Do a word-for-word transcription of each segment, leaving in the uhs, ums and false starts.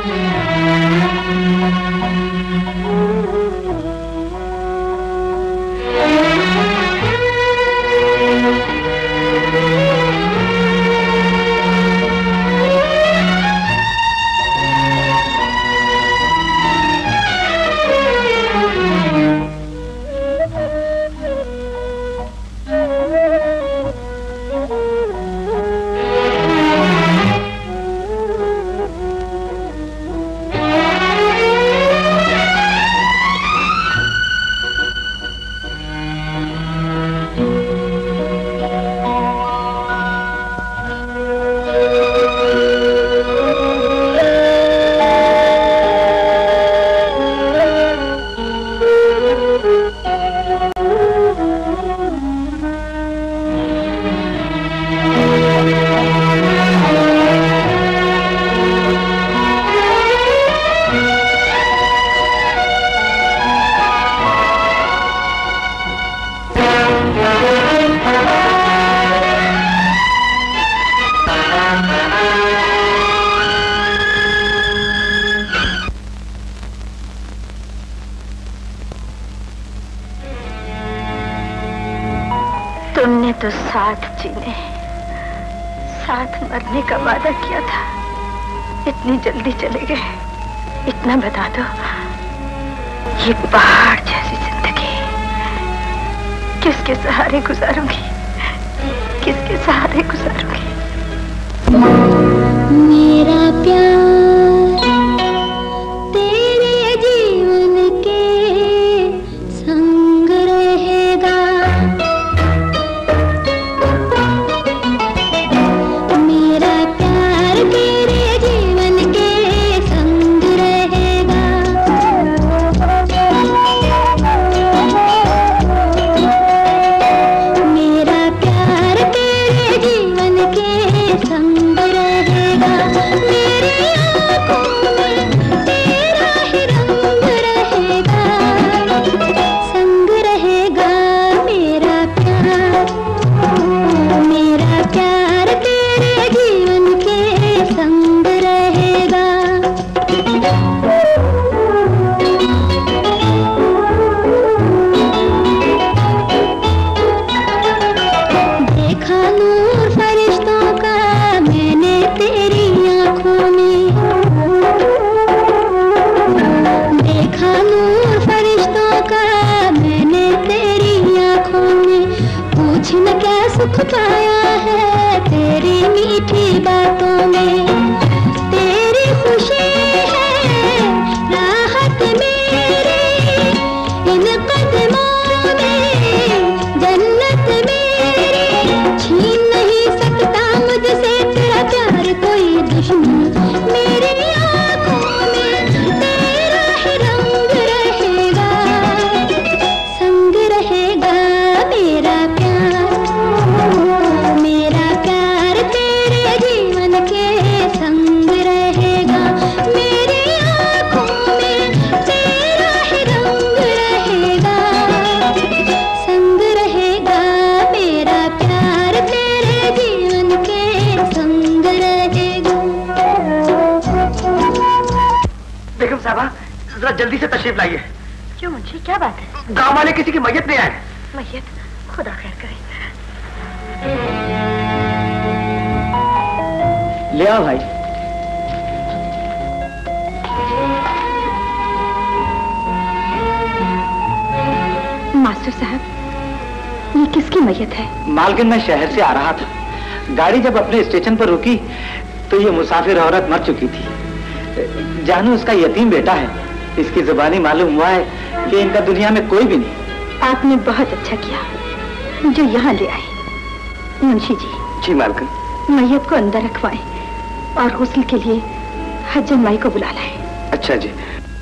तुमने तो साथ जीने, साथ मरने का वादा किया था, इतनी जल्दी चले गए। इतना बता दो, ये पहाड़ जैसी जिंदगी किसके सहारे गुजारूंगी, किसके सहारे गुजारूंगी? मेरा प्यार तेरे जीवन के संग रहेगा, मेरा प्यार तेरे जीवन के संग रहेगा, मेरा प्यार तेरे जीवन के संग रहेगा, मेरी आँखों में तेरा ही रंग रहेगा, संग रहेगा मेरा प्यार, मेरा प्यार तेरे जीवन के संग रहेगा। देखा नूर फरिश्तों का मैंने तेरी आँखों में, देखा नूर फरिश्तों का मैंने तेरी आँखों में, पूछ न क्या सुख पाया है तेरी मीठी बातों में, तेरी खुशी है राहत मेरी, इन कदमों में जन्नत मेरी, छीन नहीं सकता मुझसे तेरा प्यार कोई दुश्मन, मेरी आँखों में तेरा ही रंग रहेगा, संग रहेगा मेरा प्यार, मेरा प्यार तेरे जीवन के संग रहेगा, मेरी आँखों में तेरा ही रंग रहेगा, संग रहेगा मेरा प्यार तेरे जीवन के संग रहेगा। बेगम साहबा, जरा जल्दी से तशरीफ लाइए। क्यों मुंशी, क्या बात है? गांव वाले किसी की मैयत ले आए। मैयत? खुदा खैर करे। ले आओ भाई। मास्टर साहब, ये किसकी मैयत है? मालकिन, मैं शहर से आ रहा था, गाड़ी जब अपने स्टेशन पर रुकी तो ये मुसाफिर औरत मर चुकी थी। जानू उसका यतीम बेटा है, इसकी जुबानी मालूम हुआ है कि इनका दुनिया में कोई भी नहीं। आपने बहुत अच्छा किया जो यहाँ ले आए। मुंशी जी। जी मालकिन। मैयत को अंदर रखवाएं और गुस्ल के लिए हज्जन माई को बुला लाएं। अच्छा जी।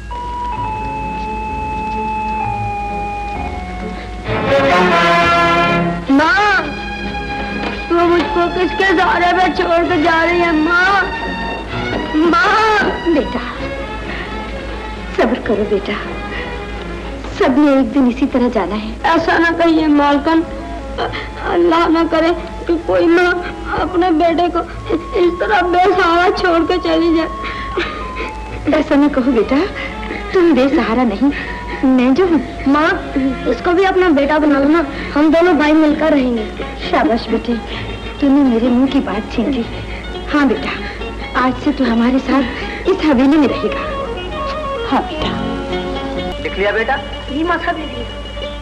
माँ, तू मुझको किसके सहारे पे छोड़ के जा रही है? माँ, माँ। बेटा सब्र करो बेटा, सबने एक दिन इसी तरह जाना है। ऐसा ना कहिए मालकन, अल्लाह ना करे कि कोई माँ अपने बेटे को इस तरह बेसहारा छोड़ के चली जाए। ऐसा न कहो बेटा, तुम बेसहारा नहीं, मैं जो हूँ। माँ, इसको भी अपना बेटा बना लो ना, हम दोनों भाई मिलकर रहेंगे। शाबाश बेटे, तूने मेरे मुंह की बात छीन ली। हाँ बेटा, आज से तू हमारे साथ इस हवेली में रहेगा। हाँ बेटा। लिख लिया बेटा? जी माँ, सब लिख लिया।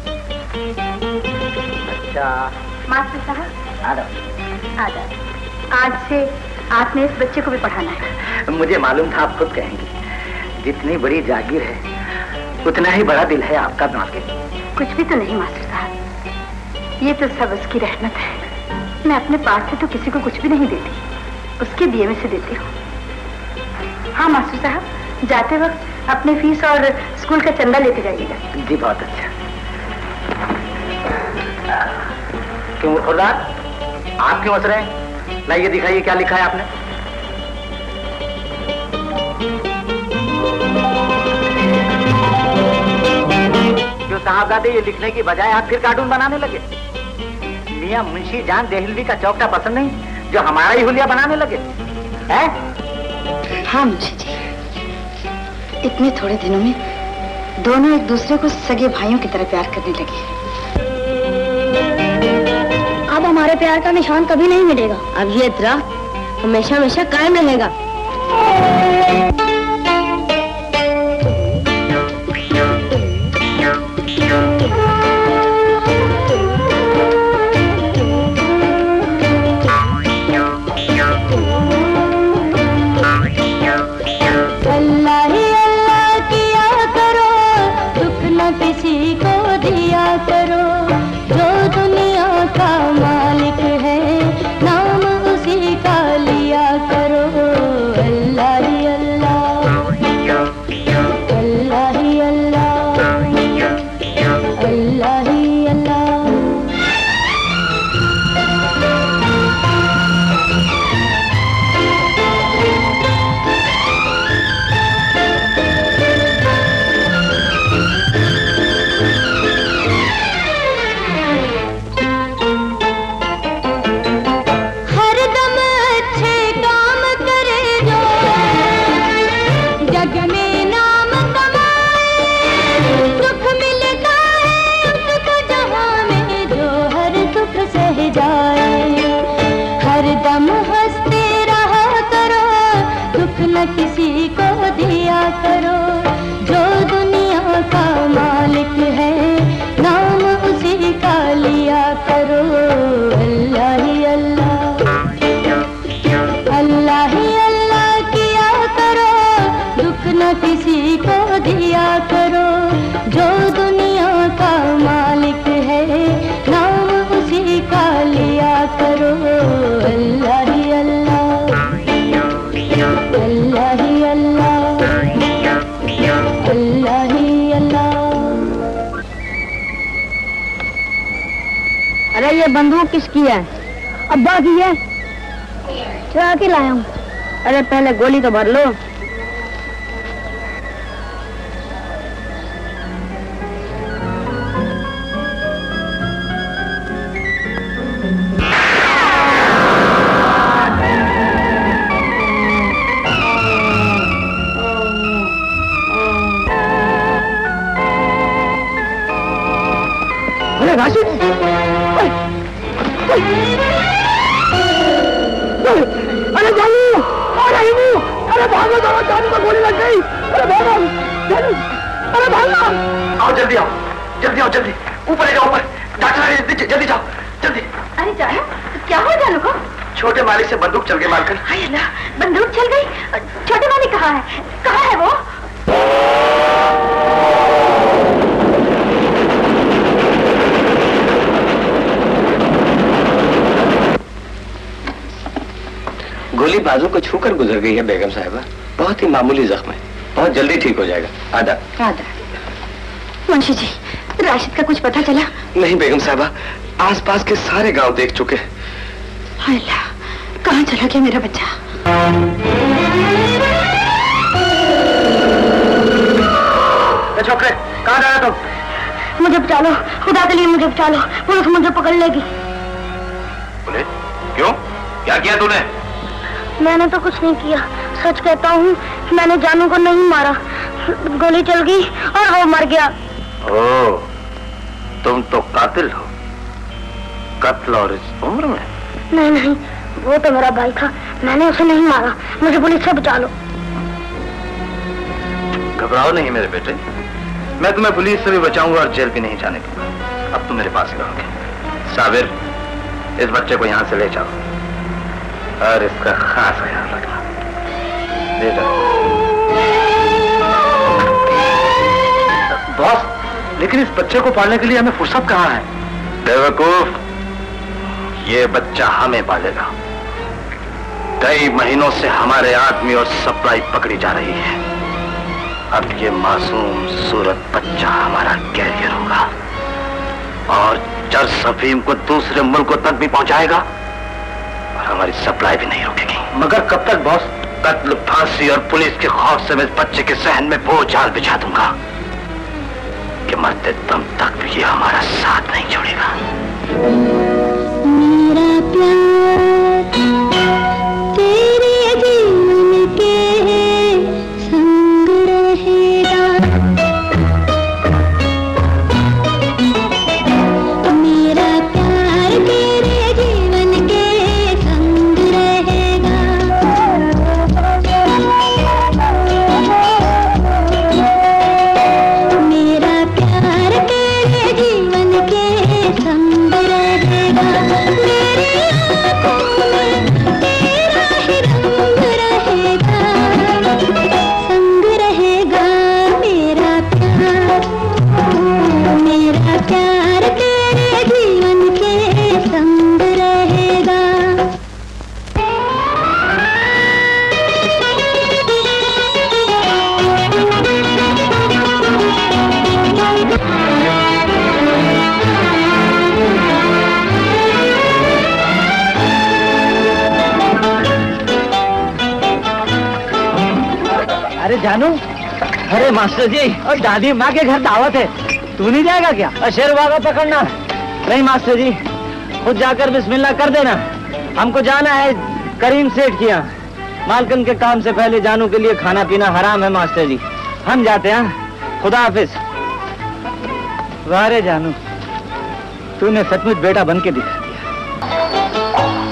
अच्छा मास्टर साहब, आ जाओ। आ जाओ। आज से आपने इस बच्चे को भी पढ़ाना है। मुझे मालूम था आप खुद कहेंगी, जितनी बड़ी जागीर है उतना ही बड़ा दिल है आपका मालिक। कुछ भी तो नहीं मास्टर साहब, ये तो सब उसकी रहमत है। मैं अपने पास से तो किसी को कुछ भी नहीं देती, उसके दिए में से देती हूँ। हाँ मास्टर साहब, जाते वक्त अपने फीस और स्कूल का चंदा लेते जाइएगा। जी बहुत अच्छा। क्यों खुदा, आप क्यों हंस रहे हैं? लाइए दिखाइए क्या लिखा है आपने। क्यों साहबजादे, ये लिखने की बजाय आप फिर कार्टून बनाने लगे? मियां मुंशी जान देहलवी का चौकटा पसंद नहीं, जो हमारा ही हुलिया बनाने लगे हैं? हाँ मुंशी जी, इतने थोड़े दिनों में दोनों एक दूसरे को सगे भाइयों की तरह प्यार करने लगे। अब हमारे प्यार का निशान कभी नहीं मिलेगा। अब ये दरख्त हमेशा हमेशा कायम रहेगा। अल्लाह ही अल्लाह किया करो, दुख न किसी को दिया करो। जो दुनिया का मालिक है, नाम उसी का लिया करो। अल्लाह ही अल्लाह, अल्लाह ही अल्लाह, अल्लाह ही अल्लाह। किसी को दिया करो। जो दुनिया का मालिक है, नाम उसी का लिया करो। अल्लाह ही अल्लाह, अल्लाह ही अल्लाह किया करो, दुख न किसी को दिया करो। जो दुनिया का मालिक है, नाम उसी का लिया करो। अल्लाह ही अल्लाह, अल्लाह ही अल्लाह, अल्लाह ही अल्लाह। अरे ये बंदूक किसकी है? अब्बा की है, चुरा के लाया हूँ। अरे पहले गोली तो भर लो। राशिद, अरे जानू, अरे हिमू, अरे भागो, जानो जानू को गोली लग गई। अरे भागो, जानू, अरे भागो। आओ जल्दी आओ, जल्दी आओ, जल्दी ऊपर जाओ, ऊपर डॉक्टर आ रहे, जल्दी जाओ, जल्दी। अरे जानू, क्या हुआ जानू को? छोटे मालिक से बंदूक चल गई मालकर। हाय अल्लाह, बंदूक चल गई? छोटे मालिक कहाँ है? कहाँ है वो? गोली बाजू को छूकर गुजर गई है बेगम साहिबा, बहुत ही मामूली जख्म है, बहुत जल्दी ठीक हो जाएगा। आदा आदा। मुंशी जी, राशिद का कुछ पता चला? नहीं बेगम साहिबा, आसपास के सारे गांव देख चुके हैं। हाय अल्लाह, कहाँ चला गया मेरा बच्चा? छोकरे, कहाँ जा रहे तुम? मुझे बचा लो, खुदा के लिए मुझे बचा लो, पुलिस मुझे पकड़ लेगी। पुलिस? क्यों? क्या किया तूने? मैंने तो कुछ नहीं किया, सच कहता हूँ, मैंने जानू को नहीं मारा, गोली चल गई और वो मर गया। ओ, तुम तो कातिल हो, कत्ल और इस उम्र में? नहीं नहीं, वो तो मेरा भाई था, मैंने उसे नहीं मारा, मुझे पुलिस से बचा लो। घबराओ नहीं मेरे बेटे, मैं तुम्हें पुलिस से भी बचाऊंगा और जेल भी नहीं जाने दूंगा। अब तुम मेरे पास ही रहोगे। साबिर, इस बच्चे को यहाँ से ले जाओ और इसका खास ख्याल रखना। ले जाओ। बॉस, लेकिन इस बच्चे को पालने के लिए हमें फुर्सत कहाँ है? बेवकूफ, ये बच्चा हमें पालेगा। कई महीनों से हमारे आदमी और सप्लाई पकड़ी जा रही है। अब ये मासूम सूरत बच्चा हमारा कैरियर होगा और चर्स अफीम को दूसरे मुल्कों तक भी पहुंचाएगा और हमारी सप्लाई भी नहीं रुकेगी। मगर कब तक बॉस? कत्ल, फांसी और पुलिस के खौफ से मैं इस बच्चे के सहन में वो जाल बिछा दूंगा कि मरते दम तक भी ये हमारा साथ नहीं छोड़ेगा। मेरा प्यार तेरे जीवन के संग रहेगा, मेरा प्यार तेरे जीवन के संग रहेगा, मेरा प्यार तेरे जीवन के संग रहेगा, मेरी आँखों में तेरा ही रंग रहेगा, संग रहेगा मेरा प्यार, मेरा प्यार तेरे जीवन के संग रहेगा। अरे जानू, अरे मास्टर जी, और दादी माँ के घर दावत है, तू नहीं जाएगा क्या? शेर वागा पकड़ना। नहीं मास्टर जी, खुद जाकर बिस्मिल्लाह कर देना। हमको जाना है करीम सेठ के यहाँ। मालकन के काम से पहले जानू के लिए खाना पीना हराम है मास्टर जी। हम जाते हैं, खुदा हाफिज। वाह रे जानू, तूने सचमुच बेटा बन के दिखा दिया।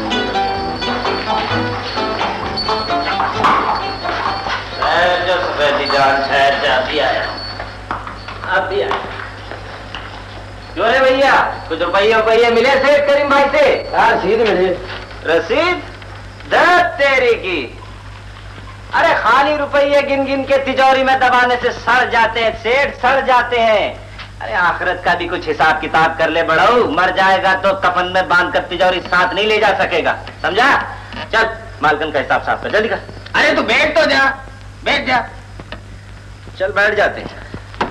अभी आया, अभी आया। क्यों रे भैया, कुछ रुपये रुपये मिले सेठ करीम भाई से? रसीद मिले। रसीद? दर्द तेरी की। अरे खाली रुपये गिन गिन के तिजोरी में दबाने से सड़ जाते हैं सेठ, सड़ जाते हैं। अरे आखिरत का भी कुछ हिसाब किताब कर ले बड़ाऊ, मर जाएगा तो कफन में बांध कर तिजोरी साथ नहीं ले जा सकेगा, समझा? चल मालकन का हिसाब साफ कर, जल्दी कर। अरे तू बैठ तो जा, बैठ जा। चल बैठ जाते हैं।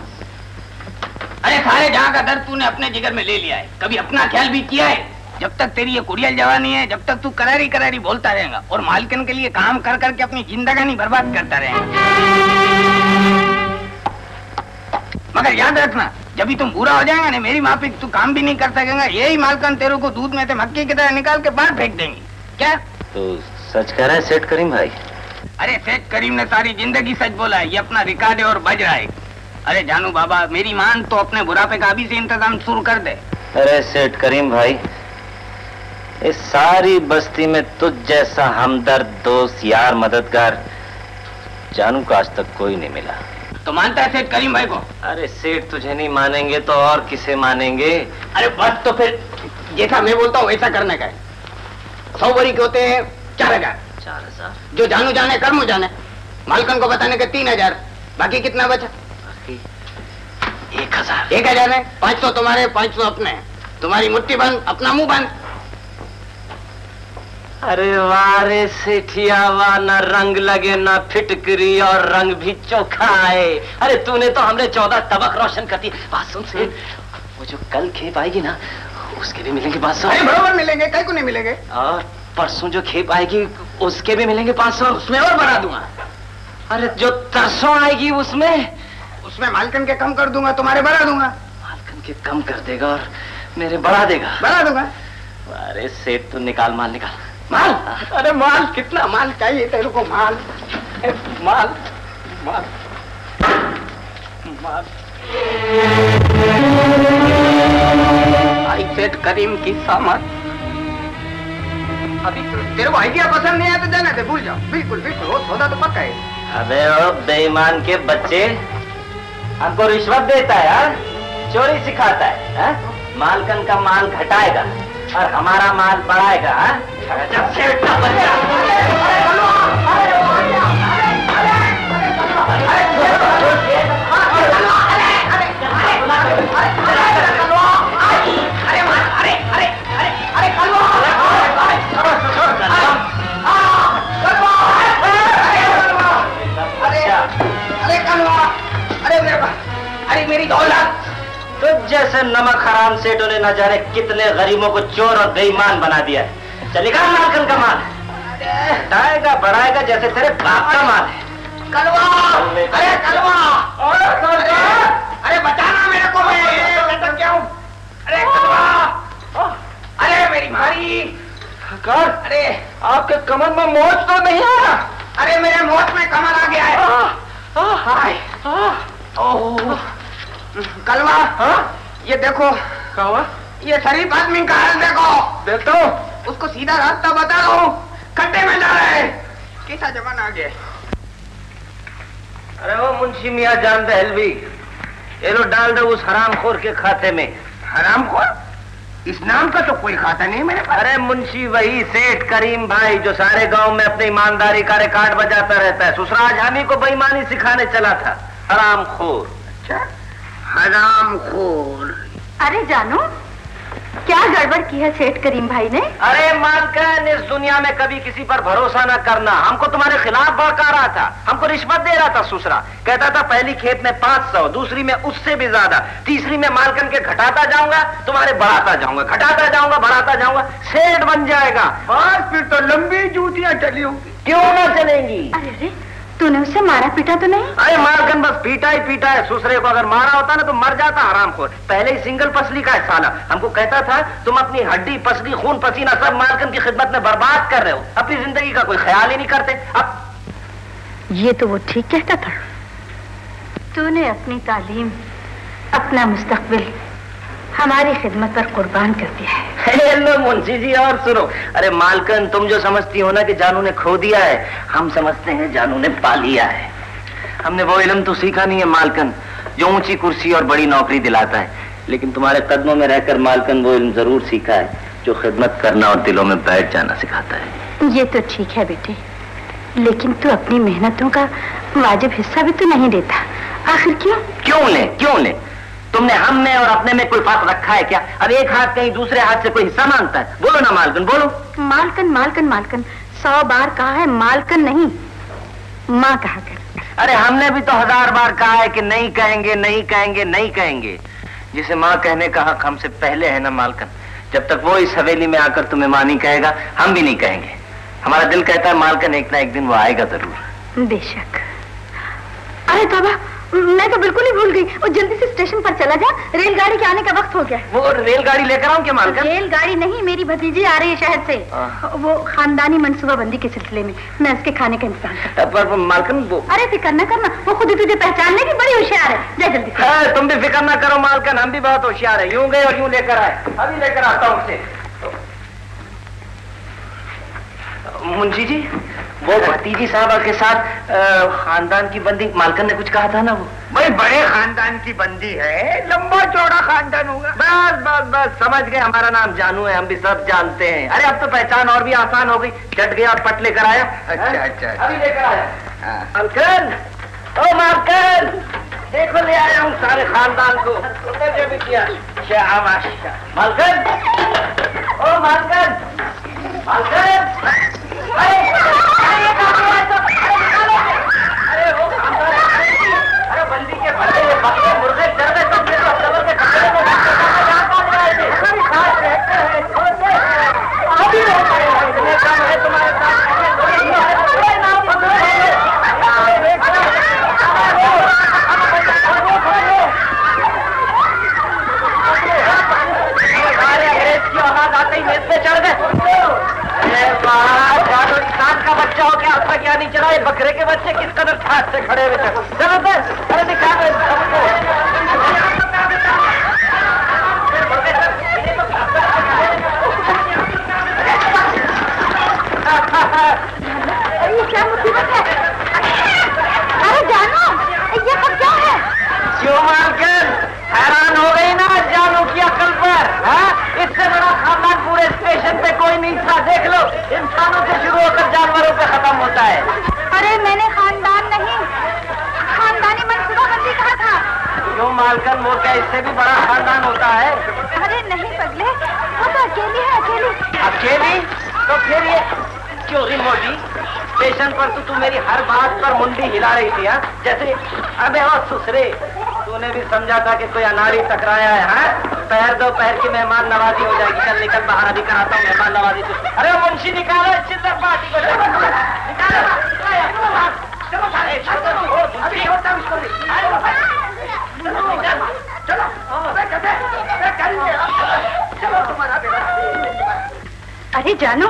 अरे सारे जहां का दर्द तूने अपने जिगर में ले लिया है, कभी अपना ख्याल भी किया है? जब तक तेरी ये कुड़ियल जवानी है, जब तक तू करारी करारी बोलता रहेगा और मालकिन के लिए काम कर करके अपनी जिंदगानी बर्बाद करता रहेगा। मगर याद रखना, जब भी तुम बुरा हो जाएगा ना, मेरी माफी तू काम भी नहीं कर सकेगा। यही मालकन तेरे को दूध में से मक्की की तरह निकाल के बाहर फेंक देंगी। क्या तो सच कह रहा है सेठ करीम भाई? अरे सेठ करीम ने सारी जिंदगी सच बोला है, ये अपना रिकॉर्ड है और बज रहा है। अरे जानू बाबा, मेरी मान तो अपने बुढ़ापे का अभी से इंतजाम शुरू कर दे। अरे सेठ करीम भाई, इस सारी बस्ती में तुझ जैसा हमदर्द, दोस्त, यार, मददगार जानू का आज तक कोई नहीं मिला। तो मानता है सेठ करीम भाई को? अरे सेठ तुझे नहीं मानेंगे तो और किसे मानेंगे? अरे बस तो फिर जैसा मैं बोलता हूँ वैसा करने का है। सौ वरी के होते हैं चार हजार चार हजार जो जानू जाने कर्म जाने, मालकन को बताने के तीन हजार, बाकी कितना बचा? एक हजार। एक हजार है, पाँच सौ तुम्हारे, पाँच सौ अपने। तुम्हारी मुट्ठी बंद, अपना मुंह बंद। अरे वारे सेठिया वाह, ना रंग लगे ना फिटकरी और रंग भी चोखा आए। अरे तूने तो हमने चौदह तबक रोशन कर दी। बात सुन सेठ, वो जो कल खेप आएगी ना, उसके भी मिलेंगे पाँच सौ। अरे बराबर मिलेंगे, कई को नहीं मिलेंगे। और परसों जो खेप आएगी उसके भी मिलेंगे पाँच सौ। उसमें और बढ़ा दूंगा। अरे जो तरसों आएगी उसमें उसमें मालकन के कम कर दूंगा, तुम्हारे बढ़ा दूंगा। मालकन के कम कर देगा और मेरे बढ़ा देगा। बढ़ा दूंगा। अरे सेठ तू निकाल माल, निकाल माल। अरे माल कितना माल चाहिए तेरे को? माल माल माल माल आई सेठ करीम की सामान। अभी तेरे को आइडिया पसंद नहीं आया तो जाना दे, भूल जाओ। बिल्कुल बिल्कुल वो सौदा तो पक्का है। अबे ओ बेईमान के बच्चे, हमको रिश्वत देता है यार, चोरी सिखाता है, है? मालकन का माल घटाएगा और हमारा माल बढ़ाएगा। सेठ का बच्चा मेरी दौलत। तो जैसे नमक हराम सेठों ने न जाने कितने गरीबों को चोर और बेईमान बना दिया है। चलेगा मालकन का माल घटाएगा बढ़ाएगा जैसे तेरे बाप का माल है। कलवा, अरे कलवा, अरे बचाना मेरे को, मैं क्या हूँ? अरे कलवा, अरे मेरी भारी कर, अरे आपके कमर में मोच तो नहीं है? अरे मेरे मोच में कमर आ गया है। हाय, ओह कलवा, हाँ? ये देखो कलवा, ये शरीफ आदमी का हाल देखो। देखता हूँ, उसको सीधा रास्ता बता दो, खड्डे में जा रहा है। कैसा जमाना आ गया। अरे वो मुंशी मियाँ जान दहलवी, ये लो डाल दो उस हरामखोर के खाते में। हरामखोर? इस नाम का तो कोई खाता नहीं मेरे पास। अरे मुंशी वही सेठ करीम भाई जो सारे गांव में अपनी ईमानदारी का रिकॉर्ड बजाता रहता है। ससुराल हामी को बेईमानी सिखाने चला था। हरामखोर। अच्छा, हरामखोर। अरे जानू, क्या गड़बड़ की है सेठ करीम भाई ने? अरे मालकन, इस दुनिया में कभी किसी पर भरोसा न करना। हमको तुम्हारे खिलाफ भड़का रहा था, हमको रिश्वत दे रहा था ससुरा। कहता था पहली खेत में पांच सौ, दूसरी में उससे भी ज्यादा, तीसरी में मालकन के घटाता जाऊंगा, तुम्हारे बढ़ाता जाऊंगा, घटाता जाऊंगा, बढ़ाता जाऊंगा, सेठ बन जाएगा। बस फिर तो लंबी जूतियां चली होंगी। क्यों ना चलेंगी? अरे अरे, तूने उससे मारा पीटा तो नहीं? अरे मालकन बस पीटा ही पीटा है। ससुरे को अगर मारा होता ना तो मर जाता हरामखोर। पहले ही सिंगल पसली का है साला। हमको कहता था तुम अपनी हड्डी पसली खून पसीना सब मालकन की खिदमत में बर्बाद कर रहे हो, अपनी जिंदगी का कोई ख्याल ही नहीं करते। अब ये तो वो ठीक कहता था। तूने अपनी तालीम, अपना मुस्तकबिल हमारी खिदमत पर कुर्बान कर दिया है। लो मुंशी जी और सुनो। अरे मालकन, तुम जो समझती हो ना कि जानू ने खो दिया है, हम समझते हैं जानू ने पा लिया है। हमने वो इल्म तो सीखा नहीं है मालकन जो ऊंची कुर्सी और बड़ी नौकरी दिलाता है, लेकिन तुम्हारे कदमों में रहकर मालकन वो इल्म जरूर सीखा है जो खिदमत करना और दिलों में बैठ जाना सिखाता है। ये तो ठीक है बेटे, लेकिन तू अपनी मेहनतों का वाजिब हिस्सा भी तो नहीं देता। आखिर क्यों? क्यों ले क्यों ले? तुमने हम में और अपने में कोई फर्क रखा है क्या? अब एक हाथ कहीं दूसरे हाथ से कोई हिस्सा मांगता है? बोलो ना मालकन, बोलो। मालकन मालकन मालकन सौ बार कहा है, मालकन नहीं माँ कहा कर। अरे हमने भी तो हजार बार कहा है कि नहीं कहेंगे नहीं कहेंगे नहीं कहेंगे। जिसे माँ कहने का हक हमसे पहले है ना मालकन, जब तक वो इस हवेली में आकर तुम्हें माँ नहीं कहेगा हम भी नहीं कहेंगे। हमारा दिल कहता है मालकन एक ना एक दिन वो आएगा जरूर। बेशक। अरे तोबा, मैं तो बिल्कुल ही भूल गई। और जल्दी से स्टेशन पर चला जा, रेलगाड़ी के आने का वक्त हो गया। वो रेलगाड़ी लेकर आऊं क्या मालकन? रेलगाड़ी नहीं, मेरी भतीजी आ रही है शहर से। वो खानदानी मंसूबाबंदी के सिलसिले में मैं उसके खाने का इंतजाम करता हूं। पर मालकन वो... अरे फिक्र न करना, वो खुद ही तुझे पहचानने की बड़ी होशियार है। जा जल्दी से। हाँ, तुम भी फिक्र न करो मालकन, हम भी बहुत होशियार है। यूं गए और यूं लेकर आए। अभी लेकर आता हूँ उसे। मुंशी जी, वो भतीजी साहबा के साथ आ, खानदान की बंदी मालकन ने कुछ कहा था ना। वो भाई बड़े खानदान की बंदी है, लंबा चौड़ा खानदान होगा। बस बस बस समझ गए, हमारा नाम जानू है, हम भी सब जानते हैं। अरे अब तो पहचान और भी आसान हो गई। चट गया और पट लेकर आया। अच्छा अच्छा, अभी लेकर आया। मालकन, ओ मालकन, देखो ले आया हूँ सारे खानदान को। तुमने जो भी किया शाबाश। मालकन, ओ मालकन, मालकन, अरे वो अरे बंदी के भले बकरे मुर्गे चरवे सब चबर के खतरे में अभी इतने काम है तुम्हारे साथ। अंग्रेज की आवाज आते ही मेज पे चढ़ गए। किसान का अरे बकरे के बच्चे किस कदर ठाट से खड़े हुए थे। चलो बस, अरे दिखा दो सबको। अरे क्या मुसीबत है? अरे जानो, ये सब क्या है? क्यों मालकिन हैरान हो गई ना जानू की अकल पर? हाँ, इससे बड़ा खानदान पूरे स्टेशन पे कोई नहीं था। देख लो, इंसानों से शुरू होकर जानवरों पे खत्म होता है। अरे मैंने खानदान नहीं, खानदानी मनसूबाबंदी कहा था। क्यों मालकिन, वो क्या इससे भी बड़ा खानदान होता है? अरे नहीं पगले, वो तो अकेली है, अकेली। अकेली? तो फिर ये चोरी मोटी स्टेशन पर तो तू मेरी हर बात पर मुंडी हिला रही थी। हाँ, जैसे अबे ओ सुसरे, तूने भी समझा था कि कोई अनाड़ी टकराया है। हाँ, पैर दो पैर की मेहमान नवाजी हो जाएगी। चल निकल बाहर, अभी कराता हूँ मेहमान नवाजी तू। अरे मुंशी निकालो चिल्लर पार्टी को, निकालो। चलो सारे, अभी होता है उसको। चलो चलो तुम्हारा बेटा। अरे जानो,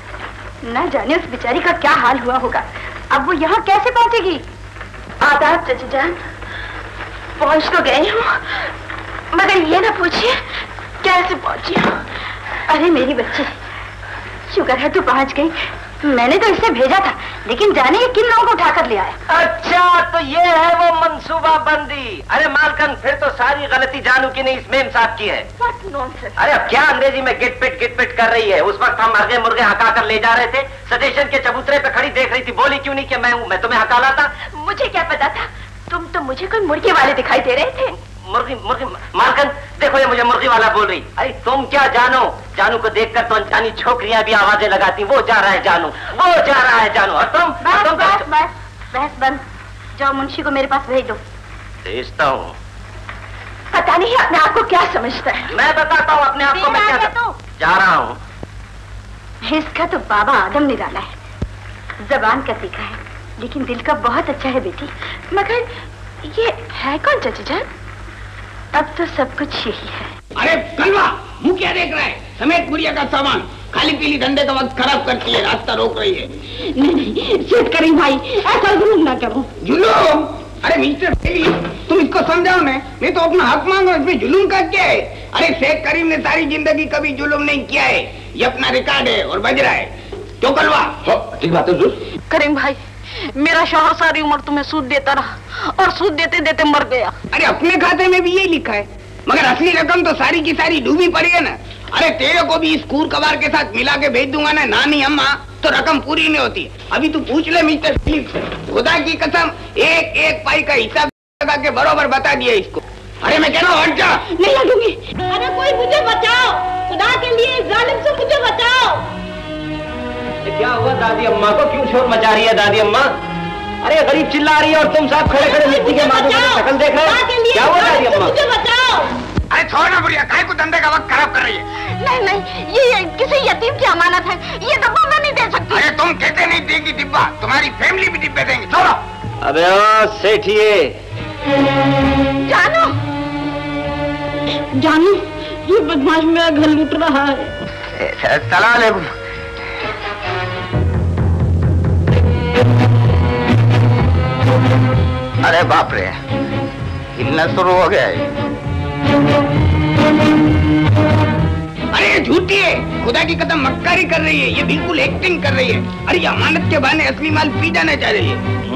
न जाने उस बेचारी का क्या हाल हुआ होगा। अब वो यहाँ कैसे पहुँचेगी? आदाब चाची जान, पहुँच तो गई हूँ, मगर ये ना पूछिए कैसे पहुँची हूँ। अरे मेरी बच्ची, शुक्र है तू पहुँच गई। मैंने तो इसे भेजा था, लेकिन जाने ये किन लोगों को उठाकर ले आया। अच्छा, तो ये है वो मंसूबा बंदी। अरे मालकन, फिर तो सारी गलती जानू की नहीं, इस मेम साहब की है। What nonsense? अरे अब क्या अंग्रेजी में गिट पिट गिट पिट कर रही है? उस वक्त हम मर्गे मुर्गे हका कर ले जा रहे थे, स्टेशन के चबूतरे पे खड़ी देख रही थी। बोली क्यों नहीं कि मैं हूँ, मैं तुम्हें हकाला था? मुझे क्या पता था, तुम तो मुझे कोई मुर्गे वाले दिखाई दे रहे थे। मुर्गी मुर्गी मालकन, देखो ये मुझे मुर्गी वाला बोल रही। अरे तुम क्या जानो, जानू को देखकर तो अनजानी छोकरियां भी आवाजें लगाती। वो जा रहा है जानू, वो जा रहा है जानू। और तुम बस तुम बस बस बहस बंद। जाओ मुंशी को मेरे पास भेज दो। भेजता हूँ। पता नहीं अपने आप को क्या समझता है। मैं बताता हूँ अपने आप को मैं क्या तो जा रहा हूँ। इसका तो बाबा आदम निराला है, जबान का तीखा है, लेकिन दिल का बहुत अच्छा है बेटी। मगर ये है कौन चाची जान? अब तो सब कुछ यही है। अरे कलवा, मुंह क्या देख रहा है? समेत गुड़िया का सामान खाली पीली धंधे का वक्त खराब करती है, रास्ता रोक रही है। नहीं नहीं सेठ करीम भाई, ऐसा जुलूम ना करो। जुलूम? अरे मिस्टर बेबी, तुम इसको समझाओ ना, नहीं तो अपना हक मांगो। इसमें जुलूम का क्या है? अरे शेख करीम ने सारी जिंदगी कभी जुलूम नहीं किया है, ये अपना रिकॉर्ड है और बज रहा है। क्यों कलवा? ठीक बात है करीम भाई, मेरा शौहर सारी उम्र तुम्हें सूद देता रहा और सूद देते देते मर गया। अरे अपने खाते में भी यही लिखा है, मगर असली रकम तो सारी की सारी डूबी पड़ी है ना। अरे तेरे को भी इस कूर कबार के साथ मिला के भेज दूंगा ना नानी अम्मा, तो रकम पूरी नहीं होती। अभी तू पूछ ले मिस्टर फिलिप से, खुदा की कसम एक एक पाई का हिसाब लगा के बरोबर बता दिया इसको। अरे मैं कह रहा हूँ हट जा। नहीं लगूंगी। अरे कोई मुझे बचाओ, खुदा के लिए जालिम से मुझे बचाओ। क्या हुआ दादी अम्मा को? क्यों शोर मचा रही है दादी अम्मा? अरे गरीब चिल्ला रही है और तुम साहब खड़े खड़े मिट्टी के माथे पर शक्ल देख रहे हो। क्या हुआ दादी अम्मा? मुझे बचाओ। अरे छोड़ ना बुढ़िया, काहे को धंधे का वक्त खराब कर रही है? नहीं नहीं, ये, ये किसी यतीम की अमानत है, ये डब्बा मैं नहीं दे सकती। अरे तुम कहते नहीं देगी डिब्बा, तुम्हारी फैमिली भी डिब्बे देंगे। छोड़ो। अबे ओ सेठिए, जानू जानू, ये बदमाश मेरा घर लूट रहा है। सलाम अलैकुम। अरे बाप रे, हिलना शुरू हो गया है। अरे ये झूठी है, खुदा की कसम मक्कारी कर रही है, ये बिल्कुल एक्टिंग कर रही है। अरे ये अमानत के बहाने असली माल पी जाना चाह रही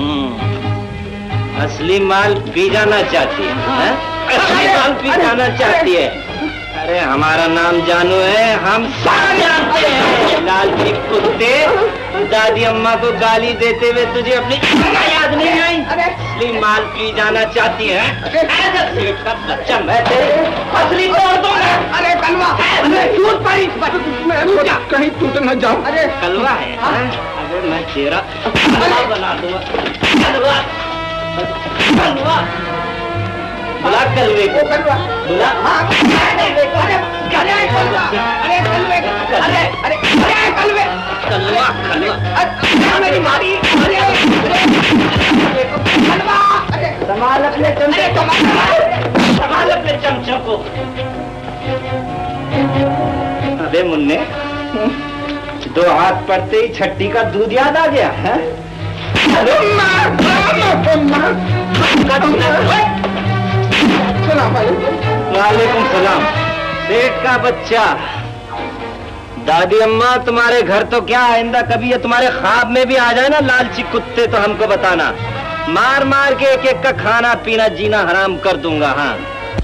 है। असली माल पी जाना चाहती है, है? असली माल पी जाना चाहती है। अरे हमारा नाम जानू है, हम सब जानते हैं। लाल के कुत्ते, दादी अम्मा को गाली देते हुए तुझे अपनी याद नहीं आई? असली माल पी जाना चाहती है। का बच्चा मैं तेरे असली तोड़ दूंगा। अरे कलवा, अरे टूट पड़ी, कहीं टूट न जाओ। अरे कलवा है, अरे मैं तेरा कलवा बना दूंगा। कलवा कलवा बुला कलवे को, बुला कलवे को। अरे कलवा, अरे कलवे, अरे अरे कलवे, कलवा कलवा मेरी मारी। अरे कलवा, अरे संभाल अपने चमचे को, संभाल अपने चमचों को। अबे मुन्ने, दो हाथ पड़ते ही छट्टी का दूध याद आ गया है? वालेकुम सलाम। सेठ का बच्चा। दादी अम्मा, तुम्हारे घर तो क्या आइंदा कभी ये तुम्हारे ख्वाब में भी आ जाए ना लालची कुत्ते तो हमको बताना। मार मार के एक एक का खाना पीना जीना हराम कर दूंगा। हाँ।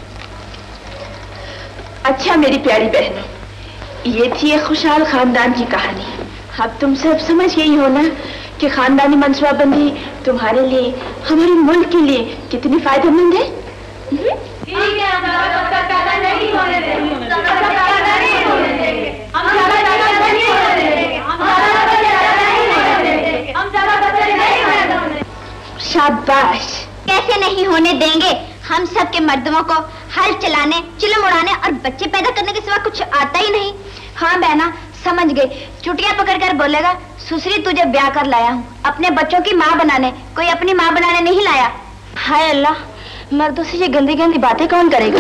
अच्छा मेरी प्यारी बहनों, ये थी एक खुशहाल खानदान की कहानी। अब तुम सब समझ गई हो ना कि खानदानी मनसूबाबंदी तुम्हारे लिए, हमारे मुल्क के लिए कितनी फायदेमंद है। ठीक है, हम ज्यादा बच्चा पैदा नहीं होने देंगे। हम ज्यादा पैदा नहीं होने देंगे। हम ज्यादा पैदा नहीं होने देंगे। हम ज्यादा बच्चे नहीं होने देंगे। हम ज्यादा बच्चे नहीं होने देंगे। शाबाश। कैसे नहीं होने देंगे? हम सब के मर्दों को हल चलाने, चिलम उड़ाने और बच्चे पैदा करने के सिवा कुछ आता ही नहीं। हाँ बहना, समझ गई। चुटिया पकड़ कर बोलेगा, सुसरी तुझे ब्याह कर लाया हूँ अपने बच्चों की माँ बनाने, कोई अपनी माँ बनाने नहीं लाया। हाय अल्लाह, मर्दों से ये गंदी गंदी बातें कौन करेगा?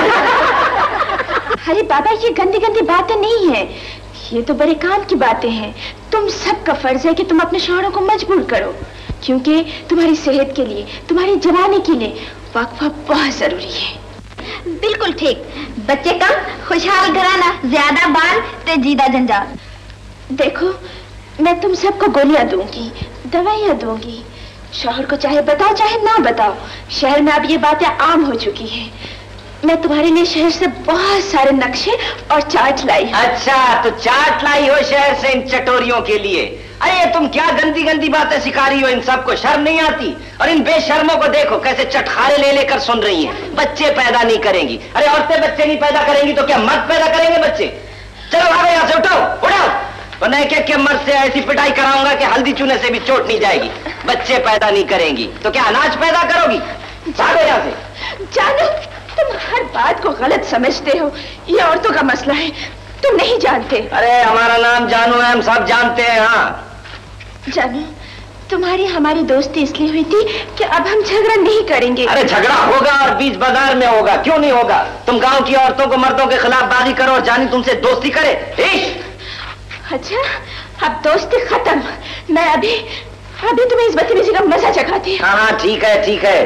अरे बाबा, ये गंदी गंदी बातें नहीं है, ये तो बड़े काम की बातें हैं। तुम सबका फर्ज है कि तुम अपने शौहरों को मजबूर करो, क्योंकि तुम्हारी सेहत के लिए, तुम्हारी जवानी के लिए वक्फा बहुत जरूरी है। बिल्कुल ठीक। बच्चे कम, खुशहाल घराना, ज्यादा बाल, तेजीदा जंजाल। देखो, मैं तुम सबको गोलियां दूंगी, दवाइयां दूंगी। शौहर को चाहे बताओ चाहे ना बताओ, शहर में अब ये बातें आम हो चुकी हैं। मैं तुम्हारे लिए शहर से बहुत सारे नक्शे और चार्ट लाई हूं। अच्छा, तो चार्ट लाई हो शहर से इन चटोरियों के लिए? अरे तुम क्या गंदी गंदी बातें सिखा रही हो इन सबको, शर्म नहीं आती? और इन बेशर्मों को देखो कैसे चटखारे ले लेकर सुन रही हैं। बच्चे पैदा नहीं करेंगी। अरे औरतें बच्चे नहीं पैदा करेंगी तो क्या मर्द पैदा करेंगे बच्चे? चलो भागो यहाँ से, उठो उठाओ, वरना एक एक के मर्द से ऐसी पिटाई कराऊंगा कि हल्दी चूने से भी चोट नहीं जाएगी। बच्चे पैदा नहीं करेंगी तो क्या अनाज पैदा करोगी? भागो यहाँ से। जानो, तुम हर बात को गलत समझते हो। ये औरतों का मसला है, तुम नहीं जानते। अरे हमारा नाम जानू है, हम सब जानते हैं। हाँ जानू, तुम्हारी हमारी दोस्ती इसलिए हुई थी कि अब हम झगड़ा नहीं करेंगे। अरे झगड़ा होगा और बीच बाजार में होगा, क्यों नहीं होगा? तुम गांव की औरतों को मर्दों के खिलाफ बागी करो और जानी तुमसे दोस्ती करे। इश्क। अच्छा, अब दोस्ती खत्म। मैं अभी अभी तुम्हें इस बदतमीजी का मजा चखाती हूँ। हाँ हाँ ठीक है ठीक है।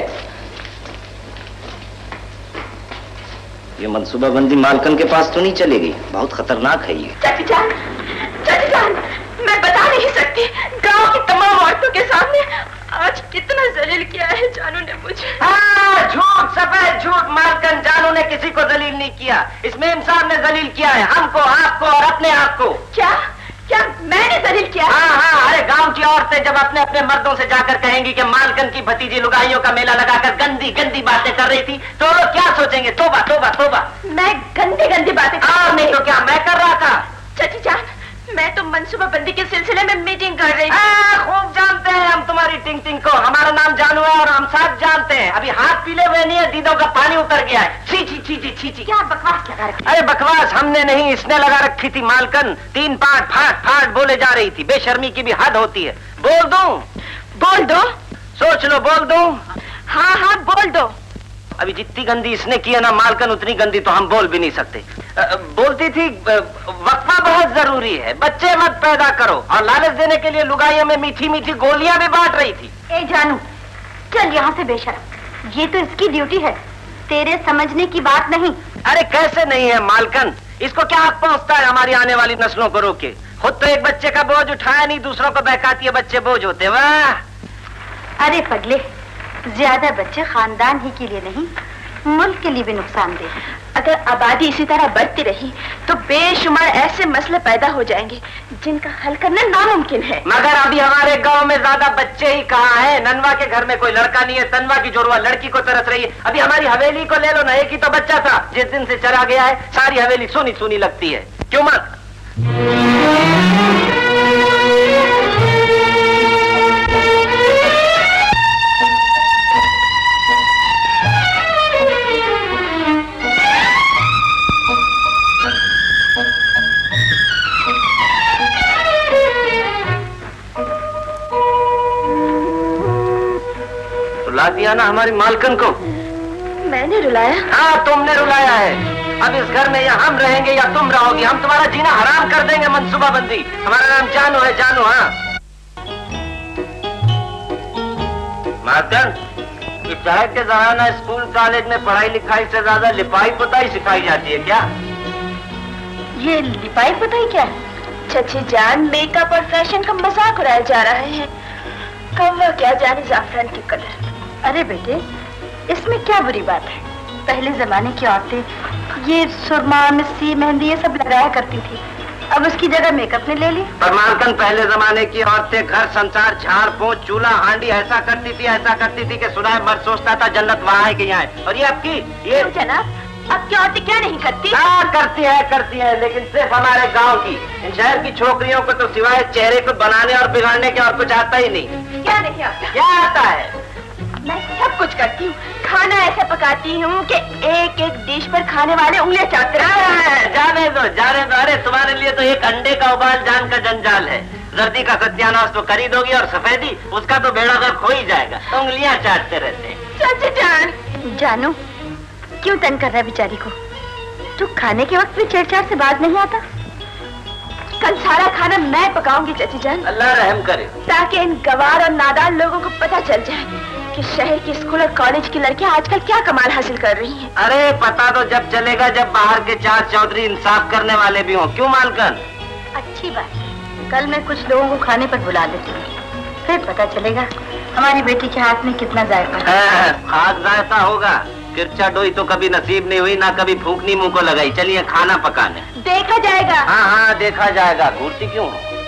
ये मनसूबाबंदी मालकन के पास तो नहीं चलेगी, बहुत खतरनाक है ये। चाची जान, चाची जान, मैं बता नहीं सकती गांव की तमाम औरतों के सामने आज कितना जलील किया है जानू ने मुझे। हाँ, झूठ, सफेद झूठ। मालकन जानू ने किसी को जलील नहीं किया, इसमें इंसान ने जलील किया है, हमको, आपको और अपने आप को। क्या क्या मैंने जलील किया? हाँ हाँ। अरे गांव की औरतें जब अपने अपने मर्दों से जाकर कहेंगी कि मालकन की भतीजी लुगाइयों का मेला लगाकर गंदी गंदी बातें कर रही थी, तो लोग क्या सोचेंगे? तोबा तोबा तोबा। मैं गंदी गंदी बातें हाँ, नहीं तो क्या मैं कर रहा था? चाची जान, मैं तो मनसूबाबंदी के सिलसिले में मीटिंग कर रही थी। खूब जानते हैं हम तुम्हारी टिंग टिंग को। हमारा नाम जानू है और हम सब जानते हैं। अभी हाथ पीले हुए नहीं है, दीदों का पानी उतर गया है। छी छी छी छी छी। क्या बकवास लगा रखी? अरे बकवास हमने नहीं, इसने लगा रखी थी। मालकन तीन पाठ फाट फाट बोले जा रही थी। बेशर्मी की भी हद होती है। बोल दूं? बोल दो। सोच लो, बोल दूं? हाँ हाँ बोल दो। अभी जितनी गंदी इसने की है ना मालकन, उतनी गंदी तो हम बोल भी नहीं सकते। बोलती थी वक्फा बहुत जरूरी है, बच्चे मत पैदा करो, और लालच देने के लिए लुगाइयों में मीठी मीठी गोलियां भी बांट रही थी। ए जानू, चल यहाँ से बेशर्म, ये तो इसकी ड्यूटी है, तेरे समझने की बात नहीं। अरे कैसे नहीं है मालकन, इसको क्या हक पहुंचता है हमारी आने वाली नस्लों को रोके? खुद तो एक बच्चे का बोझ उठाया नहीं, दूसरों को बहकाती है बच्चे बोझ होते। वाह! अरे पगले, ज्यादा बच्चे खानदान ही के लिए नहीं, मुल्क के लिए भी नुकसानदेह। अगर आबादी इसी तरह बढ़ती रही तो बेशुमार ऐसे मसले पैदा हो जाएंगे जिनका हल करना नामुमकिन है। मगर अभी हमारे गांव में ज्यादा बच्चे ही कहाँ हैं? ननवा के घर में कोई लड़का नहीं है, तनवा की जोड़वा लड़की को तरस रही है। अभी हमारी हवेली को ले लो ना, एक ही तो बच्चा था, जिस दिन से चला गया है सारी हवेली सुनी सुनी लगती है। क्यों मत? रुला दिया ना हमारी मालकन को। मैंने रुलाया? हाँ, तुमने रुलाया है। अब इस घर में या हम रहेंगे या तुम रहोगी, हम तुम्हारा जीना हराम कर देंगे। मनसूबाबंदी। हमारा नाम जानू है, जानू। हाँ मार्कन, इस शहर के जमाना स्कूल कॉलेज में पढ़ाई लिखाई से ज्यादा लिपाई पुताई सिखाई जाती है क्या? ये लिपाई पुताई क्या? चची जान, मेकअप और फैशन का मजाक उड़ाया जा रहा है। कौवा क्या जाने जाफरान की कलर। अरे बेटे, इसमें क्या बुरी बात है? पहले जमाने की औरतें ये सुरमा, मिस्सी, मेहंदी ये सब लगाया करती थी, अब उसकी जगह मेकअप ने ले ली। पर मालकन, पहले जमाने की औरतें घर संसार, झाड़ पोंछ, चूल्हा हांडी ऐसा करती थी ऐसा करती थी कि सुनाए मर्द सोचता था जन्नत वहाँ है कि यहाँ है। और ये आपकी ये जनाब, अब की औरतें क्या नहीं करती? हाँ करती है करती है, लेकिन सिर्फ हमारे गांव की। इन शहर की छोकरियों को तो सिवाय चेहरे को बनाने और बिगाड़ने के और कुछ आता ही नहीं। क्या नहीं आता? क्या आता है? मैं सब कुछ करती हूँ। खाना ऐसा पकाती हूँ कि एक एक डिश पर खाने वाले उंगलियां चाटते हैं। जाने दो जाने दो। अरे तुम्हारे लिए तो एक अंडे का उबाल जान का जंजाल है। जर्दी का सत्यानाश तो कर ही दोगी और सफेदी उसका तो बेड़ा गर्क हो ही जाएगा। तो उंगलियां चाटते रहते हैं। चाची जान, जानू क्यों तंग कर रहा है बेचारी को? तू खाने के वक्त भी छेड़छाड़ से बात नहीं आता? कल सारा खाना मैं पकाऊंगी चाची जान। अल्लाह रहम करे, ताकि इन गवार और नादान लोगों को पता चल जाए कि शहर के स्कूल और कॉलेज की लड़कियां आजकल क्या कमाल हासिल कर रही हैं। अरे पता तो जब चलेगा जब बाहर के चार चौधरी इंसाफ करने वाले भी हों। क्यों मालकन? अच्छी बात। कल मैं कुछ लोगों को खाने पर बुला लेती हूँ, फिर पता चलेगा हमारी बेटी के हाथ में कितना जायका है। खाक जायका होगा। किरचा डोई तो कभी नसीब नहीं हुई, ना कभी फूकनी मुंह को लगाई। चलिए खाना पकाने। देखा जाएगा। हाँ हाँ देखा जाएगा। घूरती क्यों?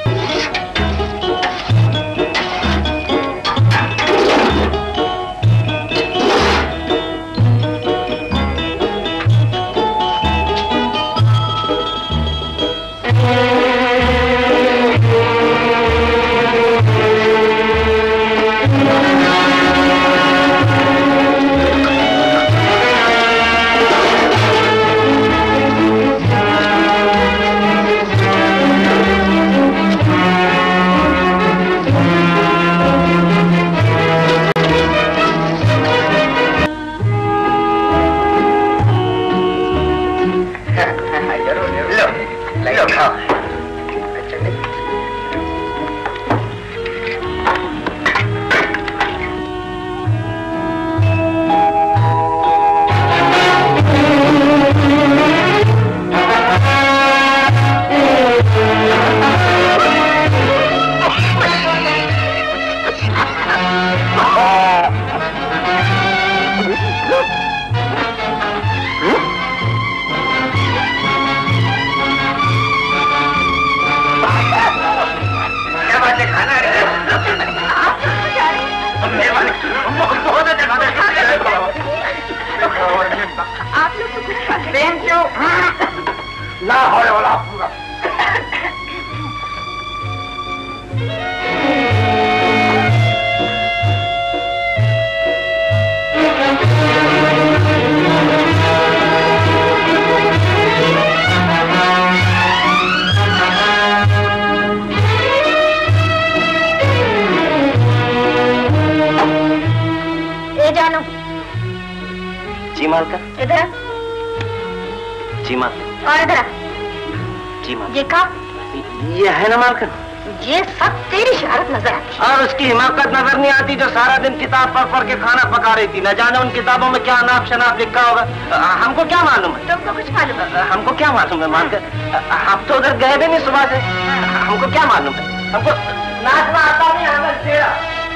किताब पढ़ पढ़ के खाना पका रही थी। न जाने उन किताबों में क्या अनाप शनाप लिखा होगा। हमको क्या मालूम है? तुमको कुछ मालूम है? हमको क्या मालूम है मानकर? हम तो उधर गए भी नहीं सुबह से। हमको क्या मालूम है? हमको नाचना आता नहीं। हमें तेरा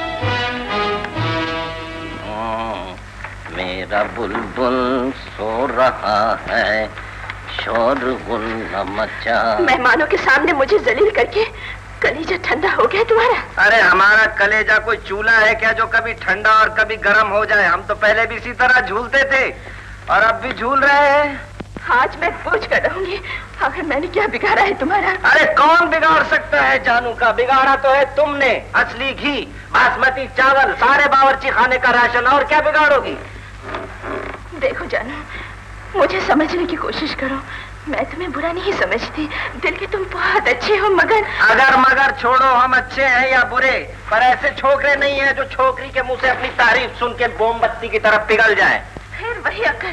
मेरा बुलबुल सो रहा है, शोरगुल न मचा। मेहमानों के सामने मुझे जलील करके कलेजा ठंडा हो गया तुम्हारा? अरे हमारा कलेजा कोई चूल्हा है क्या जो कभी ठंडा और कभी गर्म हो जाए? हम तो पहले भी इसी तरह झूलते थे और अब भी झूल रहे हैं। आज मैं पूछ कर रहूंगी आखिर मैंने क्या बिगाड़ा है तुम्हारा? अरे कौन बिगाड़ सकता है जानू का? बिगाड़ा तो है तुमने। असली घी, बासमती चावल, सारे बावर्ची खाने का राशन, और क्या बिगाड़ोगी? देखो जानू, मुझे समझने की कोशिश करो। मैं तुम्हें बुरा नहीं समझती, दिल के तुम बहुत अच्छे हो, मगर अगर मगर छोड़ो, हम अच्छे हैं या बुरे, पर ऐसे छोकरे नहीं हैं जो छोकरी के मुंह से अपनी तारीफ सुन के मोमबत्ती की तरफ पिघल जाए। फिर वही अकल।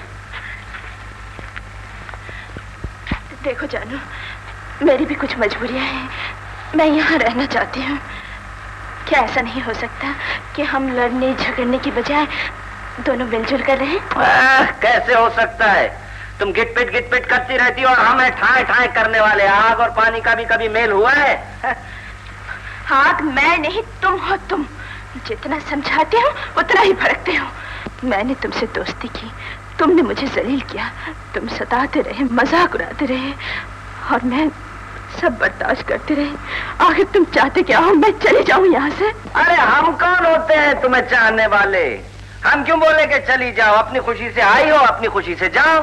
देखो जानू, मेरी भी कुछ मजबूरियां हैं। मैं यहाँ रहना चाहती हूँ, क्या ऐसा नहीं हो सकता कि हम लड़ने झगड़ने की बजाय दोनों मिलजुल कर रहे हैं? कैसे हो सकता है? तुम गिटपिट गिटपिट करती रहती हो और हमें ठाए ठाए करने वाले। आग और पानी का भी कभी मेल हुआ है? आग मैं नहीं, तुम हो तुम। जितना समझाते हो उतना ही भड़कते हो। मैंने तुमसे दोस्ती की, तुमने मुझे जलील किया, तुम सताते रहे, मजाक उड़ाते रहे और मैं सब बर्दाश्त करते रहे। आखिर तुम चाहते क्या हो? मैं चली जाऊं यहाँ से? अरे हम कौन होते हैं तुम्हें चाहने वाले? हम क्यों बोले कि चली जाओ? अपनी खुशी से आई हो, अपनी खुशी से जाओ।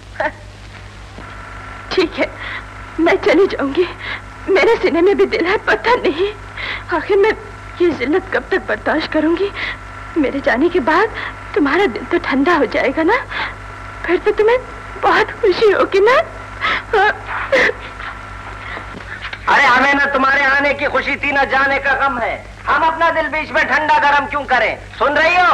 ठीक है, मैं चली जाऊंगी। मेरे सीने में भी दिल है, पता नहीं आखिर मैं ये जिल्लत कब तक बर्दाश्त करूंगी। मेरे जाने के बाद तुम्हारा दिल तो ठंडा हो जाएगा ना, फिर तो तुम्हें बहुत खुशी होगी ना। अरे हमें ना तुम्हारे आने की खुशी थी, ना जाने का गम है। हम अपना दिल बीच में ठंडा गरम क्यों करें? सुन रही हो?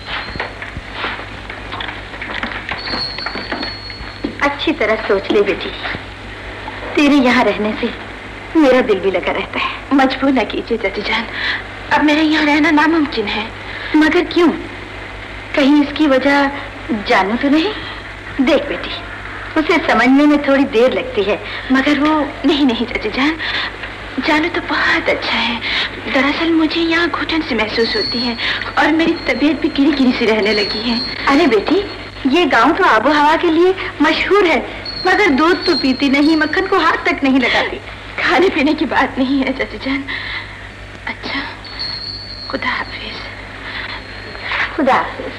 अच्छी तरह सोच ले बेटी, तेरे यहाँ रहने से मेरा दिल भी लगा रहता है। मजबूर न कीजिए चाची जान, अब मेरे यहाँ रहना नामुमकिन है। मगर क्यों? कहीं इसकी वजह जानू तो नहीं? देख बेटी, उसे समझने में थोड़ी देर लगती है, मगर वो नहीं नहीं चाची जान, जानू तो बहुत अच्छा है। दरअसल मुझे यहाँ घुटन सी महसूस होती है और मेरी तबीयत भी गिरी गिरी सी रहने लगी है। अरे बेटी, ये गांव तो आबो हवा के लिए मशहूर है, मगर दूध तो पीती नहीं, मक्खन को हाथ तक नहीं लगाती। खाने पीने की बात नहीं है चाची जान। अच्छा, खुदा हाफिज। खुदा हाफिज।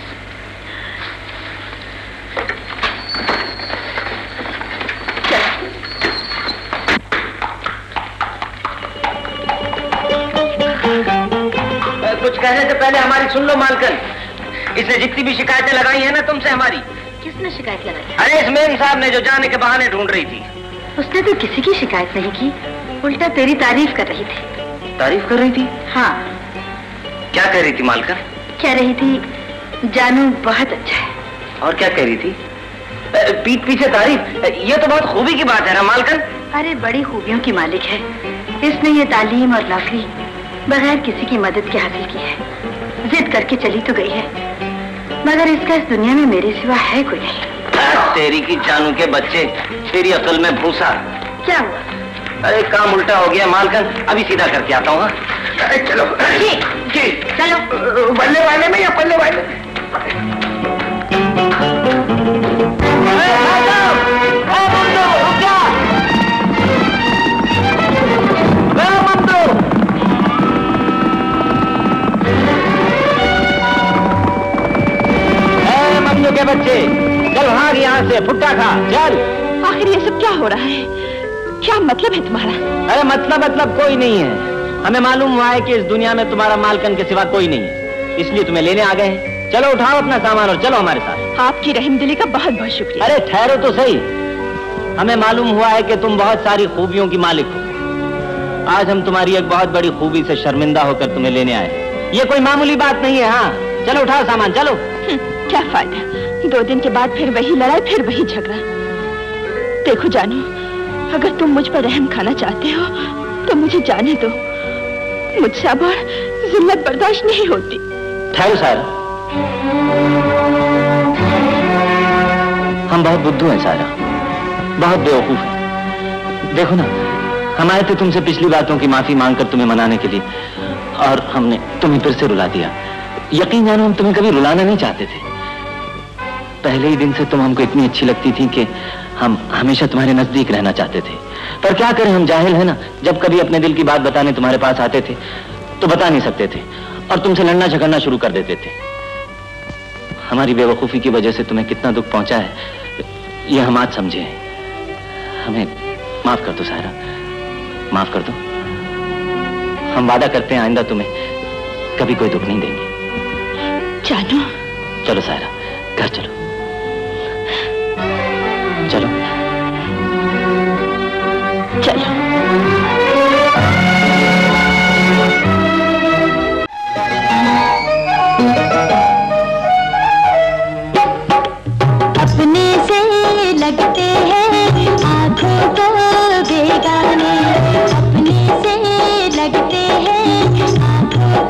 कुछ कहने से पहले हमारी सुन लो मालकन। इसने जितनी भी शिकायतें लगाई है ना तुमसे हमारी। किसने शिकायत लगाई? अरे इस मेम साहब ने, जो जाने के बहाने ढूंढ रही थी। उसने तो किसी की शिकायत नहीं की, उल्टा तेरी तारीफ कर रही थी। तारीफ कर रही थी? हाँ। क्या कह रही थी मालकन? कह रही थी जानू बहुत अच्छा है। और क्या कह रही थी? पीठ पीछे तारीफ? ये तो बहुत खूबी की बात है ना मालकन। अरे बड़ी खूबियों की मालिक है। इसने ये तालीम और नौकरी बगैर किसी की मदद के हासिल की है। जिद करके चली तो गई है, मगर इसका इस दुनिया में मेरे सिवा है कोई नहीं। तेरी की जानू के बच्चे, तेरी अकल में भूसा। क्या हुआ? अरे काम उल्टा हो गया मालकन, अभी सीधा करके आता हूँ। चलो जी जी चलो। बल्ले वाले में या पल्ले वाले में? के बच्चे चल भाग यहाँ से, फुट्टा खा चल। आखिर ये सब क्या हो रहा है? क्या मतलब है तुम्हारा? अरे मतलब मतलब कोई नहीं है। हमें मालूम हुआ है कि इस दुनिया में तुम्हारा मालकन के सिवा कोई नहीं है, इसलिए तुम्हें लेने आ गए हैं। चलो उठाओ अपना सामान और चलो हमारे साथ। आपकी रहमदिली का बहुत बहुत शुक्रिया। अरे ठहरो तो सही। हमें मालूम हुआ है कि तुम बहुत सारी खूबियों की मालिक हो। आज हम तुम्हारी एक बहुत बड़ी खूबी से शर्मिंदा होकर तुम्हें लेने आए। ये कोई मामूली बात नहीं है। हाँ चलो उठाओ सामान, चलो। क्या फायदा, दो दिन के बाद फिर वही लड़ाई, फिर वही झगड़ा। देखो जानू, अगर तुम मुझ पर रहम खाना चाहते हो तो मुझे जाने दो। मुझसे अब और जिल्लत बर्दाश्त नहीं होती। ठहरो सारा, हम बहुत बुद्धू हैं सारा, बहुत बेवकूफ हैं। देखो ना, हम आए थे तुमसे पिछली बातों की माफी मांगकर तुम्हें मनाने के लिए, और हमने तुम्हें फिर से रुला दिया। यकीन जानो, हम तुम्हें कभी रुलाना नहीं चाहते थे। पहले ही दिन से तुम हमको इतनी अच्छी लगती थी कि हम हमेशा तुम्हारे नजदीक रहना चाहते थे। पर क्या करें, हम जाहिल हैं ना। जब कभी अपने दिल की बात बताने तुम्हारे पास आते थे तो बता नहीं सकते थे और तुमसे लड़ना झगड़ना शुरू कर देते थे। हमारी बेवकूफी की वजह से तुम्हें कितना दुख पहुंचा है, ये हम आज समझे हैं। हमें माफ कर दो सारा, माफ कर दो। हम वादा करते हैं आइंदा तुम्हें कभी कोई दुख नहीं देंगे। जानू, चलो सारा, घर चलो, चलो चलो। अपने से लगते हैं आंखों को बेगाने, अपने से लगते हैं आंखों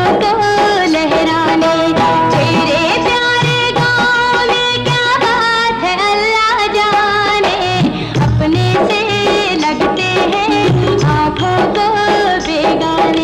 को लहराने। तेरे प्यारे गाँव में क्या बात है अल्लाह जाने, अपने से लगते हैं आँखों को बेगाने।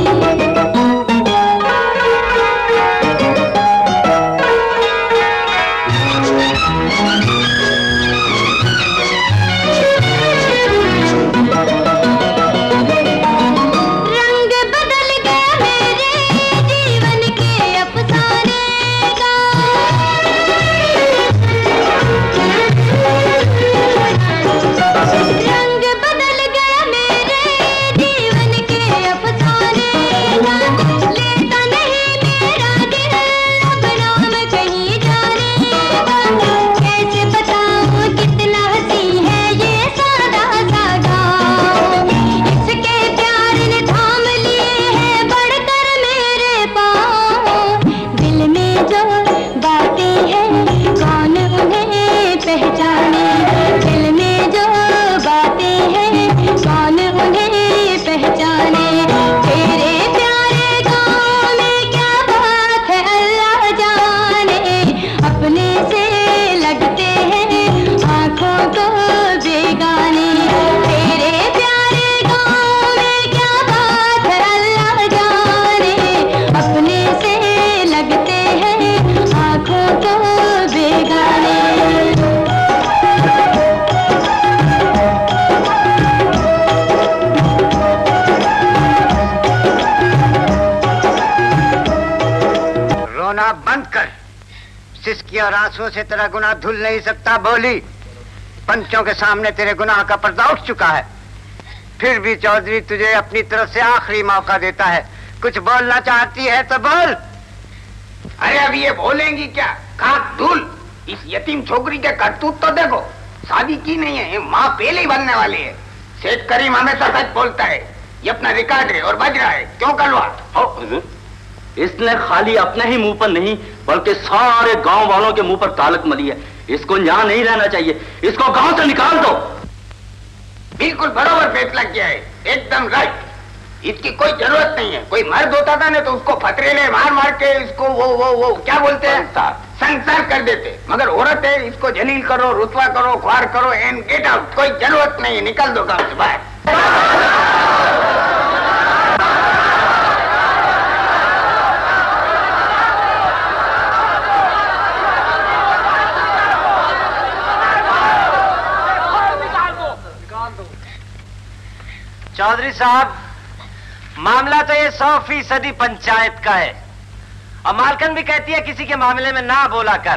सिसकी और आंसुओं से तेरा गुनाह धुल नहीं सकता। बोली, पंचों के सामने तेरे गुनाह का पर्दा उठ चुका है, फिर भी चौधरी तुझे अपनी तरफ से आखिरी मौका देता है। कुछ बोलना चाहती है तो बोल। अरे अब ये बोलेंगी क्या? खाक धूल, इस यतीम छोकरी के करतूत तो देखो। शादी की नहीं है, ये माँ पहले ही बनने वाली है। सेठ करीम हमेशा सच बोलता है, ये अपना रिकॉर्ड है और बज रहा है। क्यों कलवा? इसने खाली अपने ही मुंह पर नहीं बल्कि सारे गांव वालों के मुंह पर तालक मली है। इसको यहाँ नहीं रहना चाहिए, इसको गांव से निकाल दो। बिल्कुल बराबर फैसला किया है, एकदम राइट। इसकी कोई जरूरत नहीं है। कोई मर्द होता था ना तो उसको फतरेले मार मार के इसको वो वो वो क्या बोलते हैं संसार कर देते, मगर औरत है, इसको जलील करो, रुतवा करो, ख्वार करो एंड गेट आउट। कोई जरूरत नहीं है, निकल दो गांव से बाहर। चौधरी साहब, मामला तो ये सौ फीसदी पंचायत का है और मालकन भी कहती है किसी के मामले में ना बोला कर,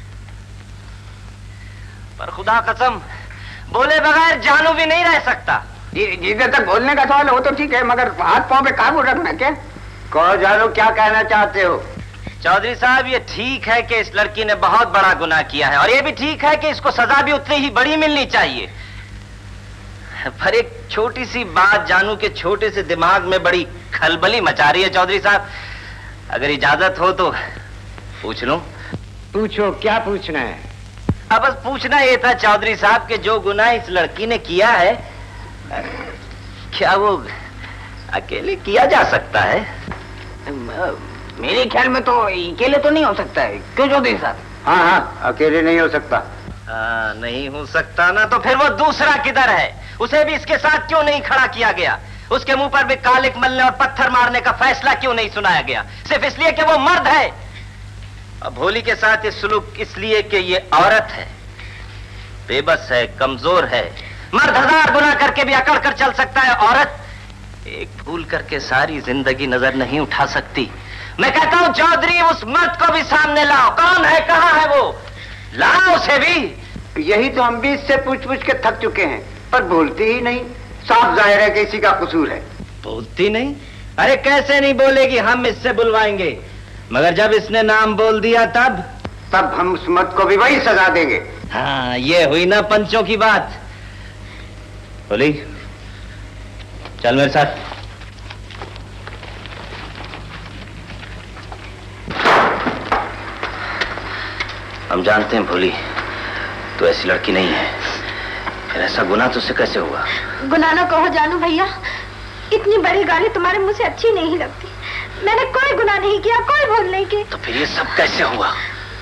पर खुदा कसम बोले बगैर जानू भी नहीं रह सकता। जिधर तक बोलने का सवाल हो तो ठीक है, मगर हाथ पांव पे काबू रखना। क्या कहो जानू, क्या कहना चाहते हो? चौधरी साहब, ये ठीक है कि इस लड़की ने बहुत बड़ा गुनाह किया है और ये भी ठीक है कि इसको सजा भी उतनी ही बड़ी मिलनी चाहिए, पर एक छोटी सी बात जानू के छोटे से दिमाग में बड़ी खलबली मचा रही है। चौधरी साहब, अगर इजाजत हो तो पूछ लूं? पूछो, क्या पूछना है? अब बस पूछना ये था चौधरी साहब कि जो गुनाह इस लड़की ने किया है, क्या वो अकेले किया जा सकता है? मेरे ख्याल में तो अकेले तो नहीं हो सकता है। क्यों चौधरी साहब? हाँ हाँ, अकेले नहीं हो सकता। आ, नहीं हो सकता ना, तो फिर वो दूसरा किधर है? उसे भी इसके साथ क्यों नहीं खड़ा किया गया? उसके मुंह पर भी कालिक मलने और पत्थर मारने का फैसला क्यों नहीं सुनाया गया? सिर्फ इसलिए कि वो मर्द है। अब भोली के साथ ये सुलूक इसलिए कि ये औरत है, बेबस है, कमजोर है। मर्द हजार गुनाह करके भी अकड़ कर चल सकता है, औरत एक भूल करके सारी जिंदगी नजर नहीं उठा सकती। मैं कहता हूं चौधरी, उस मर्द को भी सामने लाओ। कौन है, कहां है वो? लाओ उसे भी। यही तो हम भी इससे पूछ पूछ के थक चुके हैं, पर बोलती ही नहीं। साफ जाहिर है कि इसी का कसूर है। बोलती नहीं? अरे कैसे नहीं बोलेगी? हम इससे बुलवाएंगे, मगर जब इसने नाम बोल दिया तब तब हम उस मर्द को भी वही सजा देंगे। हाँ, ये हुई ना पंचों की बात। बोली, चल मेरे साथ। हम जानते हैं भोली, तो ऐसी लड़की नहीं है, फिर ऐसा गुनाह तुझसे कैसे हुआ? गुनाह ना कहो जानू भैया, इतनी बड़ी गाली तुम्हारे मुंह से अच्छी नहीं लगती। मैंने कोई गुनाह नहीं किया, कोई भूल नहीं की। तो फिर ये सब कैसे हुआ?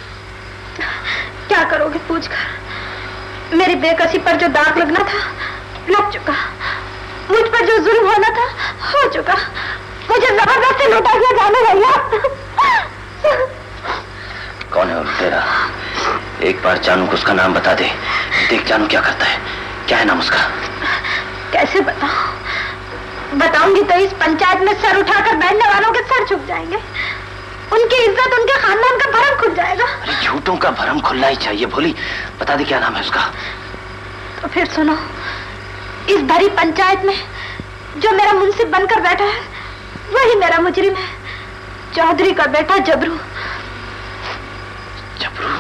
क्या करोगे पूछकर? मेरी बेकसी पर जो दाग लगना था लग चुका, मुझ पर जो जुल्म होना था हो चुका। मुझे जबरदस्ती लुटा दिया जाने भैया। कौन है तेरा? एक बार जानू को उसका नाम बता दे, देख जानू क्या करता है। क्या है नाम उसका? कैसे बताऊं? बताऊंगी तो इस पंचायत में सर उठाकर बैठने वालों के सर झुक जाएंगे, उनकी इज्जत, उनके खानदान का भरम खुल जाएगा। अरे झूठों का भरम खुलना ही चाहिए। भोली बता दे क्या नाम है उसका। तो फिर सुनो, इस भरी पंचायत में जो मेरा मुंसिफ बनकर बैठा है वही मेरा मुजरिम है, चौधरी का बेटा जबरू। जबरू?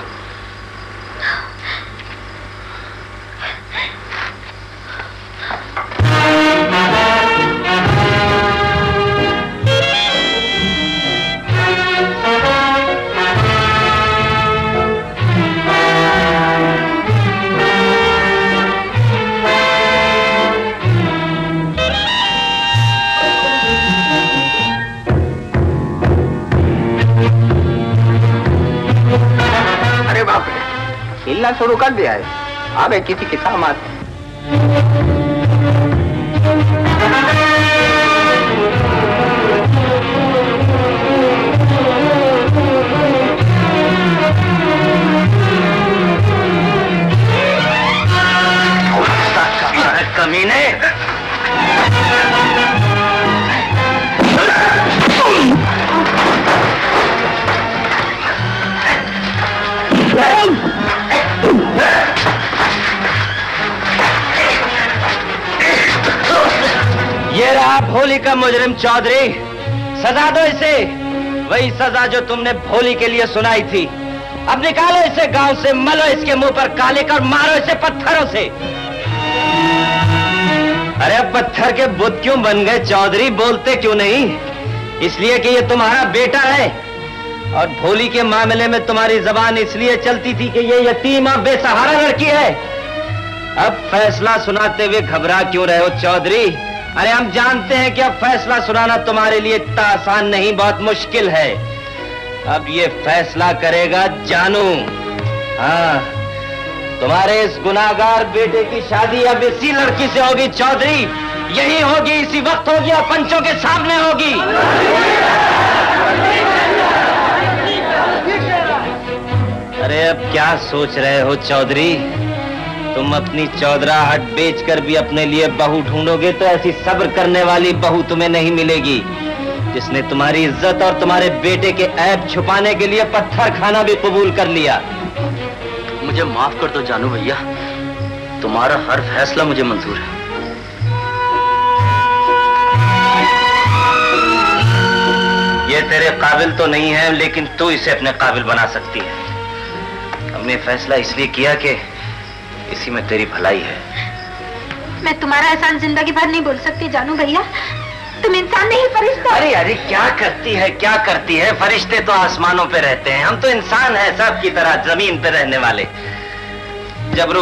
हिलना शुरू कर दिया है। अबे किसी की सामात कमीने। ये रहा भोली का मुजरिम चौधरी, सजा दो इसे। वही सजा जो तुमने भोली के लिए सुनाई थी। अब निकालो इसे गांव से, मलो इसके मुंह पर काले कर, मारो इसे पत्थरों से। अरे अब पत्थर के बुत क्यों बन गए चौधरी? बोलते क्यों नहीं? इसलिए कि ये तुम्हारा बेटा है, और भोली के मामले में तुम्हारी जबान इसलिए चलती थी कि ये यतीम और बेसहारा लड़की है। अब फैसला सुनाते हुए घबरा क्यों रहे हो चौधरी? अरे हम जानते हैं कि अब फैसला सुनाना तुम्हारे लिए इतना आसान नहीं, बहुत मुश्किल है। अब ये फैसला करेगा जानू। हाँ, तुम्हारे इस गुनाहगार बेटे की शादी अब इसी लड़की से होगी चौधरी। यही होगी, इसी वक्त होगी और पंचों के सामने होगी। अरे अब क्या सोच रहे हो चौधरी? तुम अपनी चौधराहट बेचकर भी अपने लिए बहू ढूंढोगे तो ऐसी सब्र करने वाली बहू तुम्हें नहीं मिलेगी, जिसने तुम्हारी इज्जत और तुम्हारे बेटे के ऐब छुपाने के लिए पत्थर खाना भी कबूल कर लिया। मुझे माफ कर दो जानू भैया, तुम्हारा हर फैसला मुझे मंजूर है। ये तेरे काबिल तो नहीं है, लेकिन तू इसे अपने काबिल बना सकती है। हमने फैसला इसलिए किया कि इसी में तेरी भलाई है। मैं तुम्हारा एहसान जिंदगी भर नहीं भूल सकती जानू भैया। तुम इंसान नहीं फरिश्ता। अरे अरे क्या करती है, क्या करती है? फरिश्ते तो आसमानों पे रहते हैं, हम तो इंसान हैं सब की तरह, जमीन पे रहने वाले। जबरू,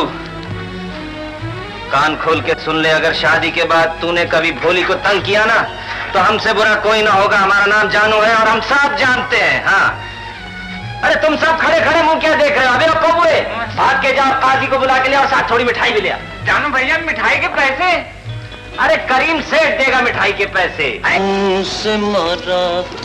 कान खोल के सुन ले, अगर शादी के बाद तूने कभी भोली को तंग किया ना, तो हमसे बुरा कोई ना होगा। हमारा नाम जानू है और हम सब जानते हैं। हाँ, अरे तुम सब खड़े खड़े मुंह क्या देख रहे हो? अबे कौवे, भाग के जाओ, काजी को बुला के ले और साथ थोड़ी मिठाई भी ले आ। जानू भैया, मिठाई के पैसे? अरे करीम सेठ देगा मिठाई के पैसे। से मारा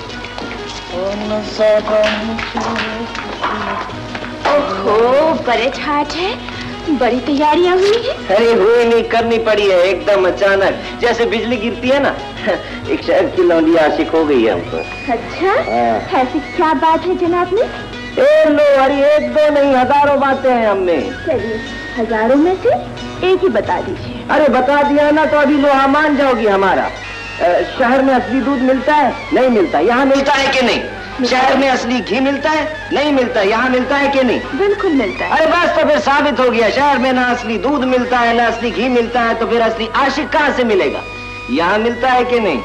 ओहो, बड़े छाछ है, बड़ी तैयारियां हुई है। अरे हुई नहीं, करनी पड़ी है एकदम अचानक, जैसे बिजली गिरती है ना। एक शहर की लौंडी आशिक हो गई है हमको। अच्छा, ऐसी क्या बात है जनाब में? ए लो, अरे एक दो नहीं, हजारों बातें हैं हमने। चलिए, हजारों में से एक ही बता दीजिए। अरे बता दिया ना तो अभी लोहा मान जाओगी हमारा। आ, शहर में असली दूध मिलता है? नहीं मिलता। यहाँ मिलता है कि नहीं? शहर में असली घी मिलता है? नहीं मिलता। यहाँ मिलता है कि नहीं? बिल्कुल मिलता है। अरे बस, तो फिर साबित हो गया, शहर में ना असली दूध मिलता है ना असली घी मिलता है, तो फिर असली आशिक कहाँ से मिलेगा? यहाँ मिलता है कि नहीं?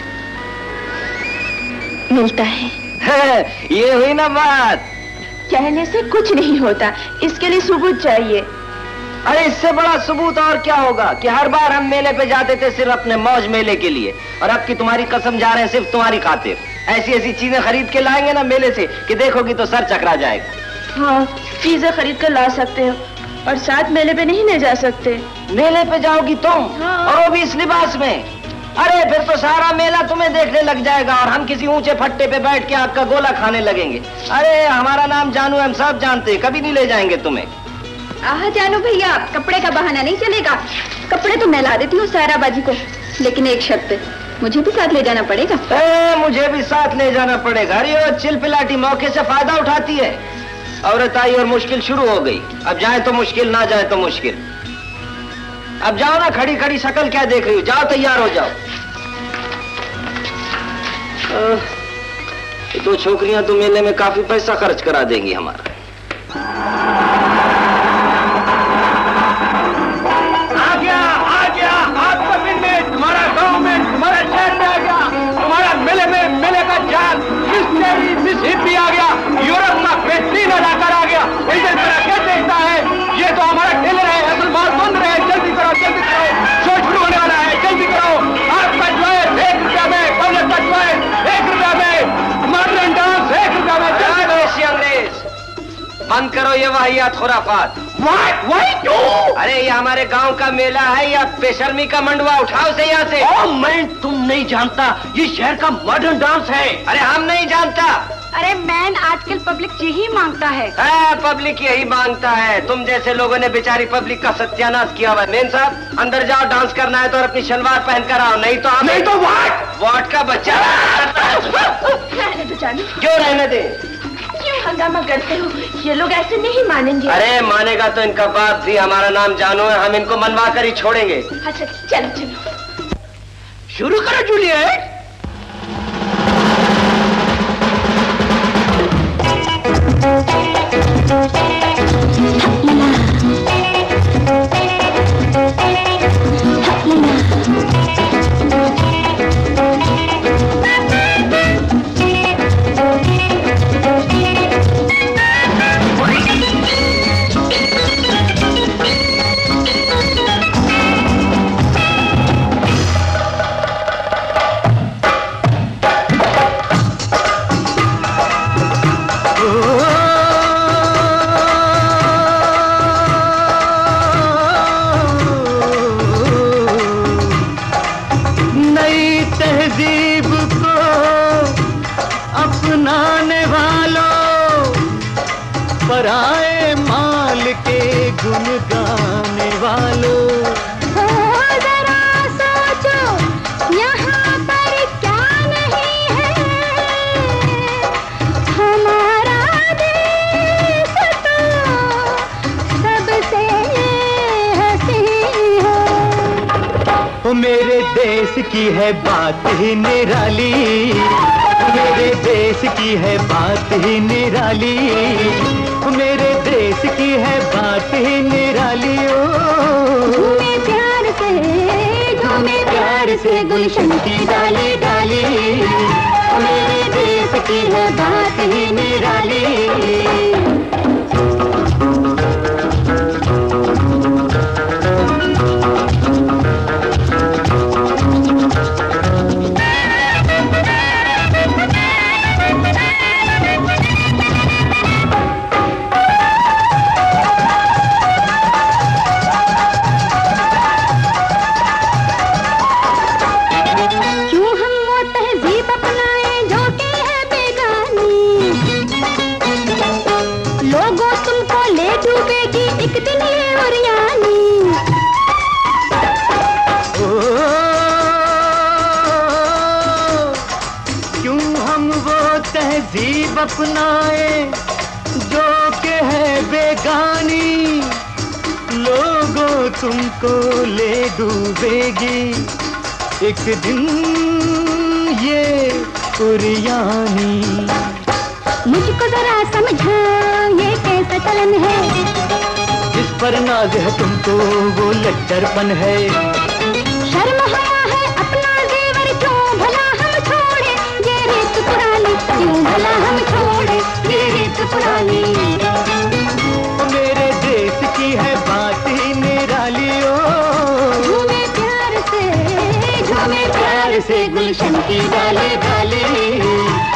मिलता है। है, ये हुई ना बात। कहने से कुछ नहीं होता, इसके लिए सबूत चाहिए। अरे इससे बड़ा सबूत और क्या होगा कि हर बार हम मेले पे जाते थे सिर्फ अपने मौज मेले के लिए, और अब की तुम्हारी कसम जा रहे हैं सिर्फ तुम्हारी खातिर। ऐसी ऐसी चीजें खरीद के लाएंगे ना मेले से कि देखोगी तो सर चकरा जाएगा। हाँ, चीजें खरीद कर ला सकते हो और साथ मेले पे नहीं ले जा सकते। मेले पे जाओगी तुम? हाँ। और वो भी इस लिबास में? अरे फिर तो सारा मेला तुम्हें देखने लग जाएगा और हम किसी ऊंचे फट्टे पे बैठ के आपका गोला खाने लगेंगे। अरे हमारा नाम जानू, हम सब जानते, कभी नहीं ले जाएंगे तुम्हें। आह जानू भैया, कपड़े का बहाना नहीं चलेगा। कपड़े तो मैं ला देती हूँ सायरा बाजी को, लेकिन एक शर्त पे, मुझे भी साथ ले जाना पड़ेगा। ए, मुझे भी साथ ले जाना पड़ेगा। अरे वो चिलपिलाटी मौके से फायदा उठाती है। औरत आई और मुश्किल शुरू हो गई। अब जाए तो मुश्किल, ना जाए तो मुश्किल। अब जाओ ना, खड़ी खड़ी शक्ल क्या देख रही हो? जाओ, तैयार हो जाओ। ये दो छोकरियां तो मेले में काफी पैसा खर्च करा देंगी हमारा। आ गया, आ गया, आपका दिन में, तुम्हारा गांव में, तुम्हारे शहर में आ गया, तुम्हारा मेले में मेले का जाल, मिस तेरी मिस हिप्पी आ गया, यूरोप का बेहतरीन अदाकार आ गया। इधर तरह क्या देखता है? ये तो हमारा टेलर है, असल बात बंद रहे। जल्दी करो, जल्दी करो, शो शुरू होने वाला है, जल्दी करो। आपका ज्वाइस एक रुपया में, पब्लिक का ज्वाइस एक रुपया में, मॉडर्न डांस एक रुपया में। अंग्रेज बंद करो ये वाहियात खुराफात। Why क्यों? अरे ये हमारे गांव का मेला है या बेशर्मी का मंडवा? उठाओ से यहाँ से। ओ, मैं तुम नहीं जानता, ये शहर का मॉडर्न डांस है। अरे हम नहीं जानता। अरे मैन, आजकल पब्लिक यही मांगता है। हाँ, पब्लिक यही मांगता है। तुम जैसे लोगों ने बेचारी पब्लिक का सत्यानाश किया हुआ है। मेन साहब अंदर जाओ, डांस करना है तो अपनी शलवार पहन कर आओ, नहीं तो हम नहीं तो वाट वाट का बच्चा। रहने दो जानू। क्यों रहने दे? क्यों हंगामा करते हो? ये लोग ऐसे नहीं मानेंगे। अरे मानेगा तो इनका बाप भी। हमारा नाम जानू है, हम इनको मनवा कर ही छोड़ेंगे। अच्छा चलो चलो शुरू करो जूलियट। पराए माल के गुन गाने वालों, जरा सोचो यहाँ पर क्या नहीं है। हमारा देश तो सबसे हंसी है। ओ मेरे देश की है बात ही निराली, मेरे देश की है बात ही निराली, मेरे देश की है बात ही निराली। ओ झूमे प्यार से, झूमे प्यार से गुलशन की डाली डाली, मेरे देश की है बात ही निराली। तहजीब अपनाए जो के है बेगानी, लोगों तुमको ले डूबेगी एक दिन ये कुरियानी। मुझको जरा समझा ये कैसा चलन है, जिस पर नाज है तुमको वो लज्जरपन है। शर्म हया है अपना जेवर क्यों भला हम छोड़े, ये रीत पुरानी क्यों भला हम छोड़े, ये रीत पुरानी। मेरे देश की है बात ही निराली। ओ झूमे प्यार से, झूमे प्यार से गुलशन की डाली डाली,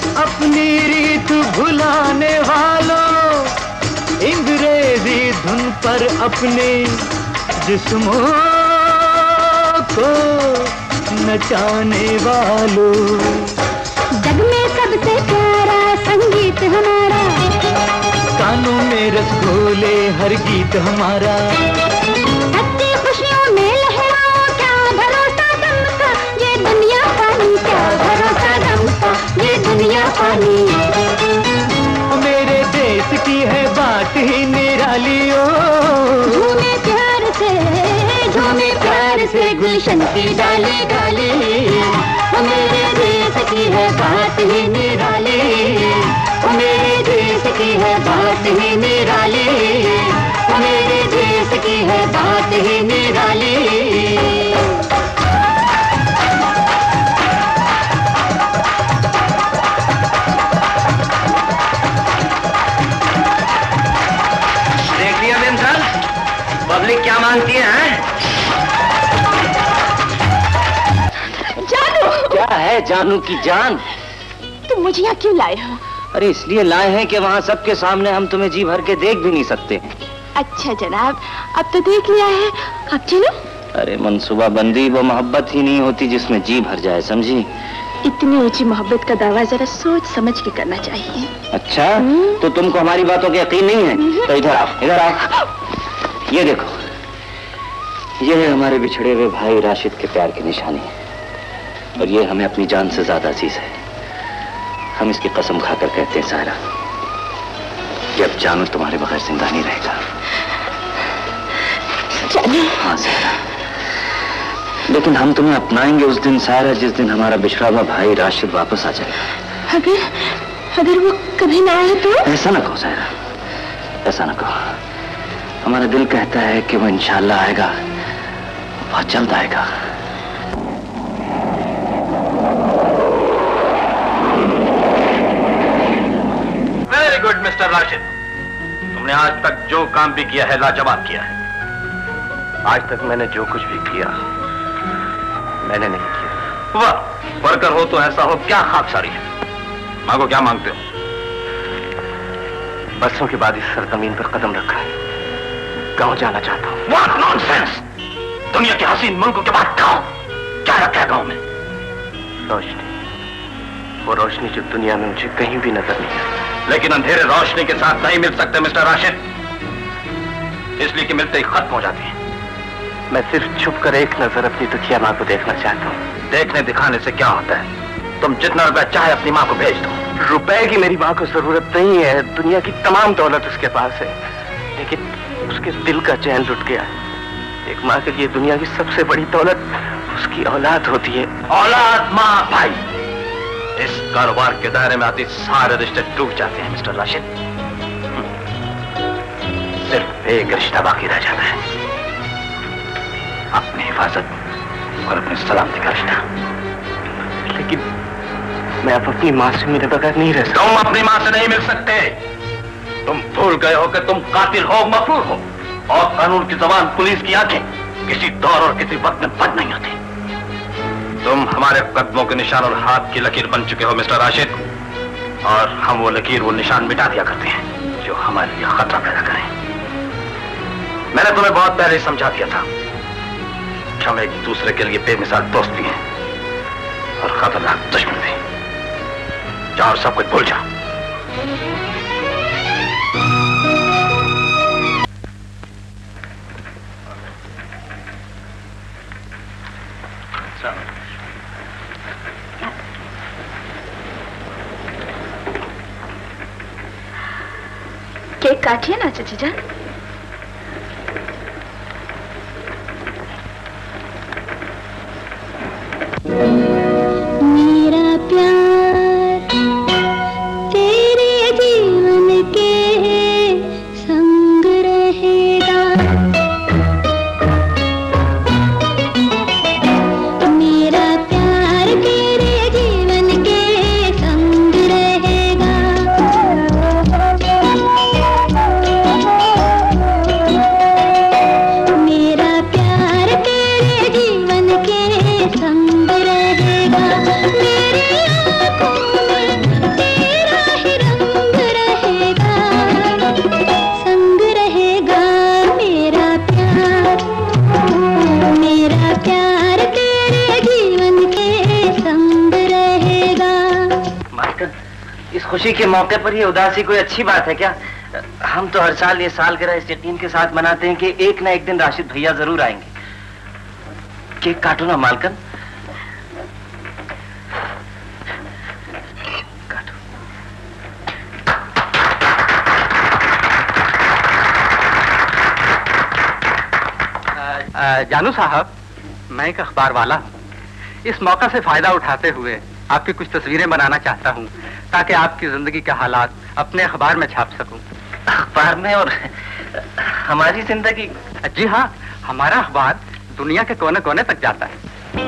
अपनी रीत भुलाने वालों, अंग्रेजी धुन पर अपने जिस्मों को नचाने वालों। जग में सबसे प्यारा संगीत हमारा, कानों में रसगोले हर गीत हमारा। सच्ची खुशियों में लहराओ, क्या भरोसा दम का ये दुनिया पानी, क्या भरोसा दम का ये दुनिया पानी। मेरे देश की है बात ही निराली ओ, झूमे प्यार से झूमे प्यार से गुलशन की डाली डाली। मेरे देश की है बात ही निराली, मेरे देश की है बात ही निराली, मेरे देश की है बात ही निराली। देख लिया बेमसाल, पब्लिक क्या मांगती है? जानू! क्या है जानू की जान? तुम मुझे यहाँ क्यों लाए हो? अरे इसलिए लाए हैं कि वहाँ सबके सामने हम तुम्हें जी भर के देख भी नहीं सकते। अच्छा जनाब, अब तो देख लिया है, अब चलो। अरे मंसूबा बंदी वो मोहब्बत ही नहीं होती जिसमें जी भर जाए, समझी? इतनी ऊंची मोहब्बत का दावा जरा सोच समझ के करना चाहिए। अच्छा, तो तुमको हमारी बातों का यकीन नहीं है? तो इधर आओ, इधर आओ। ये देखो, ये है हमारे बिछड़े हुए भाई राशिद के प्यार की निशानी, और ये हमें अपनी जान से ज्यादा अजीज है। हम इसकी कसम खाकर कहते हैं सायरा, कि अब जानू तुम्हारे बगैर जिंदा नहीं रहेगा। जानू? हाँ सायरा, लेकिन हम तुम्हें अपनाएंगे उस दिन सायरा, जिस दिन हमारा बिछड़ा हुआ भाई राशिद वापस आ जाएगा। अगर अगर वो कभी ना आए तो? ऐसा ना कहो सायरा, ऐसा ना कहो। हमारा दिल कहता है कि वो इंशाल्लाह आएगा, बहुत जल्द आएगा। वेरी गुड मिस्टर राशिद, तुमने आज तक जो काम भी किया है लाजवाब किया है। आज तक मैंने जो कुछ भी किया मैंने नहीं किया। वाह, वर्कर हो तो ऐसा हो, क्या खाकसारी है। मांगो, क्या मांगते हो? बरसों के बाद इस सरजमीन पर कदम रखा है, गांव जाना चाहता हूँ। What nonsense! दुनिया के हसीन मुल्कों के बाद गांव क्या रखा है गांव में? रोशनी, वो रोशनी जो दुनिया में मुझे कहीं भी नजर नहीं आती। लेकिन अंधेरे रोशनी के साथ नहीं मिल सकते मिस्टर राशिद, इसलिए कि मिलते ही खत्म हो जाती है। मैं सिर्फ छुप कर एक नजर अपनी दुखिया माँ को देखना चाहता हूँ। देखने दिखाने से क्या होता है? तुम जितना रुपया चाहे अपनी माँ को भेज दो। रुपए की मेरी माँ को जरूरत नहीं है, दुनिया की तमाम दौलत उसके पास है, लेकिन उसके दिल का चैन लुट गया है। एक माँ के लिए दुनिया की सबसे बड़ी दौलत उसकी औलाद होती है। औलाद, माँ, भाई, इस कारोबार के दायरे में आती सारे रिश्ते टूट जाते हैं मिस्टर राशिद। सिर्फ एक रिश्ता बाकी रह जाता है, अपनी हिफाजत और अपनी सलामती का रिश्ता। लेकिन मैं अब अपनी माँ से मिले बगैर नहीं रह सकता। तुम अपनी माँ से नहीं मिल सकते। तुम भूल गए हो कि तुम कातिल हो, मफरूर हो, और कानून की जबान, पुलिस की आंखें किसी दौर और किसी वक्त में बंद नहीं होती। तुम हमारे कदमों के निशान और हाथ की लकीर बन चुके हो मिस्टर राशिद, और हम वो लकीर, वो निशान मिटा दिया करते हैं जो हमारे लिए खतरा पैदा करें। मैंने तुम्हें बहुत पहले समझा दिया था कि हम एक दूसरे के लिए बेमिसाल दोस्त भी हैं और खतरनाक दुश्मन भी। जाओ, सब कुछ भूल जाओ। केक काटिए ना चाची जान। मेरा प्यार तेरे जीवन के संग रहेगा, मेरा प्यार तेरे जीवन के संग रहेगा। इस खुशी के मौके पर ये उदासी कोई अच्छी बात है क्या? हम तो हर साल ये सालगिरह इस यकीन के साथ मनाते हैं कि एक ना एक दिन राशिद भैया जरूर आएंगे। केक काटो ना मालकन। काटो। जानू साहब, मैं एक अखबार वाला हूँ। इस मौका से फायदा उठाते हुए आपकी कुछ तस्वीरें बनाना चाहता हूँ ताकि आपकी जिंदगी के हालात अपने अखबार में छाप सकूं। अखबार में? और हमारी जिंदगी? जी हाँ, हमारा अखबार दुनिया के कोने कोने तक जाता है।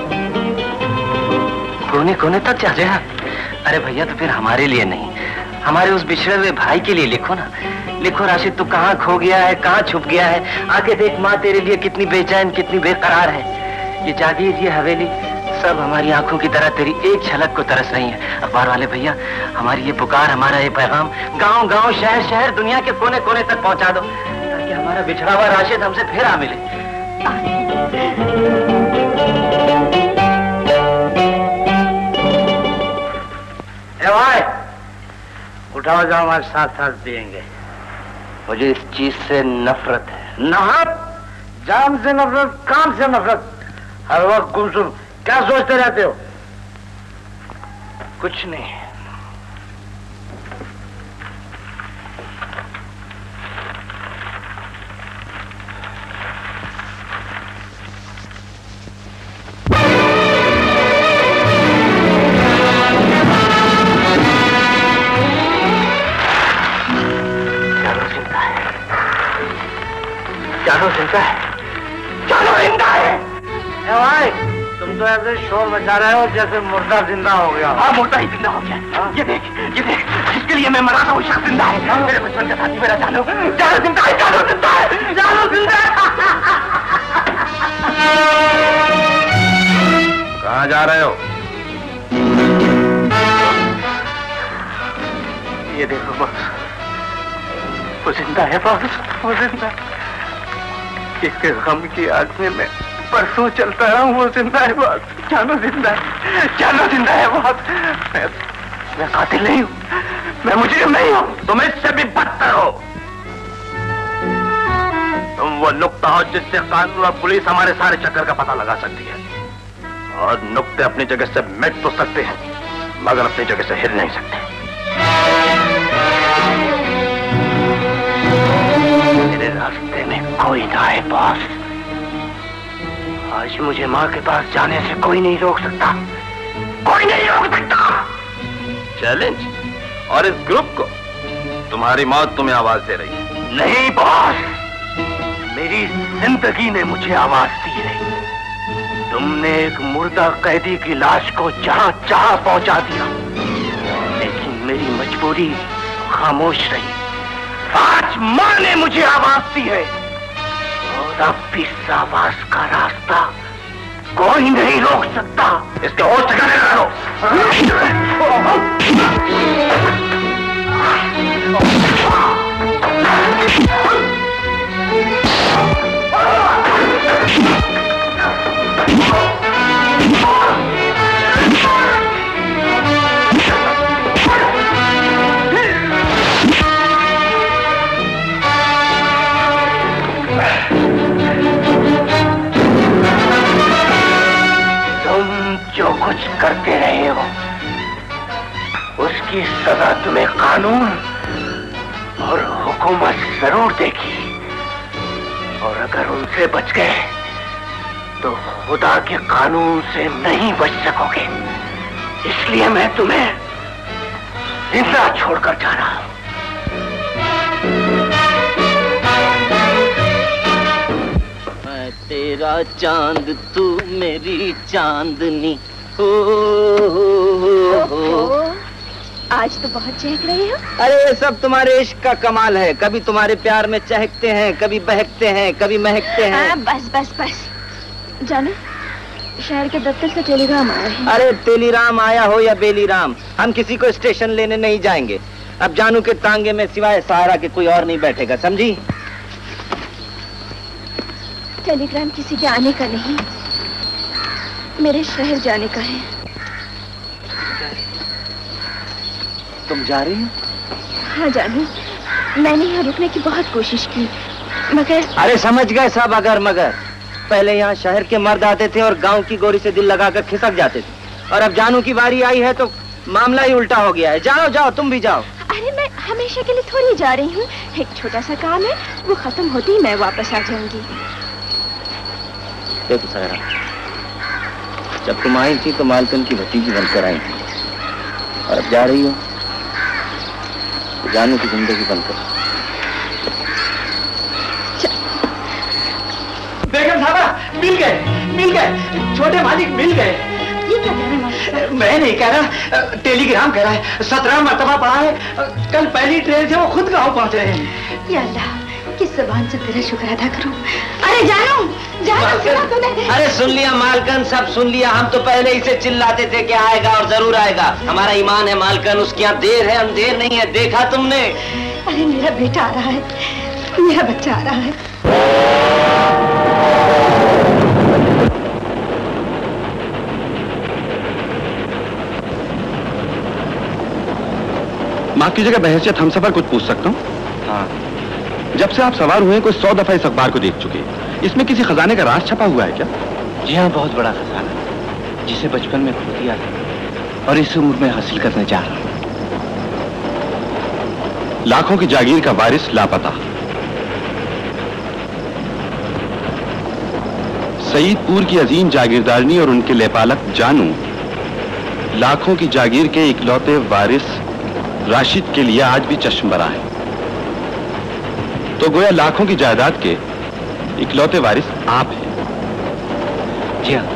कोने कोने तक जाते हैं? अरे भैया, तो फिर हमारे लिए नहीं, हमारे उस बिछड़े हुए भाई के लिए लिखो ना। लिखो, राशिद तू कहाँ खो गया है, कहाँ छुप गया है, आके देख माँ तेरे लिए कितनी बेचैन, कितनी बेकरार है। ये जागीर, ये हवेली, सब हमारी आंखों की तरह तेरी एक झलक को तरस रही है। अखबार वाले भैया, हमारी ये पुकार, हमारा ये पैगाम गांव गांव, शहर शहर, दुनिया के कोने कोने तक पहुंचा दो ताकि हमारा बिछड़ा हुआ राशिद हमसे फिर आ मिले। ए भाई, उठाओ, जाओ, हमारे साथ साथ पिएंगे। मुझे इस चीज से नफरत है। नफरत? जाम से नफरत, काम से नफरत। हर वक्त गुमसुम क्या सोचते रहते हो? कुछ नहीं। जानो जिंदा है, जानो जिंदा है, जानो जिंदा है। ए भाई, तुम तो ऐसे शोर मचा रहे हो जैसे मुर्दा जिंदा हो गया। हाँ, मुर्दा ही जिंदा हो गया। हाँ? ये देख, ये देख, जिसके लिए मैं मरा था वो शख्स जिंदा है। हाँ? मेरे बचपन का साथी, मेरा जानो, जानो जिंदा है, जानो जिंदा है, जानो जिंदा है। कहाँ जा रहे हो? ये देखो बॉस, वो जिंदा है बॉस, वो जिंदा है। इसके गम की आग में मैं परसों चलता रहा हूँ, वो जिंदा है बॉस, जानो जिंदा है, जानो जिंदा है बॉस। मैं, मैं कातिल नहीं हूँ, मैं मुजरिम नहीं हूँ। तुम इससे भी बदतर हो। तुम वो नुक्ता हो जिससे कानून और पुलिस हमारे सारे चक्कर का पता लगा सकती है। और नुक्ते अपनी जगह से मिट तो सकते हैं मगर अपनी जगह से हिल नहीं सकते। मेरे रास्ते में कोई ना है बॉस। आज मुझे माँ के पास जाने से कोई नहीं रोक सकता, कोई नहीं रोक सकता। चैलेंज? और इस ग्रुप को? तुम्हारी मौत तुम्हें आवाज दे रही है। नहीं बॉस, मेरी जिंदगी ने मुझे आवाज दी है। तुमने एक मुर्दा कैदी की लाश को जहां चाह पहुंचा दिया, लेकिन मेरी मजबूरी खामोश रही। आज मां ने मुझे आवाज दी है और अब इस आवाज का रास्ता कोई नहीं रोक सकता। इसके होश ठिकाने रखो। जो कुछ करते रहे हो उसकी सजा तुम्हें कानून और हुकूमत जरूर देगी, और अगर उनसे बच गए तो खुदा के कानून से नहीं बच सकोगे। इसलिए मैं तुम्हें जिंदा छोड़कर जा रहा हूं। मैं तेरा चांद, तू मेरी चांदनी। हो, हो, हो। आज तो बहुत चहक रहे हो। अरे ये सब तुम्हारे इश्क का कमाल है। कभी तुम्हारे प्यार में चहकते हैं, कभी बहकते हैं, कभी महकते हैं। हाँ, बस बस बस। जानो, शहर के दफ्तर से टेलीग्राम आया है। अरे तेलीराम आया हो या बेलीराम, हम किसी को स्टेशन लेने नहीं जाएंगे। अब जानू के तांगे में सिवाय सहारा के कोई और नहीं बैठेगा, समझी? टेलीग्राम किसी के आने का नहीं, मेरे शहर जाने का है। तुम जा रही हो? हाँ जानू, मैंने यहाँ रुकने की बहुत कोशिश की, मगर... अरे समझ गए सब अगर मगर। पहले यहाँ शहर के मर्द आते थे और गांव की गोरी से दिल लगाकर खिसक जाते थे, और अब जानू की बारी आई है तो मामला ही उल्टा हो गया है। जाओ जाओ, तुम भी जाओ। अरे मैं हमेशा के लिए थोड़ी जा रही हूँ, एक छोटा सा काम है, वो खत्म होते ही मैं वापस आ जाऊंगी। देखो सहरा, जब तुम आई थी तो मालकन की भतीजी बनकर आई थी, और अब जा रही हो तो जानू की जिंदगी बनकर। बेगम साहबा, मिल गए, मिल गए, छोटे मालिक मिल गए। ये क्या कह रहे हैं? मैं नहीं कह रहा, टेलीग्राम कह रहा है, सत्रह मरतबा पड़ा है, कल पहली ट्रेन से वो खुद गांव पहुंच रहे हैं। या अल्लाह, किस ज़बान से तेरा शुक्र अदा करूं। अरे जानू, जानू सुना तूने? अरे सुन लिया मालकन, सब सुन लिया। हम तो पहले ही से चिल्लाते थे कि आएगा और जरूर आएगा। हमारा ईमान है मालकन, उसके यहाँ देर है अंधेर नहीं है। देखा तुमने? अरे मेरा बेटा आ रहा है, मेरा बच्चा आ रहा है। माफ कीजिएगा, बहैसियत हम सफर कुछ पूछ सकता हूँ? हाँ। जब से आप सवार हुए कोई सौ दफा इस अखबार को देख चुके हैं। इसमें किसी खजाने का राज छपा हुआ है क्या? जी हाँ, बहुत बड़ा खजाना, जिसे बचपन में खो दिया था और इस उम्र में हासिल करने जा रहा हूँ। लाखों की जागीर का वारिस लापता। सईदपुर की अजीम जागीरदारनी और उनके लेपालक जानू लाखों की जागीर के इकलौते वारिस राशिद के लिए आज भी चश्मबरा है। तो गोया लाखों की जायदाद के इकलौते वारिस आप हैं। जी हाँ।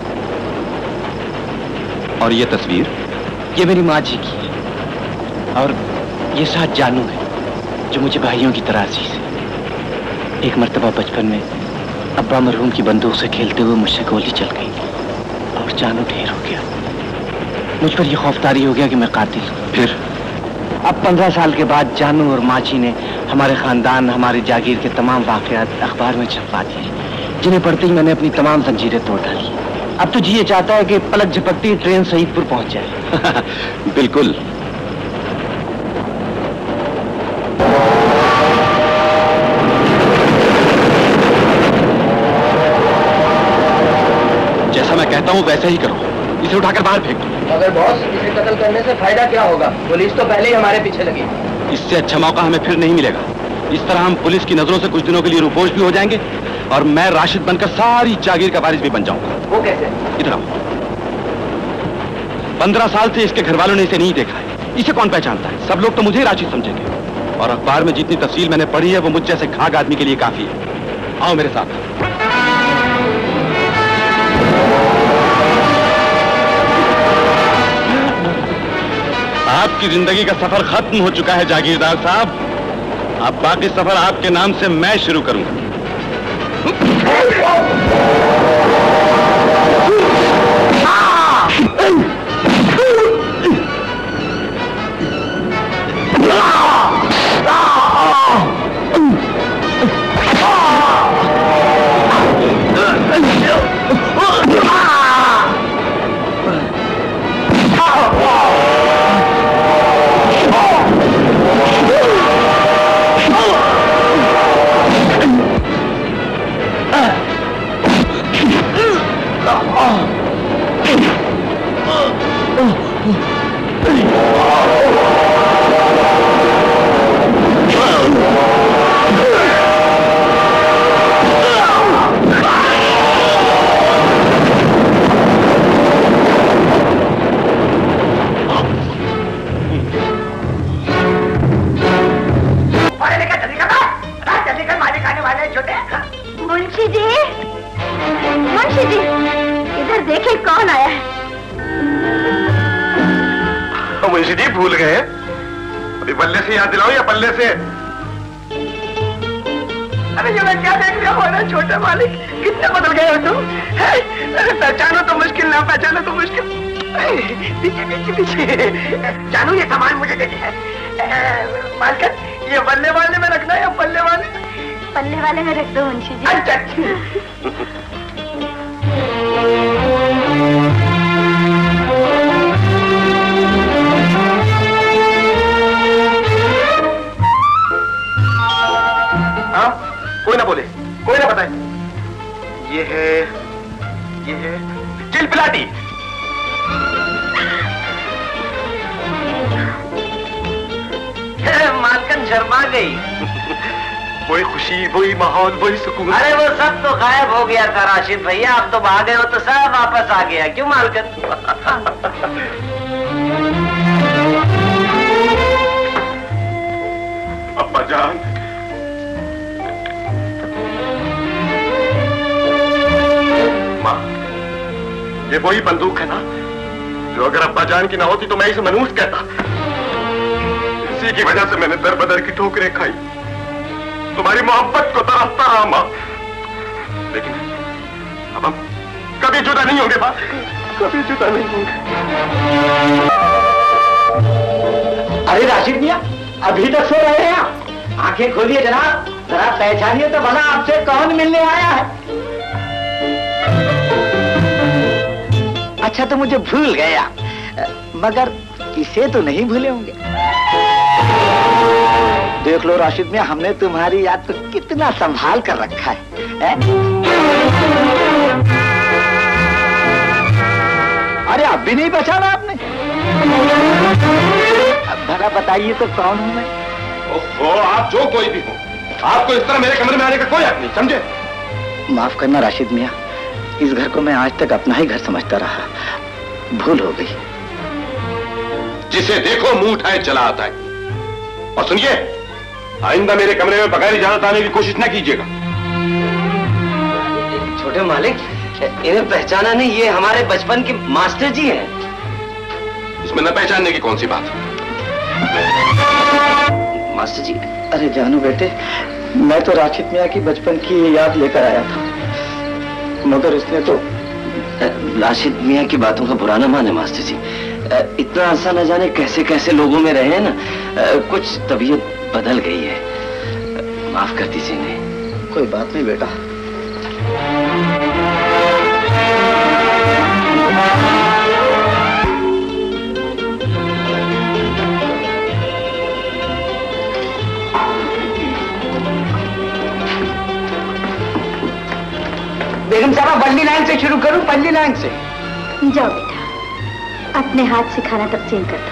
और ये तस्वीर? ये मेरी माँ जी की है, और ये साथ जानू है जो मुझे भाइयों की तरह अजीज है। एक मर्तबा बचपन में अब्बा मरहूम की बंदूक से खेलते हुए मुझसे गोली चल गई और जानू ढेर हो गया। मुझ पर यह खौफतारी हो गया कि मैं कातिल हूँ। फिर अब पंद्रह साल के बाद जानू और माँ जी ने हमारे खानदान, हमारे जागीर के तमाम वाकयात अखबार में छपवा दिए, जिन्हें पढ़ते ही मैंने अपनी तमाम जंजीरें तोड़ डाली। अब तो जी ये चाहता है कि पलक झपकती ट्रेन सईदपुर पहुंच जाए। बिल्कुल। जैसा मैं कहता हूं वैसा ही करो, इसे उठाकर बाहर फेंक दो। अगर बॉस, इसे कत्ल करने से फायदा क्या होगा? पुलिस तो पहले ही हमारे पीछे लगी। इससे अच्छा मौका हमें फिर नहीं मिलेगा। इस तरह हम पुलिस की नजरों से कुछ दिनों के लिए रूपोश भी हो जाएंगे और मैं राशिद बनकर सारी जागीर का वारिस भी बन जाऊंगा। वो कैसे? इधर आओ। पंद्रह साल से इसके घर वालों ने इसे नहीं देखा है। इसे कौन पहचानता है? सब लोग तो मुझे राशिद समझेंगे, और अखबार में जितनी तफसील मैंने पढ़ी है वो मुझ जैसे खाक आदमी के लिए काफी है। आओ मेरे साथ। आपकी जिंदगी का सफर खत्म हो चुका है जागीरदार साहब। अब बाकी सफर आपके नाम से मैं शुरू करूंगा। मुंशी जी, मुंशी जी, इधर देखे कौन आया है? मुंशी जी भूल गए? अभी बल्ले से याद दिलाओ या बल्ले से? अरे ये मैं क्या देख रहा हूँ ना छोटे मालिक, कितने बदल गए हो तुम? पहचानो तो मुश्किल, ना पहचानो तो मुश्किल। पीछे पीछे पीछे। जानू ये सामान मुझे देते हैं। मालकन ये बल्ले वाले में रखना या पल्ले वाले? पल्ले वाले में रख दो मुंशी जी। अच्छा। शर्मा गई। वही खुशी, वही माहौल, वही सुकून। अरे वो सब तो गायब हो गया था राशिद भैया, अब तो भागे हो तो सब वापस आ गया। क्यों मालकिन? अब्बा जान, माँ, ये वही बंदूक है ना जो अगर अब्बा जान की ना होती तो मैं इसे मनूस कहता। इसी की वजह से मैंने दर बदर की ठोकरें खाई, तुम्हारी मोहब्बत को तरसता रहा माँ। लेकिन अब हम कभी जुदा नहीं होंगे माँ, कभी जुदा नहीं होंगे। अरे राशिद मियां, अभी तक सो रहे हैं आप? आंखें खोलिए जनाब, जरा पहचानिए तो भला आपसे कौन मिलने आया है। अच्छा तो मुझे भूल गया, मगर इसे तो नहीं भूले होंगे। देख लो राशिद मियां, हमने तुम्हारी याद को कितना संभाल कर रखा है, है? अरे अब भी नहीं पहचाना आपने? अब भला बताइए तो कौन हूं मैं? ओहो, आप जो कोई भी हो, आपको इस तरह मेरे कमरे में आने का कोई हक नहीं, समझे? माफ करना राशिद मियां, इस घर को मैं आज तक अपना ही घर समझता रहा, भूल हो गई। जिसे देखो मुंह उठाए चला आता है। और सुनिए, आइंदा मेरे कमरे में बगैर इजाजत आने की कोशिश ना कीजिएगा। छोटे मालिक, इन्हें पहचाना नहीं, ये हमारे बचपन के मास्टर जी हैं। इसमें न पहचानने की कौन सी बात? मास्टर जी। अरे जानू बेटे, मैं तो राशिद मियां की बचपन की याद लेकर आया था, मगर उसने तो राशिद मियां की बातों का बुरा न माने मास्टर जी। इतना आसा न जाने कैसे कैसे लोगों में रहे हैं ना, कुछ तबीयत बदल गई है, माफ कर दीजिए इन्हें। कोई बात नहीं बेटा। बेगम साहब, पल्ली लाइन से शुरू करूं? पल्ली लाइन से। जाओ बेटा, अपने हाथ से खाना तकसीम कर दो।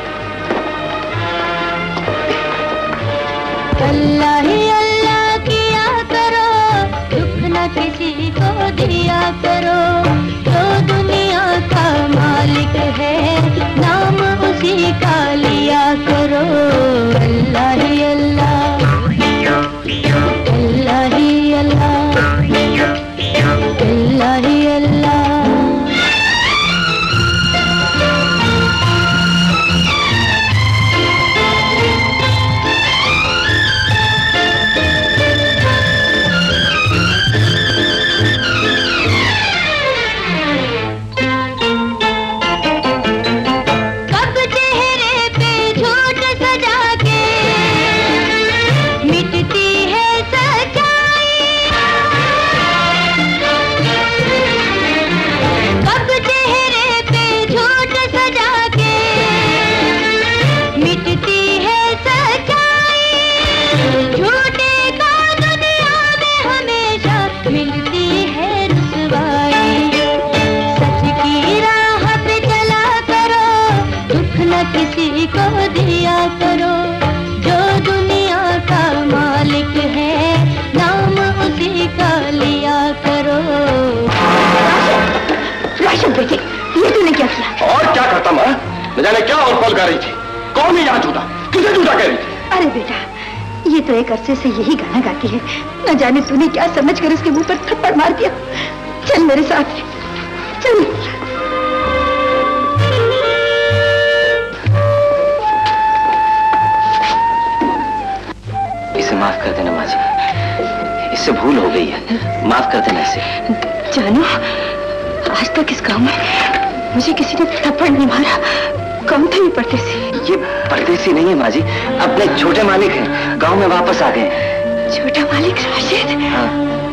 अल्लाह ही अल्लाह किया करो, दुख न किसी को दिया करो। जो दुनिया का मालिक है, नाम उसी का लिया करो। अल्लाह ही अल्लाह, अल्लाह ही अल्लाह, अल्लाह ही अल्लाह। किसी को दिया करो, जो दुनिया का मालिक है, नाम उसी का लिया करो। राशिद बेटे, ये तूने क्या किया? और क्या करता माँ? न जाने क्या और कॉल कर रही थी। कौन है यहाँ झूठा? किसे झूठा कह रही थी? अरे बेटा, ये तो एक अरसे से यही गाना गाती है, न जाने तूने क्या समझकर उसके मुंह पर थप्पड़ मार दिया। चल मेरे साथ, चल। माफ कर देना माँ जी, इससे भूल हो गई है, माफ कर देना इसे। जानू, आज तक इस गांव में मुझे किसी ने थप्पड़ नहीं मारा। कौन थे ये परदेसी? ये परदेसी नहीं है माँ जी, अपने छोटे मालिक हैं, गांव में वापस आ गए। छोटा मालिक राशिद? हाँ।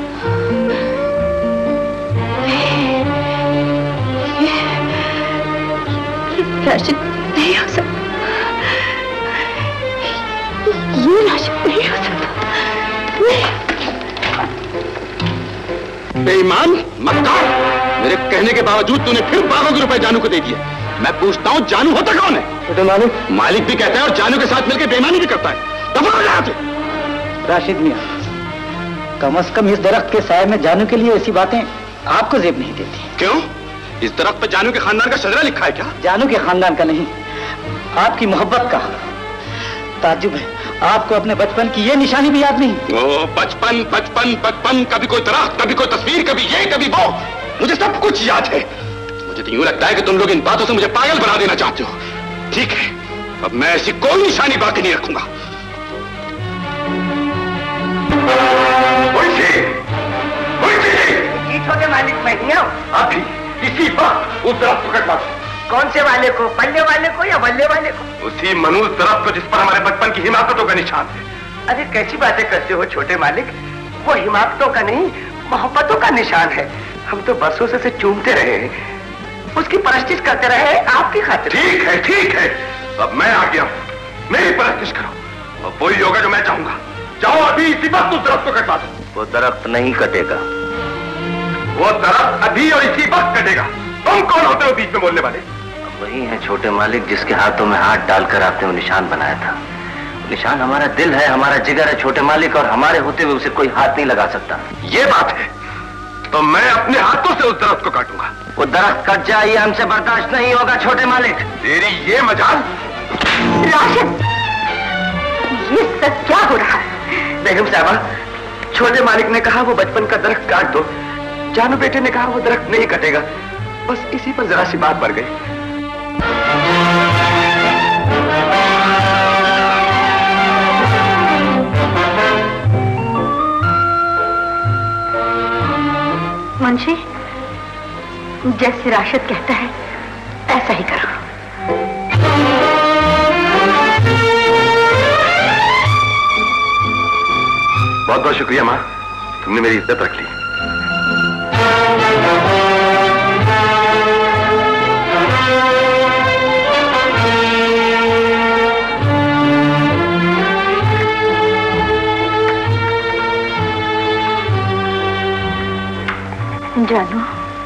राशिद नहीं हो सकता, ये राशिद नहीं हो सकता। बेईमान, मक्कार, मेरे कहने के बावजूद तूने फिर बारह सौ रुपए जानू को दे दिए। मैं पूछता हूँ जानू होता कौन है? छोटे मालिक। मालिक भी कहता है और जानू के साथ मिलकर बेईमानी भी करता है। दफा हो जाते। राशिद मियाँ, कम अज कम इस दरख्त के साए में जानू के लिए ऐसी बातें आपको जेब नहीं देती। क्यों? इस दरख्त पे जानू के खानदान का शजरा लिखा है क्या? जानू के खानदान का नहीं, आपकी मोहब्बत का। ताज्जुब है, आपको अपने बचपन की ये निशानी भी याद नहीं? ओ बचपन बचपन बचपन, कभी कोई दरख्त, कभी कोई तस्वीर, कभी ये कभी वो, मुझे सब कुछ याद है। मुझे तो यूं लगता है कि तुम लोग इन बातों से मुझे पागल बना देना चाहते हो। ठीक है, अब मैं ऐसी कोई निशानी बाकी नहीं रखूंगा। छोटे मालिक मैं ही हूँ। आप ही इसी वक्त उस दरख्त को कटवा दो। कौन से वाले को? पल्ले वाले को या बल्ले वाले को? उसी मनूस दरख्त को जिस पर हमारे बचपन की हिमाकतों का निशान है। अरे कैसी बातें करते हो छोटे मालिक, वो हिमाकतों का नहीं मोहब्बतों का निशान है। हम तो बरसों से, से चूमते रहे हैं, उसकी परस्तिश करते रहे आपकी खातिर। ठीक है ठीक है, अब मैं आ गया हूँ, मेरी परस्तिश करो। अब वही होगा जो मैं चाहूंगा। जाओ अभी इसी वक्त उस दरख्त को कटवा दो। वो दरख्त नहीं कटेगा। वो दरख्त अभी और इसी वक्त कटेगा। तुम कौन होते हो बीच में बोलने वाले? वही है छोटे मालिक जिसके हाथों में हाथ डालकर आपने वो निशान बनाया था। वो निशान हमारा दिल है, हमारा जिगर है छोटे मालिक, और हमारे होते हुए उसे कोई हाथ नहीं लगा सकता। ये बात है तो मैं अपने हाथों से उस दरख्त को काटूंगा। वो दरख्त कट जाए, हमसे बर्दाश्त नहीं होगा छोटे मालिक। तेरी ये मजाल। राशिद, ये सब क्या हो रहा है? बेगम साहबा, छोटे मालिक ने कहा वो बचपन का दरख्त काट दो, जानू बेटे ने कहा वो दरख्त नहीं कटेगा। बस इसी पर जरा सी बात बढ़ गई। मुंशी, जैसे राशिद कहता है ऐसा ही करो। बहुत बहुत शुक्रिया माँ, तुमने मेरी इज्जत रख ली। जानू,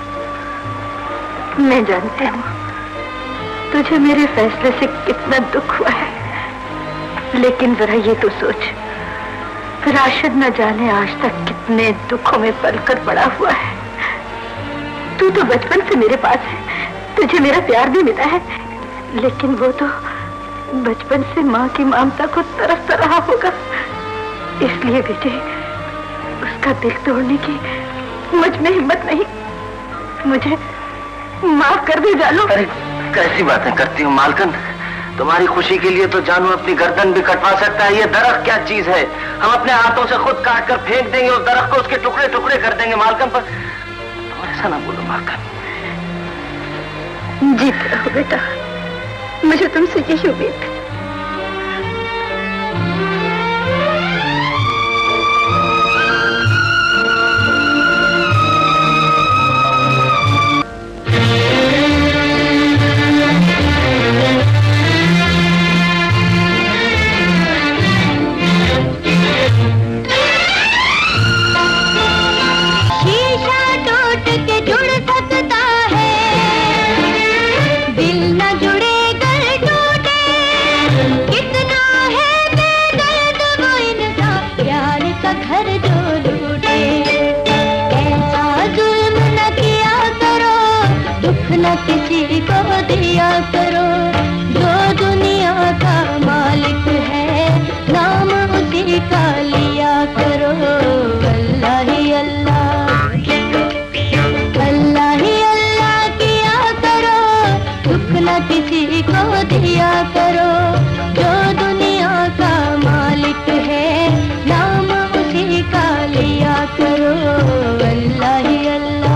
मैं जानती हूँ तुझे मेरे फैसले से कितना दुख हुआ है, लेकिन जरा ये तो सोच, राशिद न जाने आज तक कितने दुखों में पलकर पड़ा हुआ है। तू तो बचपन से मेरे पास है, तुझे मेरा प्यार भी मिला है, लेकिन वो तो बचपन से माँ की ममता को तरसता रहा होगा। इसलिए बेटे, उसका दिल तोड़ने की मुझ में हिम्मत नहीं। मुझे माफ कर दे जानू। अरे कैसी बातें करती हूँ मालकन, तुम्हारी खुशी के लिए तो जानू अपनी गर्दन भी कटवा सकता है। ये दरख्त क्या चीज है, हम अपने हाथों से खुद काट कर फेंक देंगे उस दरख्त को, उसके टुकड़े टुकड़े कर देंगे मालकन। पर तुम ऐसा ना बोलो मालकन। जीत रहो बेटा, मुझे तुमसे यही उम्मीद है। किसी को दिया करो, जो दुनिया का मालिक है नाम उसी का लिया करो। अल्लाह ही अल्लाह, अल्लाह ही अल्लाह किया करो, दुख न किसी को दिया करो, जो दुनिया का मालिक है नाम उसी का लिया करो। अल्लाह ही अल्लाह,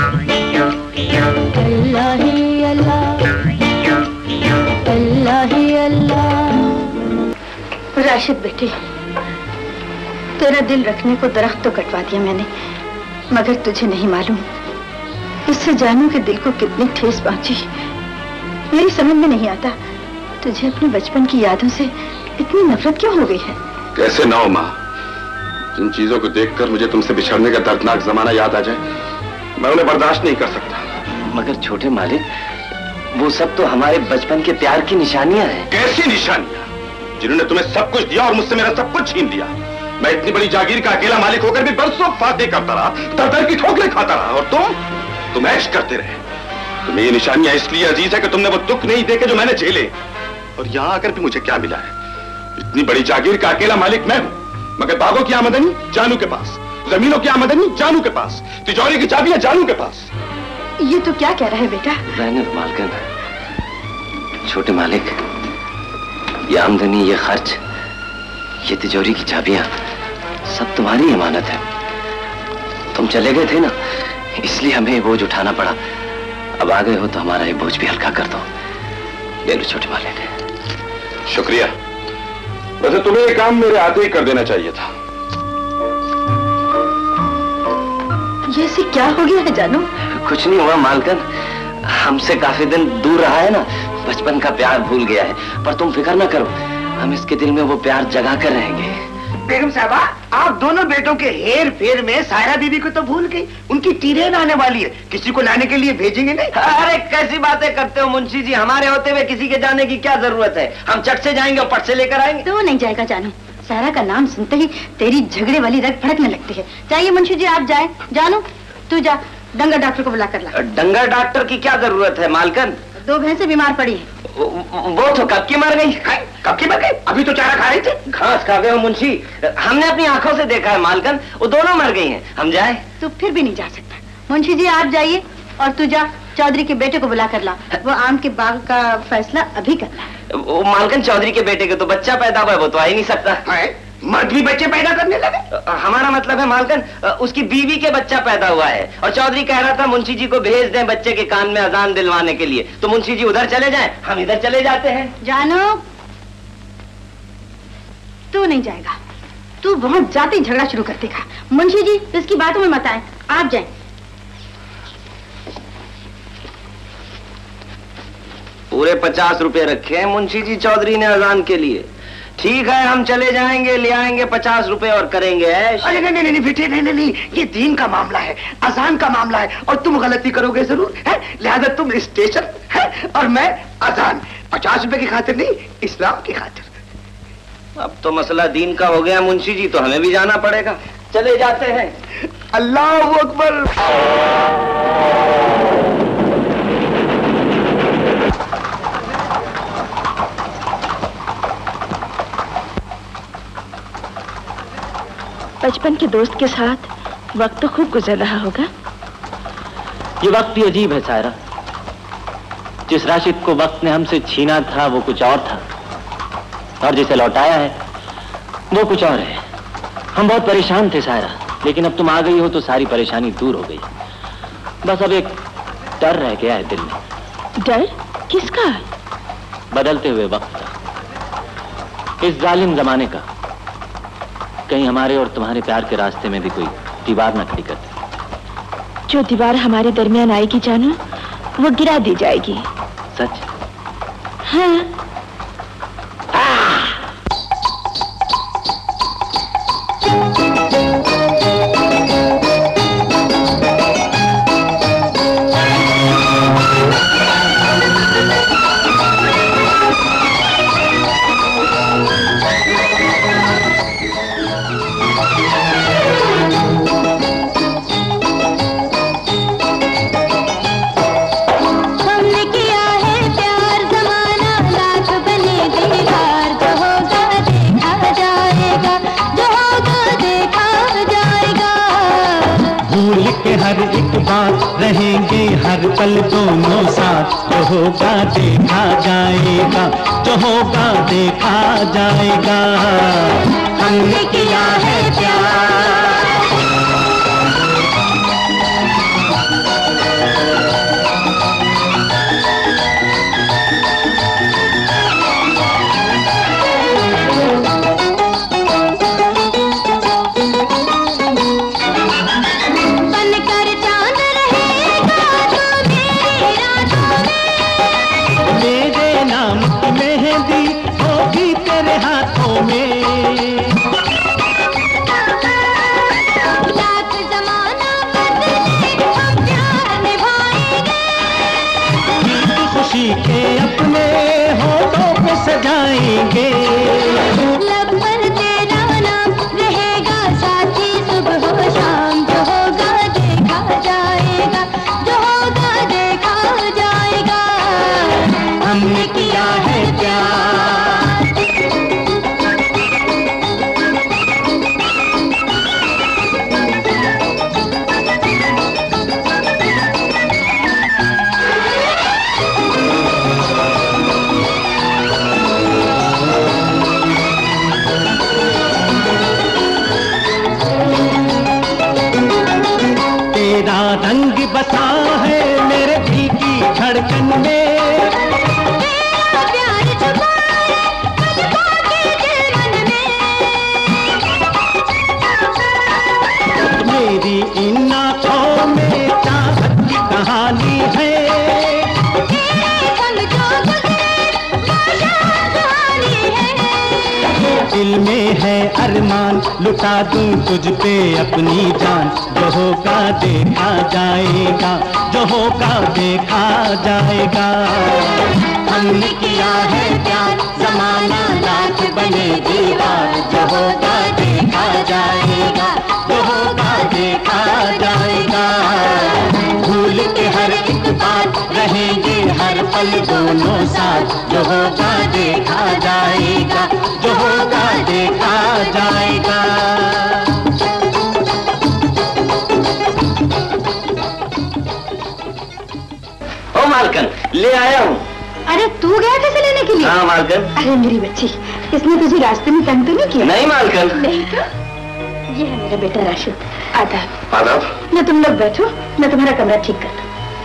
अल्लाह ही अल्लाह, अल्लाह ही अल्लाह। राशिद बेटी, तेरा दिल रखने को दरख्त तो कटवा दिया मैंने, मगर तुझे नहीं मालूम इससे जानू के दिल को कितनी ठेस पहुंची। मेरी समझ में नहीं आता तुझे अपने बचपन की यादों से इतनी नफरत क्यों हो गई है। कैसे ना हो माँ, जिन चीजों को देखकर मुझे तुमसे बिछड़ने का दर्दनाक जमाना याद आ जाए, मैं उन्हें बर्दाश्त नहीं कर सकता। मगर छोटे मालिक, वो सब तो हमारे बचपन के प्यार की निशानियां हैं। कैसी निशानियां? जिन्होंने तुम्हें सब कुछ दिया और मुझसे मेरा सब कुछ छीन लिया। मैं इतनी बड़ी जागीर का अकेला मालिक होकर भी बरसों फादे करता रहा, दर दर की ठोकरें खाता रहा, और तुम तुम ऐश करते रहे। तुम्हें ये निशानियां इसलिए अजीज है कि तुमने वो दुख नहीं देखे जो मैंने झेले, और यहां आकर भी मुझे क्या मिला है? इतनी बड़ी जागीर का अकेला मालिक मैं हूं, मगर बागों की आमदनी जानू के पास, जमीनों की आमदनी जानू के पास, तिजोरी की चाबियां जानू के पास। ये तो क्या कह रहा है बेटा? रहने दो मालकिन, छोटे मालिक, ये आमदनी, ये खर्च, ये तिजोरी की चाबियां सब तुम्हारी अमानत है। तुम चले गए थे ना, इसलिए हमें बोझ उठाना पड़ा। अब आ गए हो तो हमारा ये बोझ भी हल्का कर दो। ले लो छोटे मालिक। शुक्रिया। वैसे तुम्हें ये काम मेरे हाथ ही कर देना चाहिए था। ये से क्या हो गया है जानू? कुछ नहीं हुआ मालकिन, हमसे काफी दिन दूर रहा है ना, बचपन का प्यार भूल गया है। पर तुम फिक्र ना करो, हम इसके दिल में वो प्यार जगा कर रहेंगे। बेगम साहबा, आप दोनों बेटों के हेर फेर में सायरा बीबी को तो भूल गई। उनकी ट्रेन आने वाली है, किसी को लाने के लिए भेजेंगे नहीं? अरे कैसी बातें करते हो मुंशी जी, हमारे होते हुए किसी के जाने की क्या जरूरत है? हम चट से जाएंगे और पट से लेकर आएंगे। तो नहीं जाएगा जानू, सायरा का नाम सुनते ही तेरी झगड़े वाली रग फड़कने लगती है। चाहिए मुंशी जी आप जाए। जानू तू जा, डंगर डॉक्टर को बुला कर ला। डंगर डॉक्टर की क्या जरूरत है मालकिन? दो भैंसें बीमार पड़ी है। वो तो कब की मर गई? कब की मर गई? अभी तो चारा खा रही थी। घास खा गए हो मुंशी, हमने अपनी आंखों से देखा है मालकिन, वो दोनों मर गई हैं। हम जाए? तू फिर भी नहीं जा सकता। मुंशी जी आप जाइए, और तू जा चौधरी के बेटे को बुला कर ला। वो आम के बाग का फैसला अभी करना है। वो मालकिन चौधरी के बेटे के तो बच्चा पैदा हुआ है, वो तो आ ही नहीं सकता है। मर्द भी बच्चे पैदा करने लगे? हमारा मतलब है मालकिन, उसकी बीवी के बच्चा पैदा हुआ है, और चौधरी कह रहा था मुंशी जी को भेज दें बच्चे के कान में अजान दिलवाने के लिए। तो मुंशी जी उधर चले जाएं, हम इधर चले जाते हैं। जानू तू नहीं जाएगा, तू वहां जाते ही झगड़ा शुरू कर देगा। मुंशी जी इसकी बातों में मत आए, आप जाएं। पूरे पचास रुपए रखे हैं मुंशी जी चौधरी ने अजान के लिए। ठीक है हम चले जाएंगे, ले आएंगे पचास रुपए और करेंगे ऐश। अरे नहीं नहीं नहीं बेटे, नहीं नहीं, ये दीन का मामला है, अजान का मामला है, और तुम गलती करोगे जरूर है। लिहाजा तुम स्टेशन है और मैं अजान। पचास रुपए की खातिर नहीं, इस्लाम की खातिर। अब तो मसला दीन का हो गया मुंशी जी, तो हमें भी जाना पड़ेगा। चले जाते हैं। अल्लाहू अकबर। बचपन के दोस्त के साथ वक्त तो खूब गुजर रहा होगा। ये वक्त भी अजीब है सायरा। जिस राशिद को वक्त ने हमसे छीना था वो कुछ और था, और जिसे लौटाया है वो कुछ और है। हम बहुत परेशान थे सायरा, लेकिन अब तुम आ गई हो तो सारी परेशानी दूर हो गई। बस अब एक डर रह गया है दिल में। डर किसका? बदलते हुए वक्त का, इस जालिम जमाने का। कहीं हमारे और तुम्हारे प्यार के रास्ते में भी कोई दीवार न खड़ी कर दे। जो दीवार हमारे दरमियान आएगी जानू, वो गिरा दी जाएगी। सच? हाँ। हर एक बात रहेंगे हर पल दोनों साथ। जो होगा देखा जाएगा, जो होगा देखा जाएगा। हमने किया है प्यार। जाएंगे। लब पर तेरा नाम रहेगा साथी सुबह हो शाम, जो होगा देखा जाएगा, जो होगा देखा जाएगा। हमने किया है प्यार, तेरा रंग बसा है मेरे दिल की धड़कन में, तेरा प्यार छुपा है पलकों के दिल में। मेरी इन आँखों में चाहत की कहानी है, तेरे संग जो गुजरे वो शाम सुहानी है। दिल में है अरमान लुटा दूं तुझ पे अपनी जान, जो होगा देखा जाएगा, जो होगा देखा जाएगा। हमने किया है प्यार जमाना लाख बने दीवार, जो होगा देखा जाएगा, जो होगा देखा जाएगा। भूल के हर एक बात रहेंगे हर पल दोनों साथ, जो होगा देखा जाएगा, जो होगा देखा जाएगा। ओ मालकन, ले आया हूँ। अरे तू गया कैसे लेने के लिए? हाँ मालकन। अरे मेरी बच्ची, इसने तुझे रास्ते में तंग तो नहीं किया? नहीं मालकन। नहीं तो ये है मेरा बेटा राशिद। आदाब। आदाब। न तुम लोग बैठो, मैं तुम्हारा कमरा ठीक कर दूं।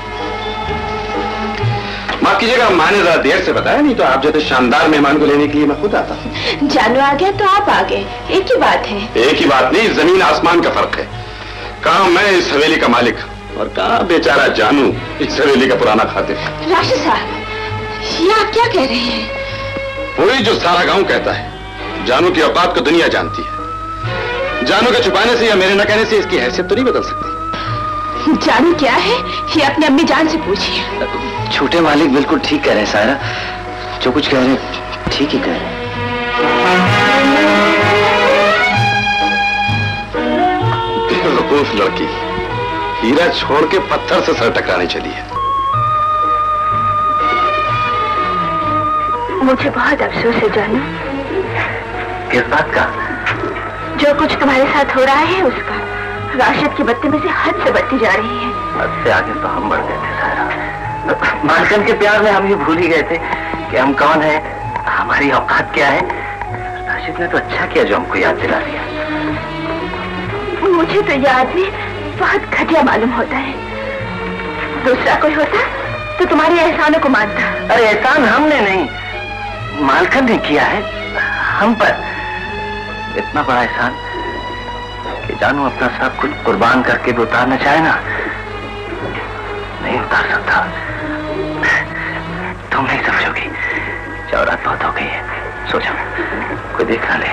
माफ कीजिएगा, माँ ने जरा देर से बताया, नहीं तो आप जैसे शानदार मेहमान को लेने के लिए मैं खुद आता। जानू आ गया तो आप आ गए, एक ही बात है। एक ही बात नहीं, जमीन आसमान का फर्क है। कहा मैं इस हवेली का मालिक और कहा बेचारा जानू इस हवेली का पुराना खातिर। राशिद साहब, ये आप क्या कह रहे हैं? वही जो सारा गांव कहता है। जानू की औकात को दुनिया जानती है। जानू के छुपाने से या मेरे न कहने से इसकी हैसियत तो नहीं बदल सकती। जानू क्या है ये अपने अम्मी जान से पूछिए। छोटे मालिक बिल्कुल ठीक कह रहे हैं सायरा, जो कुछ कह रहे हैं ठीक ही कह रहे हैं। बेवकूफ लड़की हीरा छोड़ के पत्थर से सर टकराने चली है। मुझे बहुत अफसोस है जानू। किस बात का? जो कुछ तुम्हारे साथ हो रहा है उसका। राशिद की बत्ती में से हद से बढ़ती जा रही है। हद से आगे तो हम बढ़ गए थे सायरा। मालकन के प्यार में हम ये भूल ही गए थे कि हम कौन है, हमारी औकात क्या है। राशिद ने तो अच्छा किया जो हमको याद दिला दिया। मुझे तो ये आदमी बहुत घटिया मालूम होता है। दूसरा कोई होता तो तुम्हारे एहसानों को मानता। अरे एहसान हमने नहीं, मालकन ने किया है हम पर। इतना बड़ा एहसान कि जानू अपना सब कुछ कुर्बान करके भी उतारना चाहे ना, नहीं उतार सकता। तुम नहीं समझोगी, जब रात बहुत हो गई है, सो जाओ, कोई देख ना ले।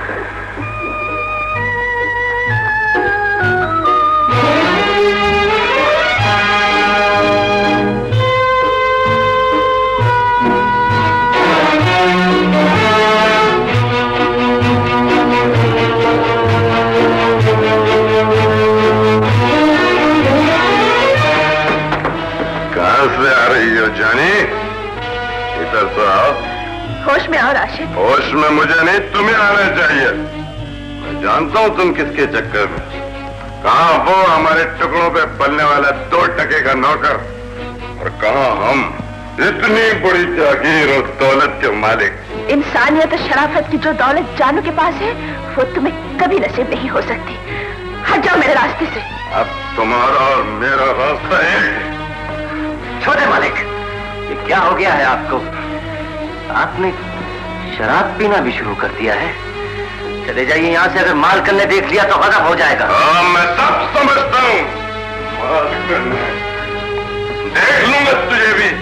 जानी, इधर तो आओ। होश में आओ राशिद। होश में मुझे नहीं, तुम्हें आना चाहिए। मैं जानता हूँ तुम किसके चक्कर में। कहाँ वो हमारे टुकड़ों पे पलने वाला दो टके का नौकर, और कहाँ हम इतनी बड़ी जागीर और दौलत के मालिक। इंसानियत और शराफत की जो दौलत जानू के पास है वो तुम्हें कभी नसीब नहीं हो सकती। हट जाओ मेरे रास्ते से। अब तुम्हारा और मेरा रास्ता है। छोटे मालिक, ये क्या हो गया है आपको? आपने शराब पीना भी शुरू कर दिया है। चले जाइए यहाँ से, अगर मालकन ने देख लिया तो गजब हो जाएगा। हाँ, मैं सब समझता हूँ। मालकन ने देख लूंगा तुझे भी।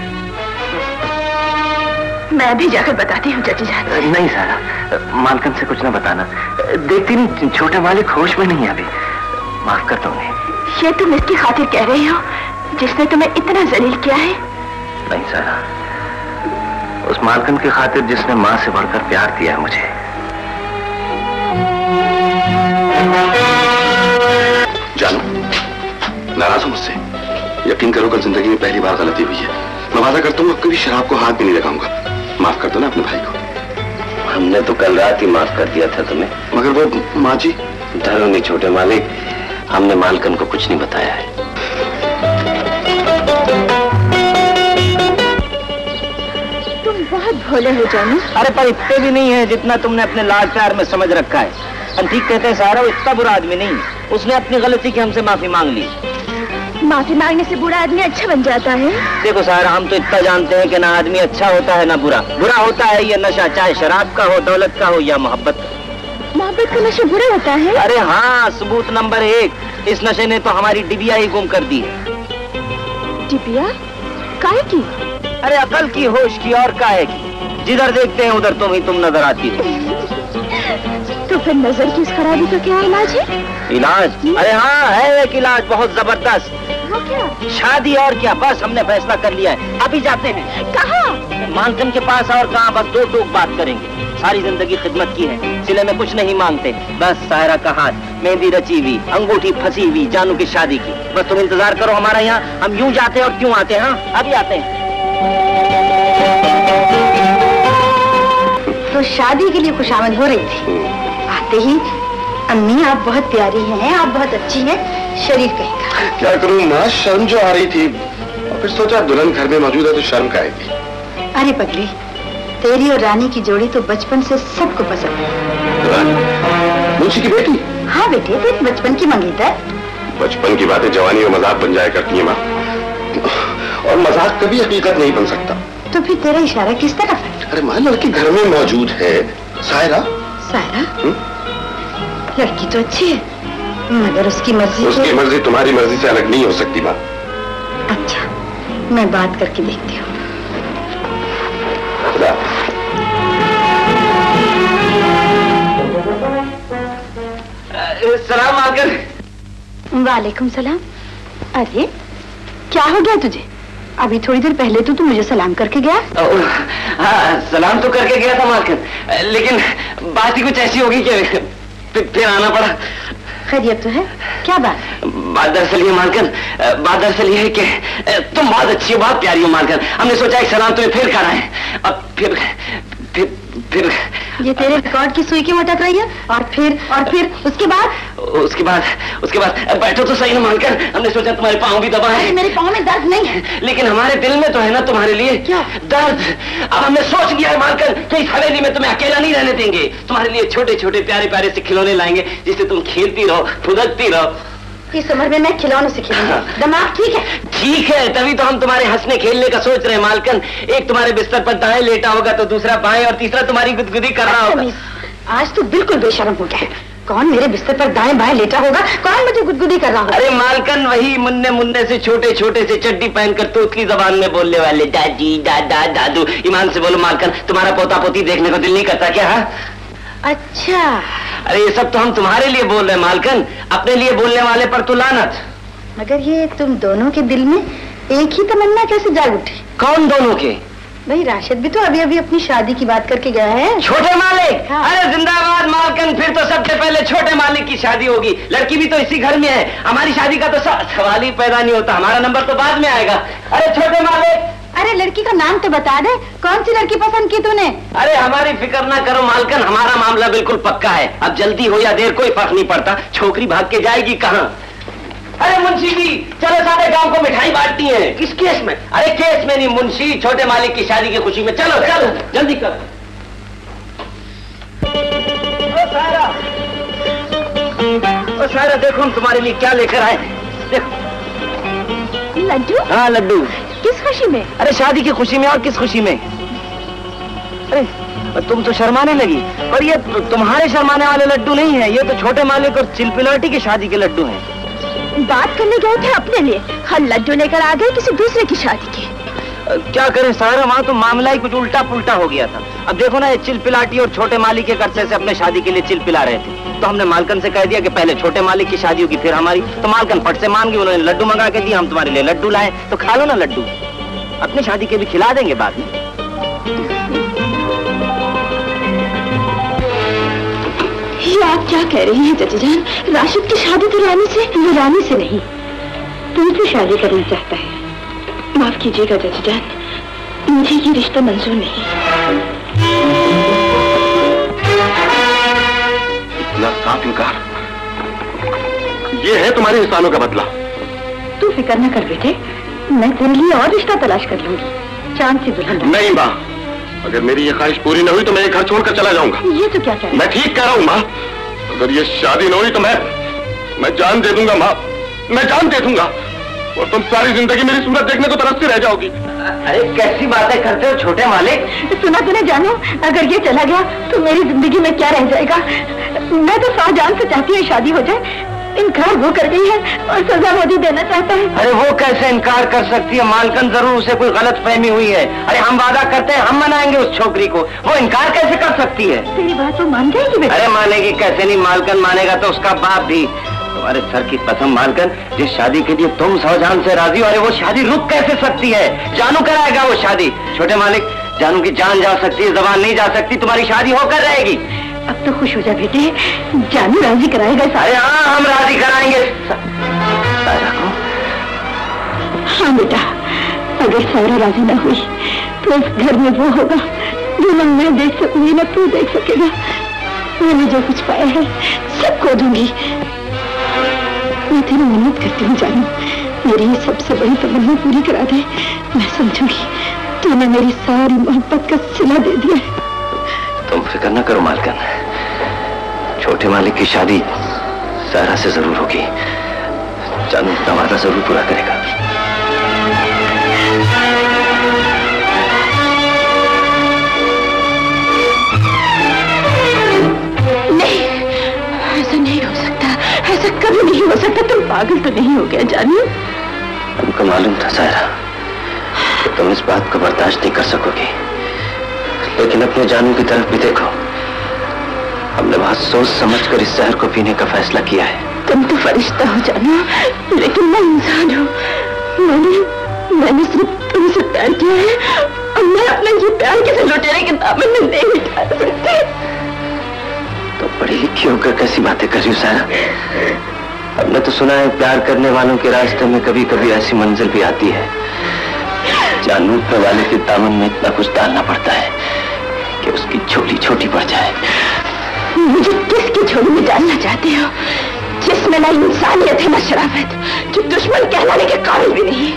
मैं भी जाकर बताती हूँ चाची जान। नहीं सारा, मालकन से कुछ ना बताना। देखती नहीं, छोटे मालिक होश में नहीं है अभी। माफ कर दो उन्हें। ये तुम इसकी खातिर कह रही हो जिसने तुम्हें इतना जलील किया है? नहीं सारा, उस मालकन की खातिर जिसने मां से बढ़कर प्यार दिया है मुझे। जानू, नाराज हो मुझसे? यकीन करो कल जिंदगी में पहली बार गलती हुई है। मैं वादा करता हूँ अब कभी शराब को हाथ भी नहीं लगाऊंगा। माफ कर दो ना अपने भाई को। हमने तो कल रात ही माफ कर दिया था तुम्हें। मगर वो माँ जी। डरो नहीं छोटे मालिक, हमने मालकन को कुछ नहीं बताया है। तुम बहुत भोले हो जानू। अरे पर इतने भी नहीं है जितना तुमने अपने लाड प्यार में समझ रखा है। हम ठीक कहते हैं सारा, वो इतना बुरा आदमी नहीं है। उसने अपनी गलती की हमसे माफी मांग ली। माफी मांगने से बुरा आदमी अच्छा बन जाता है? देखो सारा, हम तो इतना जानते हैं कि ना आदमी अच्छा होता है ना बुरा। बुरा होता है ये नशा, चाहे शराब का हो, दौलत का हो या मोहब्बत का। मोहब्बत का नशा बुरा होता है? अरे हाँ, सबूत नंबर एक, इस नशे ने तो हमारी डिबिया ही गुम कर दी है। डिबिया? काहे की? अरे अकल की, होश की और काहे की। जिधर देखते हैं उधर तुम ही तुम नजर आती हो। तो फिर नजर की इस खराबी का क्या इलाज है? इलाज? अरे हाँ है एक इलाज बहुत जबरदस्त। वो क्या? शादी और क्या, बस हमने फैसला कर लिया है। अभी जाते हैं। कहाँ? मालकन के पास। और कहाँ? बस दो टूक बात करेंगे। सारी जिंदगी खिदमत की है, सिले में कुछ नहीं मांगते। बस सायरा का हाथ, मेहंदी रची हुई, अंगूठी फंसी हुई, जानू की शादी की। बस तुम इंतजार करो हमारा यहाँ, हम यूं जाते हैं और क्यों आते हैं। हाँ अभी आते हैं। तो शादी के लिए खुशामद हो रही थी, आते ही अम्मी आप बहुत प्यारी हैं, आप बहुत अच्छी हैं, शरीफ कहेगा। क्या करूं माँ, शर्म जो आ रही थी और फिर सोचा दुल्हन घर में मौजूद है तो शर्म का आएगी। अरे पगली, तेरी और रानी की जोड़ी तो बचपन से सबको पसंद है। मुंशी की बेटी? हाँ बेटे, तेरी बचपन की मंगेतर। बचपन की बातें जवानी और मजाक बन जाया करती है माँ, और मजाक कभी हकीकत नहीं बन सकता। तो फिर तेरा इशारा किस तरफ है? अरे माँ, लड़की घर में मौजूद है। सायरा? सायरा? लड़की तो अच्छी है, मगर उसकी मर्जी उसकी मर्जी तुम्हारी मर्जी से अलग नहीं हो सकती माँ। अच्छा, मैं बात करके देखती हूँ। सलाम आकर। वालेकुम सलाम। अरे क्या हो गया तुझे? अभी थोड़ी देर पहले तो तू मुझे सलाम करके गया। हाँ सलाम तो करके गया था मालकन, लेकिन बात ही कुछ ऐसी होगी कि फिर आना पड़ा। खैरियत तो है? क्या बात? बात दरअसल ये मालकन, बात दरअसल ये है कि तुम बहुत अच्छी हो, बहुत प्यारी हो मालकन। हमने सोचा एक सलाम तुम्हें फिर कराएं। अब फिर फिर फिर ये तेरे रिकॉर्ड की सुई क्यों अटक रही है? और फिर और फिर उसके बाद उसके बाद उसके बाद बैठो तो सही ना मालकन। हमने सोचा तुम्हारे पाँव भी दबाए। मेरे पाँव में दर्द नहीं है, लेकिन हमारे दिल में तो है ना तुम्हारे लिए क्या दर्द। अब हमने सोच लिया है मालकन कि इस हवेली में तुम्हें अकेला नहीं रहने देंगे। तुम्हारे लिए छोटे छोटे प्यारे प्यारे से खिलौने लाएंगे जिससे तुम खेलती रहो, फुदकती रहो। इस उम्र में मैं खिलौनों से खेलूंगी? दिमाग ठीक है? ठीक है, तभी तो हम तुम्हारे हंसने खेलने का सोच रहे हैं मालकन। एक तुम्हारे बिस्तर पर दाएं लेटा होगा तो दूसरा बाएं और तीसरा तुम्हारी गुदगुदी कर रहा होगा। आज तो बिल्कुल बेशर्म हो गया। कौन मेरे बिस्तर पर दाएं बाएं लेटा होगा? कौन मुझे गुदगुदी कर रहा होगा? अरे मालकन, वही मुन्ने मुन्ने से छोटे छोटे से चड्डी पहनकर तोतली जबान में बोलने वाले दादी दादा दादू। ईमान से बोलो मालकन, तुम्हारा पोता पोती देखने को दिल नहीं करता क्या? हा? अच्छा, अरे ये सब तो हम तुम्हारे लिए बोल रहे हैं मालकन, अपने लिए बोलने वाले पर तो लानत। मगर ये तुम दोनों के दिल में एक ही तमन्ना कैसे जाग उठी? कौन दोनों के? भाई राशिद भी तो अभी अभी अपनी शादी की बात करके गया है। छोटे मालिक? हाँ। अरे जिंदाबाद मालकन, फिर तो सबसे पहले छोटे मालिक की शादी होगी। लड़की भी तो इसी घर में है। हमारी शादी का तो सवाल ही पैदा नहीं होता, हमारा नंबर तो बाद में आएगा। अरे छोटे मालिक, अरे लड़की का नाम तो बता दे, कौन सी लड़की पसंद की तूने? अरे हमारी फिक्र ना करो मालकन, हमारा मामला बिल्कुल पक्का है। अब जल्दी हो या देर कोई फर्क नहीं पड़ता, छोकरी भाग के जाएगी कहाँ। अरे मुंशी जी, चलो सारे गांव को मिठाई बांटनी है। किस केस में? अरे केस में नहीं मुंशी, छोटे मालिक की शादी की खुशी में। चलो चलो जल्दी करो। ओ सारा, ओ सारा देखो हम तुम्हारे लिए क्या लेकर आए। देखो लड्डू। हाँ लड्डू। किस खुशी में? अरे शादी की खुशी में। और किस खुशी में? अरे तुम तो शर्माने लगी, और ये तुम्हारे शर्माने वाले लड्डू नहीं है, ये तो छोटे मालिक और चिलपिलाटी की शादी के लड्डू हैं। बात करने गए थे अपने लिए, हर लड्डू लेकर आ गए किसी दूसरे की शादी के। क्या करें सारा, वहाँ तो मामला ही कुछ उल्टा पुल्टा हो गया था। अब देखो ना, ये चिलपिलाटी और छोटे मालिक के कर्जे से अपने शादी के लिए चिलपिला रहे थे, तो हमने मालकन से कह दिया कि पहले छोटे मालिक की शादी होगी फिर हमारी। तो मालकन फट से मान गई, उन्होंने लड्डू मंगा के दिया, हम तुम्हारे लिए लड्डू लाए। तो खा लो ना लड्डू, अपनी शादी के भी खिला देंगे बाद में। क्या कह रही हैं चाची जान? राशिद की शादी तो रानी से? वो रानी से नहीं, तुमसे शादी करना चाहता है। माफ कीजिएगा चाची जान, मुझे ये रिश्ता मंजूर नहीं। इतना साफ इनकार, ये है तुम्हारे एहसानों का बदला। तू फिक्र न कर बेटे, मैं तेरे लिए और रिश्ता तलाश कर लूंगी। चांद से दुल्हन। नहीं माँ, अगर मेरी ये ख्वाहिश पूरी न हुई तो मैं ये घर छोड़कर चला जाऊंगा। ये तो क्या कह रहे? मैं ठीक कह रहा हूँ माँ, अगर ये शादी न हुई तो मैं मैं जान दे दूंगा माँ, मैं जान दे दूंगा, और तुम सारी जिंदगी मेरी सूरत देखने को तरसती रह जाओगी। अरे कैसी बातें करते हो छोटे मालिक? सुना तूने जानू, अगर ये चला गया तो मेरी जिंदगी में क्या रह जाएगा? मैं तो शाहजहान से चाहती हूँ शादी हो जाए, इनकार वो कर गई है और सजा मुझे देना चाहता है। अरे वो कैसे इनकार कर सकती है? मालकन जरूर उसे कोई गलत फहमी हुई है। अरे हम वादा करते हैं, हम मनाएंगे उस छोकरी को, वो इनकार कैसे कर सकती है? तेरी बात वो मान जाएगी बेटा? अरे मानेगी कैसे नहीं, मालकन मानेगा तो उसका बाप भी। तुम्हारे सर की कसम मालकन, जिस शादी के लिए तुम शाहजहान से राजी हो, अरे वो शादी रुक कैसे सकती है? जानू कराएगा वो शादी। छोटे मालिक, जानू की जान जा सकती है, जबान नहीं जा सकती, तुम्हारी शादी होकर रहेगी। अब तो खुश हो जा बेटे, जानू राजी कराएगा। अरे हाँ, हम राजी कराएंगे। हाँ बेटा, अगर सारा राजी ना हुई तो इस घर में वो होगा जो न मैं देख सकूंगी न तू देख सकेगा। मैंने जो कुछ पाया है सब खो दूंगी। मैं तेरी मन्नत करती हूँ जानू, मेरी ये सबसे बड़ी तमन्ना पूरी करा दे। मैं समझूंगी तूने मेरी सारी मोहब्बत का सिला दे दिया है। तुम फिक्र न करो मालकन, छोटे मालिक की शादी सारा से जरूर होगी। जानू अपना वादा जरूर पूरा करेगा। नहीं, ऐसा नहीं हो सकता, ऐसा कभी नहीं हो सकता। तुम पागल तो नहीं हो गया जानू? हमको मालूम था सायरा कि तुम इस बात को बर्दाश्त नहीं कर सकोगी, लेकिन अपने जानू की तरफ भी देखो। हमने बहुत सोच समझकर इस जहर को पीने का फैसला किया है। तुम तो फरिश्ता हो जानू, लेकिन मैं इंसान हूँ। मैंने मैंने सिर्फ तुमसे प्यार किया है और मैं अपना ये प्यार किसी लुटेरे के दामन में नहीं मिटा सकती। तो पढ़ी लिखी होकर कैसी बातें कर रही हो सायरा? हमने तो सुना है प्यार करने वालों के रास्ते में कभी कभी ऐसी मंजिल भी आती है, जानू पे वाले के दामन में इतना कुछ डालना पड़ता है कि उसकी झोली छोटी पड़ जाए। मुझे किसकी झोली में डालना चाहते हो, जिसमें ना इंसानियत है ना शराफत, जो दुश्मन कहलाने के काबिल भी नहीं?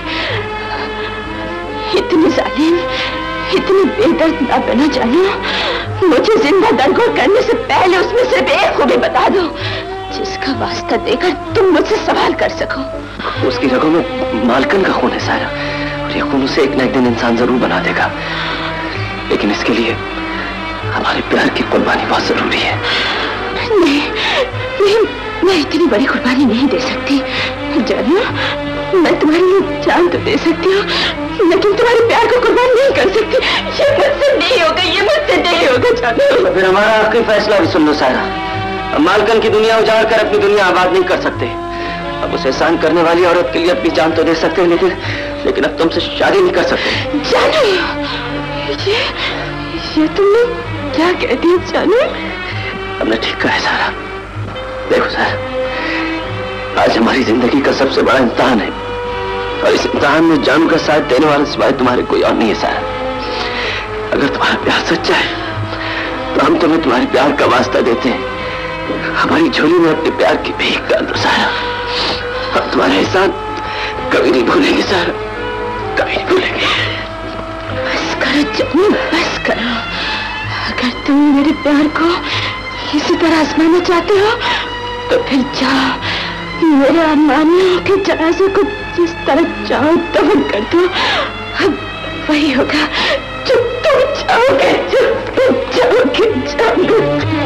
इतनी जालिम, इतनी बेदर्द ना बना जानू। मुझे जिंदा दरगोर करने से पहले उसमें सिर्फ एक खूबी बता दो जिसका वास्ता देकर तुम मुझसे सवाल कर सको। उसकी रगों में मालकन का खून है सारा, और ये खून उसे एक न एक दिन इंसान जरूर बना देगा, लेकिन इसके लिए हमारे प्यार की कुर्बानी बहुत जरूरी है। नहीं, नहीं, मैं इतनी बड़ी कुर्बानी नहीं दे सकती जानू। मैं तुम्हारे लिए जान तो दे सकती हूँ, लेकिन तुम्हारे प्यार को कुर्बान नहीं कर सकती। ये मुझसे नहीं होगा, ये मुझसे नहीं होगा जानू। फिर हमारा आखिरी फैसला भी सुन लो सारा। अब मालकन की दुनिया उजाड़ कर अपनी दुनिया आबाद नहीं कर सकते। अब उसे एहसान करने वाली औरत के लिए अपनी जान तो दे सकते हो, लेकिन लेकिन अब तुमसे शादी नहीं कर सकते। जानू, ये ये तुमने क्या कह दिया जानू? हमने ठीक कहा है सारा। देखो सारा, आज हमारी जिंदगी का सबसे बड़ा इम्तिहान है, और इस इम्तिहान में जानू का साथ देने वाला सिवाय तुम्हारे कोई और नहीं है सारा। अगर तुम्हारा प्यार सच्चा है तो हम तुम्हें तुम्हारे प्यार का वास्ता देते हैं। हमारी झोली में अपने प्यार की भीख डाल दो सारा। हम तुम्हारे एहसान कभी नहीं भूलेंगे सारा, कभी नहीं भूलेंगे। बस करो जानू, बस करो। अगर तुम मेरे प्यार को इसी तरह आजमाना चाहते हो तो फिर जाओ, मेरे अरमानियों के जनाजे को जिस तरह चाहो दफन कर दो। अब वही होगा जो तुम चाहोगे, जो तुम चाहोगे, चाहोगे।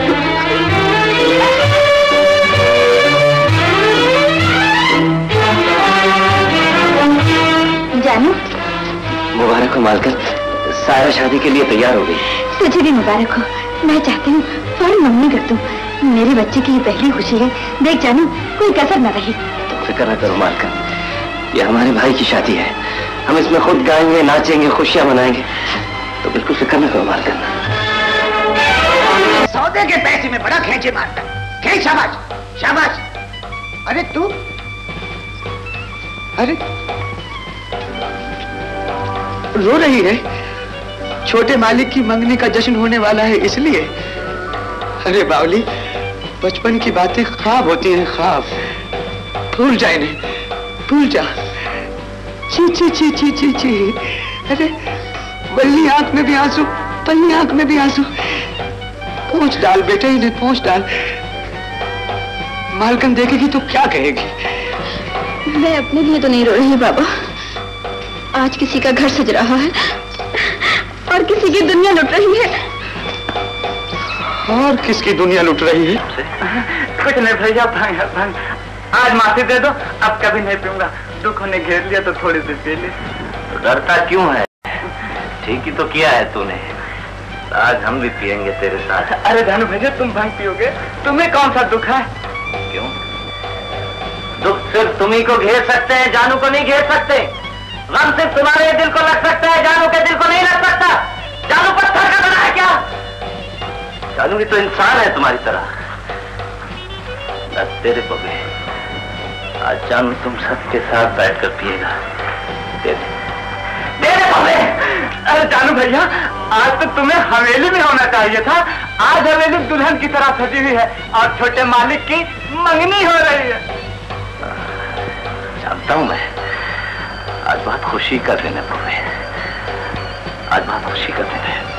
जानू, मुबारक हो मालकन, सारा शादी के लिए तैयार हो गई। तुझे भी मुबारक हो। मैं चाहती हूँ फौरन मम्मी कर दूं। मेरे बच्चे की ये पहली खुशी है। देख जानू, कोई कसर न रही। तो फिक्र न करो मालकन, ये हमारे भाई की शादी है। हम इसमें खुद गाएंगे, नाचेंगे, खुशियां मनाएंगे, तो बिल्कुल फिक्र न करो मालकन। सौदे के पैसे में बड़ा खेचे मारता, खेल, शाबाश शाबाश। अरे तू, अरे रो रही है? छोटे मालिक की मंगनी का जश्न होने वाला है इसलिए? अरे बावली, बचपन की बातें ख्वाब होती हैं, ख्वाब। भूल जा इन्हें, भूल जा। ची ची ची ची ची ची। अरे बल्ली आंख में भी आंसू, पल्ली आंख में भी आंसू। पहुंच डाल बेटे इन्हें, पहुंच डाल। मालकन देखेगी तो क्या कहेगी? मैं अपने लिए तो नहीं रो रही बाबा। आज किसी का घर सज रहा है और किसी की दुनिया लुट रही है। और किसकी दुनिया लुट रही है? कुछ नहीं भैया, भांग भांग। आज माफी दे दो, अब कभी नहीं पीऊंगा। दुख ने घेर लिया तो थोड़ी सी पी ली। तो डरता क्यों है? ठीक ही तो किया है तूने। आज हम भी पिएंगे तेरे साथ। अरे धनु भैया, तुम भांग पियोगे? तुम्हें कौन सा दुख है? क्यों? दुख सिर्फ तुम्ही को घेर सकते हैं, जानू को नहीं घेर सकते। गम सिर्फ तुम्हारे दिल को लग सकता है, जानू के दिल को नहीं लग सकता। जानू पत्थर का बना है क्या? जानू भी तो इंसान है तुम्हारी तरह। बस तेरे पगे आज जानू तुम सबके साथ बैठकर पिएगा। तेरे अरे जानू भैया, आज तो तुम्हें हवेली में होना चाहिए था। आज हवेली दुल्हन की तरह सजी हुई है और छोटे मालिक की मंगनी हो रही है। जानता हूं मैं, आज बहुत खुशी का दिन है पवे। आज बहुत खुशी का दिन है।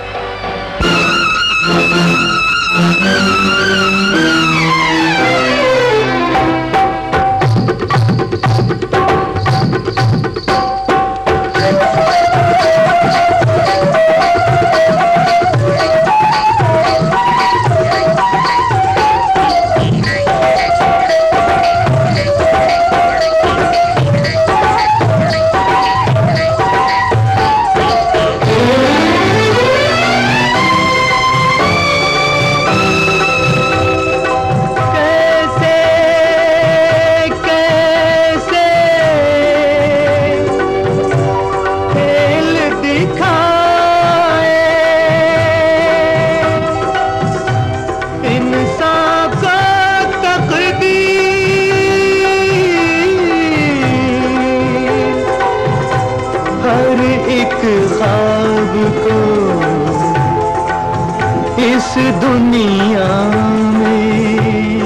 दुनिया में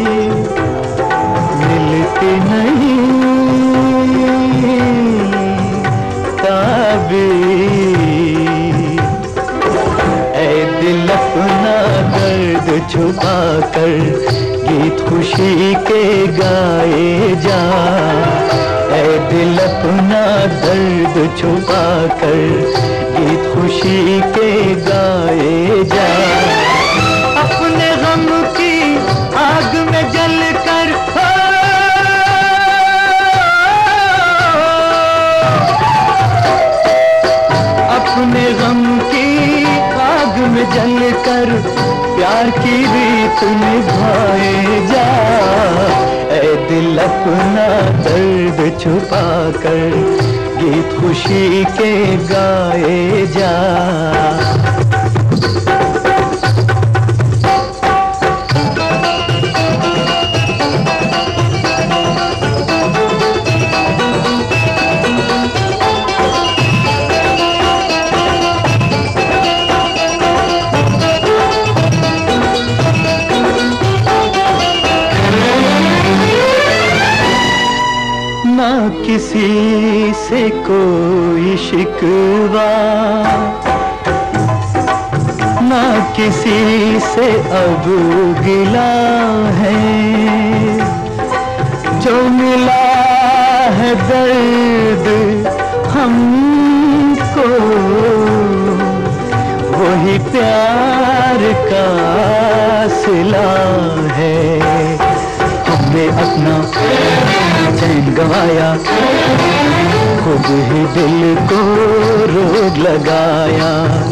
मिलते नहीं ताबीर। ऐ दिल अपना दर्द छुपा कर गीत खुशी के गाए जा। ऐ दिल अपना दर्द छुपा कर गीत खुशी के गाए जा। अपने गम की आग में जल कर अपने गम की आग में जल कर प्यार की रीत निभाए जा। ऐ दिल अपना दर्द छुपा कर गीत खुशी के गाए जा। किसी से कोई शिकवा ना किसी से अब गिला है। जो मिला है दर्द हमको वही प्यार का सिला है। हमने अपना चैन गवाया, खुद ही दिल को रोग लगाया।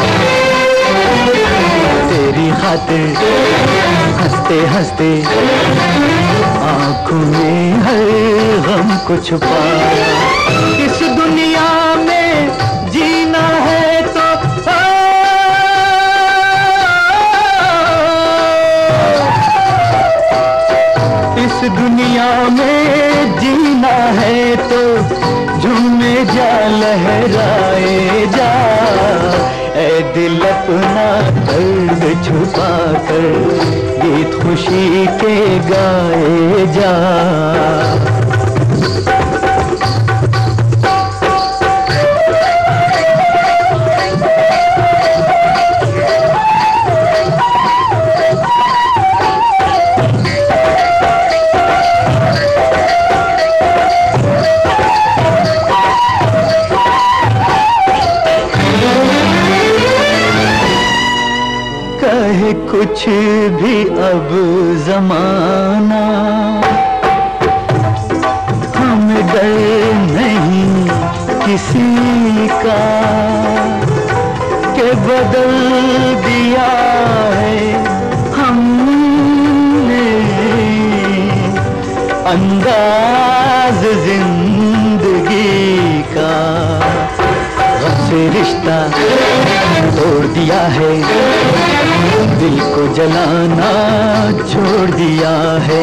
तेरी खातिर हंसते हंसते आंखों में हर गम को छुपाया। इस दुनिया में जीना है तो इस दुनिया में जीना है तो झूमे जा लहराए जा, ऐ दिल अपना दर्द छुपा कर गीत खुशी के गाए जा। कहे कुछ भी अब जमाना, हमें डर नहीं किसी का, के बदल दिया है हमने अंदाज जिंदगी का। से रिश्ता तोड़ दिया है, दिल को जलाना छोड़ दिया है।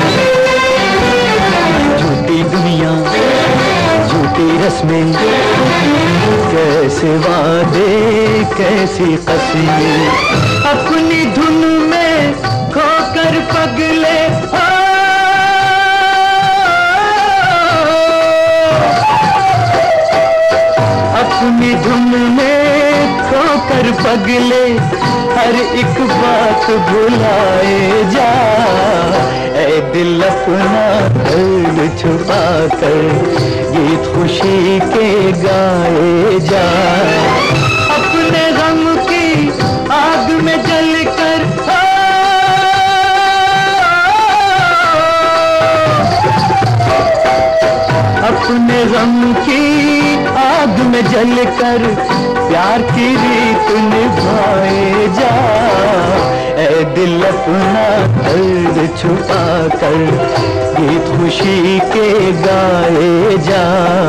झूठी दुनिया झूठी रस्में, कैसे वादे कैसी कसमें, अपनी धुन में खोकर पगले अपनी धुन में खोकर पगले हर एक बात भुलाए जा, ऐ दिल अपना दर्द छुपा कर गीत खुशी के गाए जा। अपने गम की आग में जल कर अपने गम की आग में जलकर प्यार की रीत निभाए जा, ऐ दिल अपना दर्द छुपा कर गीत खुशी के गाए जा।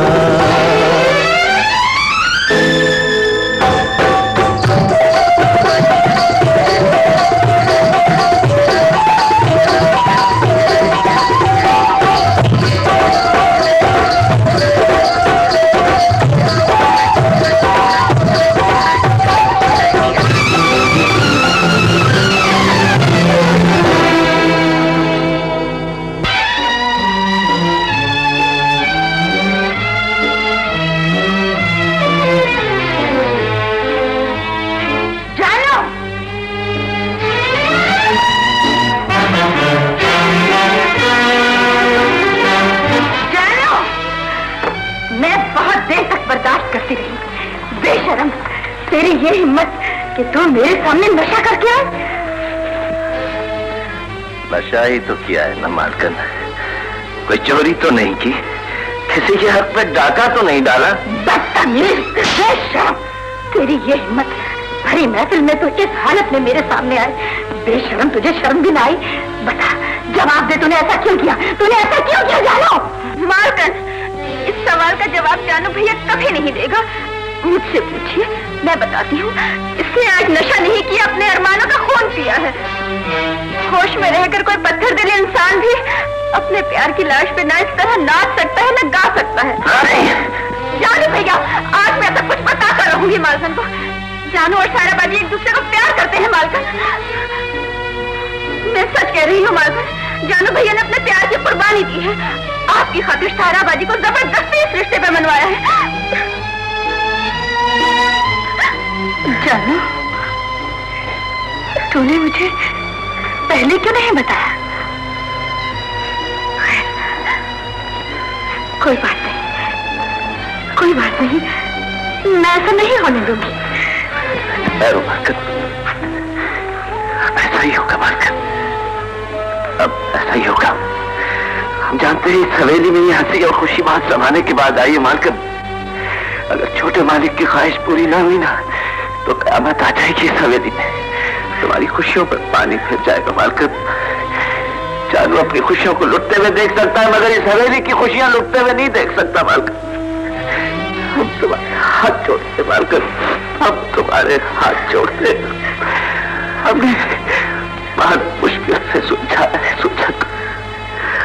ये हिम्मत कि तू मेरे सामने नशा करके आए। नशा ही तो किया है ना मालकन, कोई चोरी तो नहीं की, किसी के हक पे डाका तो नहीं डाला। बदतमीज, बेशर्म, तेरी ये हिम्मत भरी महफिल में तो इस हालत में मेरे सामने आए। बेशर्म, तुझे शर्म भी ना आई? बता, जवाब दे, तूने ऐसा क्यों किया? तूने ऐसा क्यों किया जानो? मालकन, इस सवाल का जवाब जानू भैया कभी नहीं देगा। मुझसे पूछिए, मैं बताती हूँ। इसने आज नशा नहीं किया, अपने अरमानों का खून पिया है। होश में रहकर कोई पत्थर दिल इंसान भी अपने प्यार की लाश पे ना इस तरह नाच सकता है, ना गा सकता है। जानू भैया, आज मैं सब कुछ बता कर रहूंगी मालकन को। जानू और सारा बाजी एक दूसरे को प्यार करते हैं मालकन। मैं सच कह रही हूँ मालकन, जानू भैया ने अपने प्यार की कुर्बानी दी है। आपकी खातिर सारा बाजी को जबरदस्ती इस रिश्ते पे मनवाया है। जानू, तूने मुझे पहले क्यों नहीं बताया? कोई बात नहीं, कोई बात नहीं, मैं ऐसा नहीं होने दूंगी। मालकन, ऐसा ही होगा मालकन, अब ऐसा ही होगा। हम जानते हैं इस हवेली में ये हंसी और खुशी बात जमाने के बाद आई है मालकन। अगर छोटे मालिक की ख्वाहिश पूरी ना हुई ना तो क़यामत आ जाएगी इस हवेली में। तुम्हारी खुशियों पर पानी फिर जाएगा मालकन। जानू अपनी खुशियों को लुटते हुए देख सकता है, मगर इस हवेली की खुशियां लुटते हुए नहीं देख सकता मालकन। हम तुम्हारे हाथ जोड़ते मालकन, हम तुम्हारे हाथ जोड़ते। हमने बहुत मुश्किल से सुलझा है, सुलझा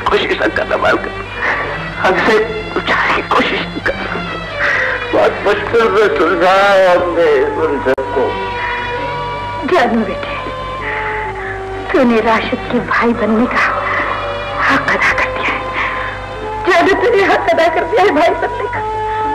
कोशिश न करना मालकिन, हमसे बुझाने की कोशिश न करना। बहुत मुश्किल से सुलझाया हमने उन सबको। जानू बेटे, तूने राशिद के भाई बनने का हक अदा कर दिया है। जानू तूने हक अदा कर दिया है भाई बनने का।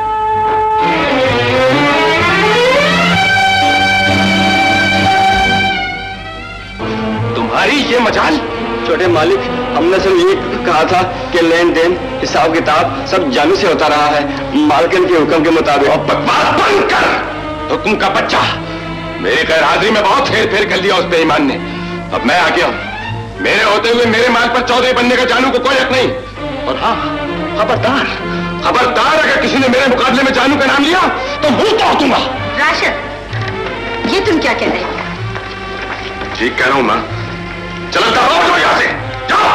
तुम्हारी ये मजाल? छोटे मालिक, हमने सिर्फ ये कहा था कि लेन देन हिसाब किताब सब जानू से होता रहा है, मालकिन के हुक्म के मुताबिक। बकवास बंद कर। हुक्म का बच्चा, मेरी गैर हाजिरी में बहुत हेर फेर कर लिया उस बेईमान ने। अब मैं आ गया हूं। मेरे होते हुए मेरे माल पर चौधरी बनने का जानू को कोई हक नहीं। और हाँ, खबरदार खबरदार, अगर किसी ने मेरे मुकाबले में जानू का नाम लिया तो मुंह तोड़ दूंगा। राशिद, ये तुम क्या कह रहे हो? ठीक कह रहा हूं मां। चलो जाओ यहां से, जाओ।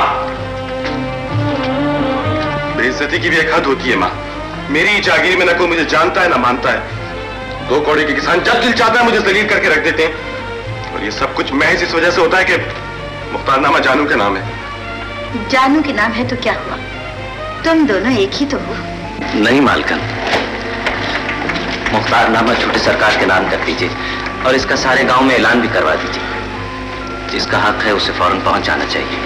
बेइज्जती की भी एक हद होती है मां। मेरी जागीर में न कोई मुझे जानता है ना मानता है। दो कौड़े के किसान जब दिल चाहता है मुझे जलील करके रख देते हैं। और ये सब कुछ महज इस वजह से होता है कि मुख्तारनामा जानू के नाम है। जानू के नाम है तो क्या हुआ? तुम दोनों एक ही तो हो। नहीं मालकन, मुख्तारनामा छोटी सरकार के नाम कर दीजिए और इसका सारे गांव में ऐलान भी करवा दीजिए। जिसका हक है उसे फौरन पहुंच जाना चाहिए।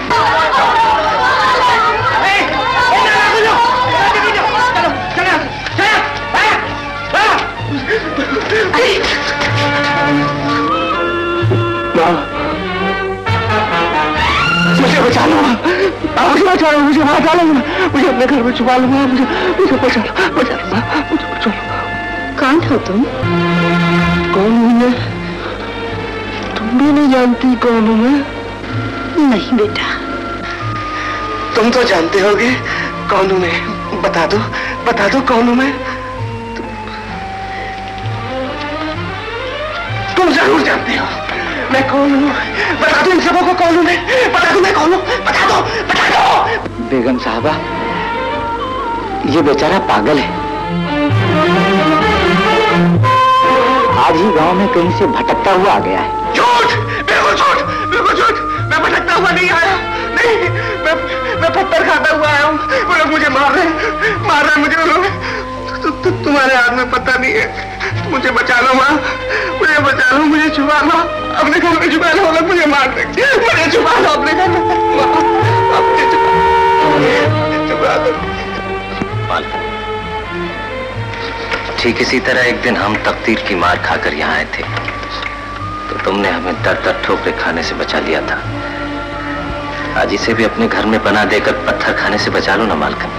मुझे बचा लो, मुझे बचा लो, मुझे वहां डालूंगा, मुझे अपने घर में छुपा लूंगा, मुझे मुझे बचा लो, बचा लो, मुझे बचा लो। कौन हो तुम? कौन हूँ मैं? तुम भी नहीं जानती कौन हूँ मैं? नहीं बेटा। तुम तो जानते होगे कौन हूँ मैं। बता दो, बता दो कौन हूँ मैं। तुम जरूर जानते हो मैं कौन हूँ। बता दो इन सबों को कौन हूँ मैं। बता दो मैं कौन हूँ, बता दो, बता दो। बेगम साहबा, ये बेचारा पागल है। आज ही गांव में कहीं से भटकता हुआ आ गया है। झूठ, बिल्कुल झूठ, बिल्कुल झूठ। मैं भटकता हुआ नहीं आया। नहीं, मैं मैं पत्थर खाता हुआ आया हूँ। वो लोग मुझे मार रहे हैं, मार रहे हैं मुझे वो लोग। तु, तु, तुम्हारे हाथ में पता नहीं है। मुझे बचा लो माँ, मुझे बचा लो, मुझे छुपा लो अपने घर में, छुपा लो। वो लोग मुझे मार देंगे। मुझे छुपा लो अपने घर में, मुझे छुपा लो। ठीक इसी तरह एक दिन हम तकदीर की मार खाकर यहाँ आए थे तो तुमने हमें दर दर ठोकरे खाने से बचा लिया था। आज इसे भी अपने घर में बना देकर पत्थर खाने से बचा लो ना मालकन।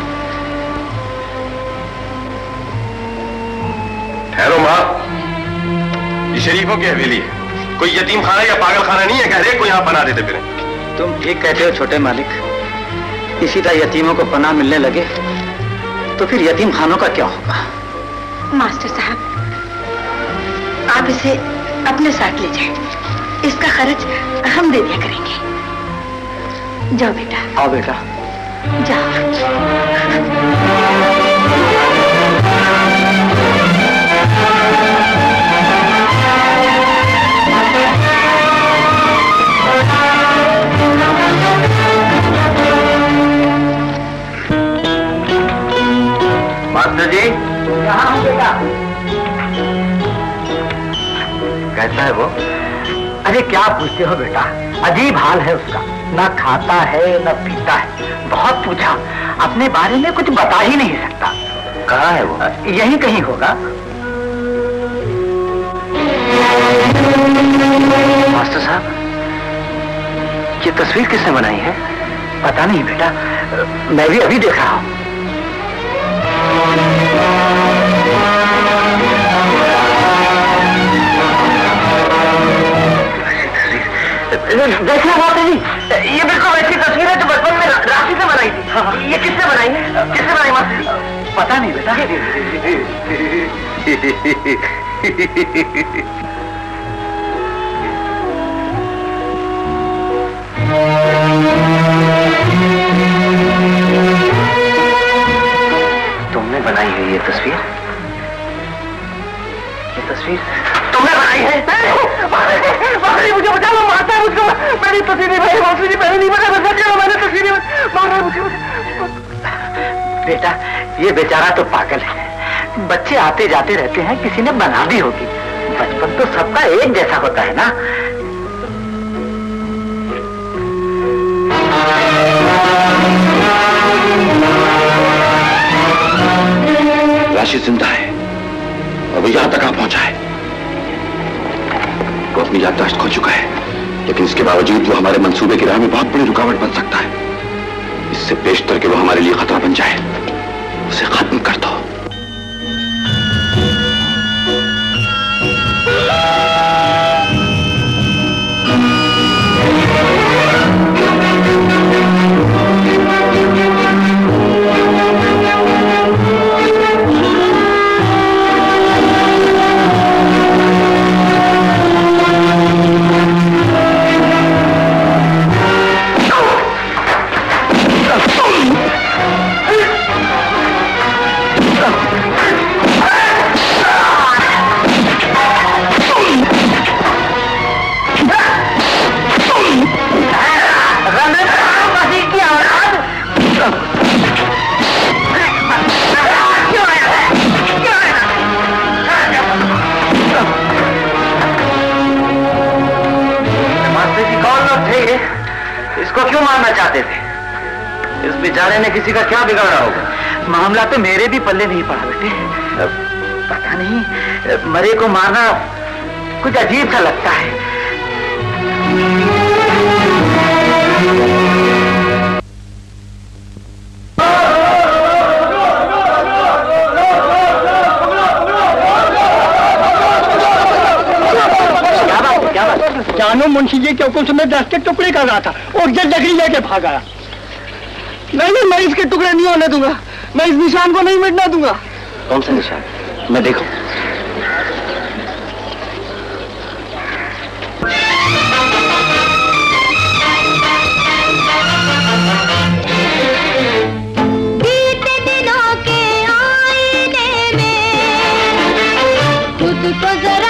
ठहरो माँ, ये शरीफों की हवेली है, कोई यतीम खाना या पागल खाना नहीं है। कह रहे को यहाँ पना देते फिर। तुम ठीक कहते हो छोटे मालिक। इसी तरह यतीमों को पनाह मिलने लगे तो फिर यतीम खानों का क्या होगा? मास्टर साहब, आप इसे अपने साथ ले जाएं। इसका खर्च हम दे दिया करेंगे। जाओ बेटा। आओ बेटा, जाओ। मास्टर जी, कहाँ हूँ बेटा? कैसा है वो? अरे क्या पूछते हो बेटा, अजीब हाल है उसका। न खाता है न पीता है। बहुत पूछा, अपने बारे में कुछ बता ही नहीं सकता। कहाँ है वो? यहीं कहीं होगा। मास्टर साहब, ये तस्वीर किसने बनाई है? पता नहीं बेटा, मैं भी अभी देख रहा हूँ। देखना बात नहीं, ये बिल्कुल वैसी तस्वीर है जो बचपन में राशि से बनाई थी। ये किसने बनाई है? किसने बनाई मास्टर? पता नहीं बेटा। तुमने बनाई है ये तस्वीर? ये तस्वीर तुमने बनाई है? मुझे बचा लो, मारता है मुझको। मैंने तस्वीर नहीं बनाई मास्टर जी, मैंने नहीं बनाई। मैंने तस्वीर नहीं बनाई, मार रहा है मुझे। बेटा, ये बेचारा तो पागल है। बच्चे आते जाते रहते हैं, किसी ने बना दी होगी। बचपन तो सबका एक जैसा होता है ना। राशिद जिंदा है और वो यहां तक आ पहुंचा है। वो अपनी याददाश्त खो चुका है, लेकिन इसके बावजूद वो हमारे मंसूबे की राह में बहुत बड़ी रुकावट बन सकता है। इससे बेशतर कि वो हमारे लिए खतरा बन जाए, उसे खत्म कर दो। इसको क्यों मारना चाहते थे? इस बेचारे ने किसी का क्या बिगाड़ा होगा? मामला तो मेरे भी पल्ले नहीं पड़ा बेटे। पता नहीं, मरे को मारना कुछ अजीब सा लगता है। जानो मुंशी जी के हुक्म से मैं दस के टुकड़े कर रहा था और जब लकड़ी लेके भाग आया। नहीं नहीं, मैं इसके टुकड़े नहीं होने दूंगा। मैं इस निशान को नहीं मिटने दूंगा। कौन सा निशान? मैं देखूं। बीते दिनों के आईने में खुद को जरा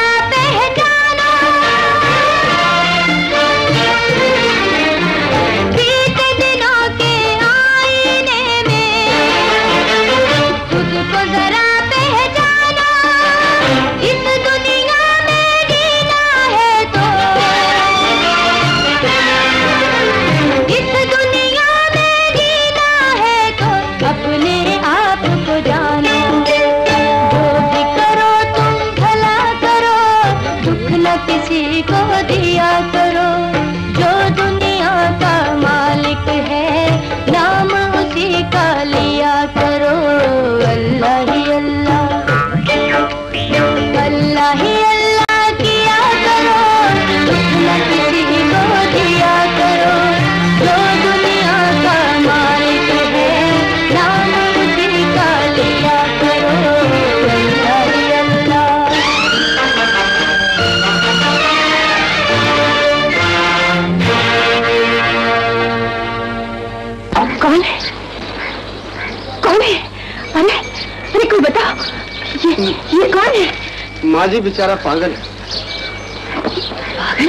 ये कौन है? माजी बेचारा पागल है। पागल?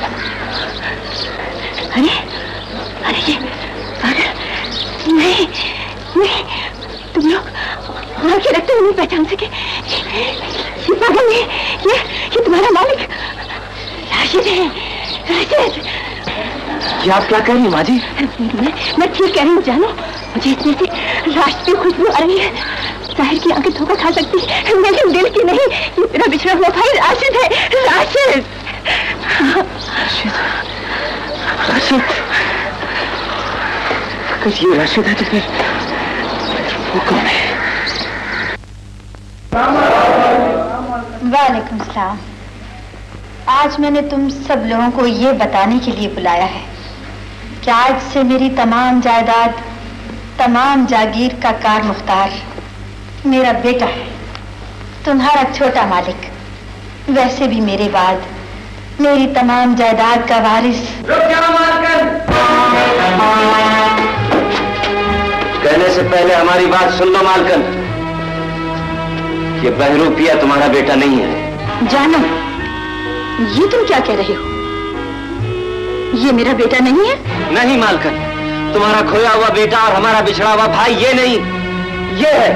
अरे अरे ये पागल नहीं नहीं, तुम लोग आंखें रखते हुए नहीं पहचान सके। ये पागल नहीं, ये ये तुम्हारा मालिक राशिद है। राशिद, ये आप क्या कह रही हैं माँ जी? मैं मैं ठीक कह रही हूँ जानो। मुझे इसमें से राशिद की खुशबू आ रही है। जाहिर की आंखें धोखा खा सकती है, लेकिन दिल की नहीं। ये तेरा बिछड़ा हुआ भाई राशिद है। राशिद राशिद राशिद अगर ये राशिद है तो फिर वो कौन है? वालेकुम सलाम। आज मैंने तुम सब लोगों को ये बताने के लिए बुलाया है कि आज से मेरी तमाम जायदाद, तमाम जागीर का कार मुख्तार मेरा बेटा है, तुम्हारा छोटा मालिक। वैसे भी मेरे बाद मेरी तमाम जायदाद का वारिस। कहने से पहले हमारी बात सुन लो मालकन। ये बहरूपिया तुम्हारा बेटा नहीं है। जानो, ये तुम क्या कह रहे हो? ये मेरा बेटा नहीं है? नहीं मालकन, तुम्हारा खोया हुआ बेटा और हमारा बिछड़ा हुआ भाई ये नहीं। ये है।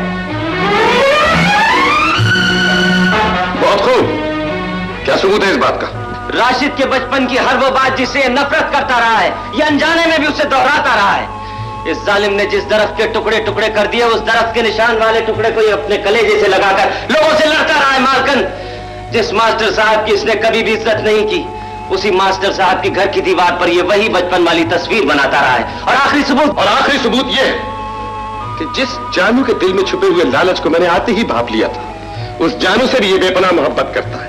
बहुत खूब। क्या सबूत है इस बात का? राशिद के बचपन की हर वो बात जिसे नफरत करता रहा है, ये अनजाने में भी उससे दोहराता रहा है। इस जालिम ने जिस दरख्त के टुकड़े टुकड़े कर दिए, उस दरख्त के निशान वाले टुकड़े को ये अपने कलेजे से लगाकर लोगों से लड़ता रहा है। मालकन, जिस मास्टर साहब की इसने कभी भी इज्जत नहीं की, उसी मास्टर साहब के घर की दीवार पर ये वही बचपन वाली तस्वीर बनाता रहा है। और आखिरी सबूत और आखिरी सबूत ये है कि जिस जानू के दिल में छुपे हुए लालच को मैंने आते ही भाप लिया था, उस जानू से भी ये बेपनाह मोहब्बत करता है।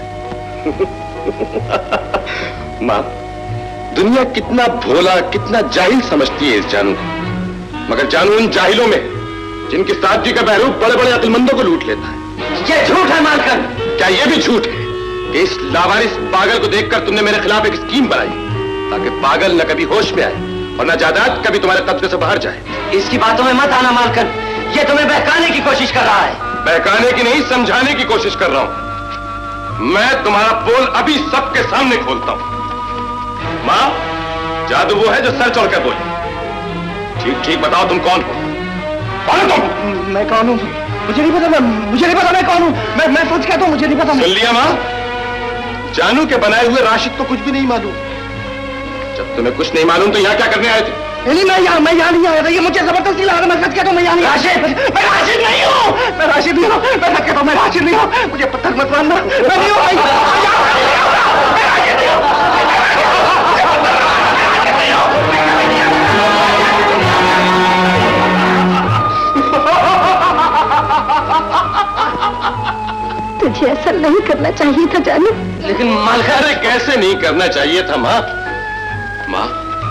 मां, दुनिया कितना भोला, कितना जाहिल समझती है इस जानू को, मगर जानू उन जाहिलों में जिनकी सादगी का बहरूप बड़े बड़े अक्लमंदों को लूट लेता है। ये झूठ है मालकन। क्या ये भी झूठ है कि इस लावारिस पागल को देखकर तुमने मेरे खिलाफ एक स्कीम बनाई ताकि पागल न कभी होश में आए और न जायदाद कभी तुम्हारे कब्जे से बाहर जाए? इसकी बातों में मत आना मालकन, ये तुम्हें बहकाने की कोशिश कर रहा है। बहकाने की नहीं, समझाने की कोशिश कर रहा हूं। मैं तुम्हारा पोल अभी सबके सामने खोलता हूं। मां, जादू वो है जो सर चढ़कर बोले। ठीक ठीक बताओ, तुम कौन हो? कौन हो तुम? मैं कौन हूँ? मुझे नहीं पता। मैं मुझे नहीं पता मैं कौन हूँ। मैं मैं सच कहता हूँ, मुझे नहीं पता। सुन लिया मां? जानू के बनाए हुए राशिद को कुछ भी नहीं मालूम। जब तुम्हें कुछ नहीं मालूम तो यहाँ क्या करने आए थे? नहीं, मैं यहाँ मैं यहाँ नहीं आया था। ये मुझे जबरदस्ती लगा। मैं सच कहता हूँ, मैं यहाँ नहीं। राशिद, मैं राशिद नहीं हूँ। मैं राशिद नहीं हूँ। मैं सच कहता हूँ, मैं राशिद नहीं हूँ। मुझे पत्थर मत मारना। मैं नहीं हूँ। मैं राशिद नहीं हूँ। तुझे ऐसा नहीं करना चाहिए था जानू। लेकिन मालका, अरे कैसे नहीं करना चाहिए था माँ? माँ,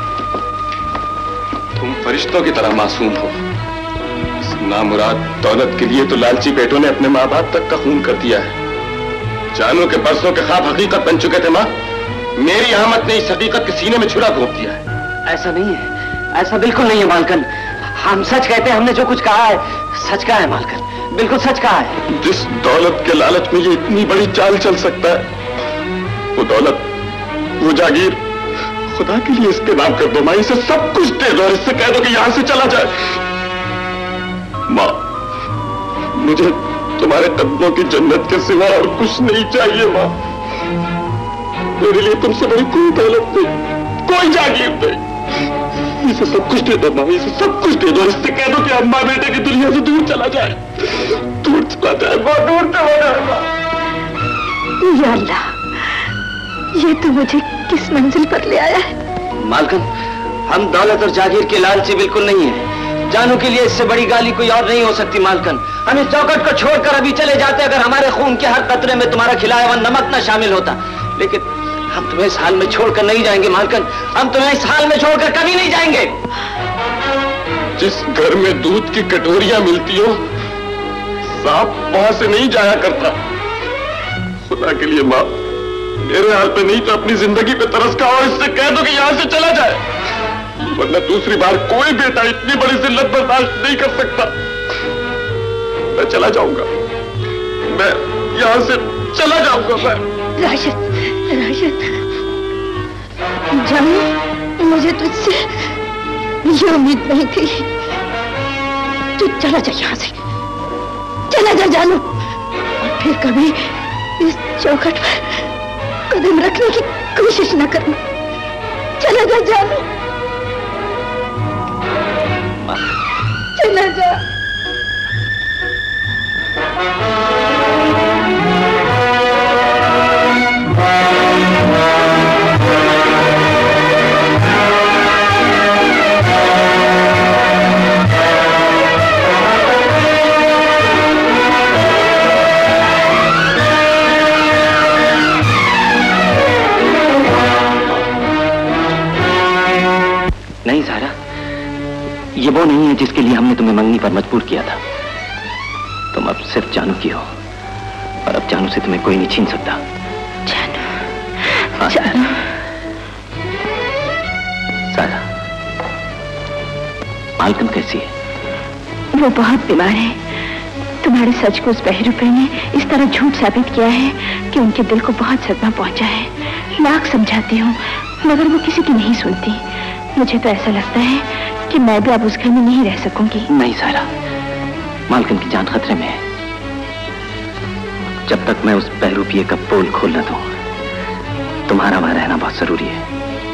तुम फरिश्तों की तरह मासूम हो। इस नामुराद दौलत के लिए तो लालची बेटों ने अपने माँ बाप तक का खून कर दिया है। जानू के बरसों के ख्वाब हकीकत बन चुके थे माँ। मेरी आमद ने इस हकीकत के सीने में छुरा घोंप दिया है। ऐसा नहीं है, ऐसा बिल्कुल नहीं है मालकन। हम सच कहते हैं, हमने जो कुछ कहा है सच कहा है मालकन, बिल्कुल सच कहा है। जिस दौलत के लालच में ये इतनी बड़ी चाल चल सकता है, वो दौलत, वो जागीर, खुदा के लिए इसके नाम कर दो माँ। इसे सब कुछ दे दो और इससे कह दो कि यहां से चला जाए। माँ, मुझे तुम्हारे कदमों की जन्नत के सिवा और कुछ नहीं चाहिए माँ। मेरे लिए तुमसे बड़ी कोई दौलत नहीं, कोई जागीर नहीं। इसे सब कुछ दे दो माँ, इसे सब कुछ दे दो। इससे कह दो कि अम्मा बेटे की दुनिया से दूर चला जाए, दूर चला जाए, बहुत दूर चला जाए माँ। या अल्लाह, ये तो मुझे किस मंजिल पर ले आया है। मालकन, हम दौलत और जागीर के लालची बिल्कुल नहीं है। जानू के लिए इससे बड़ी गाली कोई और नहीं हो सकती मालकन। हम इस चौखट को छोड़कर अभी चले जाते अगर हमारे खून के हर कतरे में तुम्हारा खिलाया हुआ नमक न शामिल होता। लेकिन हम तुम्हें इस हाल में छोड़कर नहीं जाएंगे मालकन। हम तुम्हें इस हाल में छोड़कर कभी नहीं जाएंगे। जिस घर में दूध की कटोरियां मिलती हो, सांप वहां से नहीं जाया करता। खुदा के लिए माँ, मेरे हाल पे नहीं तो अपनी जिंदगी पे तरस खाओ। इससे कह दो कि यहां से चला जाए, वरना दूसरी बार कोई बेटा इतनी बड़ी जिल्लत बर्दाश्त नहीं कर सकता। मैं चला जाऊंगा, मैं यहां से चला जाऊंगा। मैं राशिद, राशिद, जानू, मुझे तुझसे ये उम्मीद नहीं थी। तू चला जा यहाँ से, चला जा जानू, और फिर कभी इस चौखट पर कदम रखने की कोशिश न करना। चला जा जानू, चला जा। नहीं सारा, ये वो नहीं है जिसके लिए हमने तुम्हें मंगनी पर मजबूर किया था। तुम अब सिर्फ जानू की हो और अब जानू से तुम्हें कोई नहीं छीन सकता। जानू, हाँ, जानू। सारा, मालकन कैसी है? वो बहुत बीमार है। तुम्हारे सच को उस बहरूपे ने इस तरह झूठ साबित किया है कि उनके दिल को बहुत सदमा पहुंचा है। लाख समझाती हूँ मगर वो किसी की नहीं सुनती। मुझे तो ऐसा लगता है कि मैं भी अब उस घर में नहीं रह सकूंगी। नहीं सारा, मालकिन की जान खतरे में है। जब तक मैं उस बहरूपिये का पोल खोल न दूं, तुम्हारा वहां रहना बहुत जरूरी है।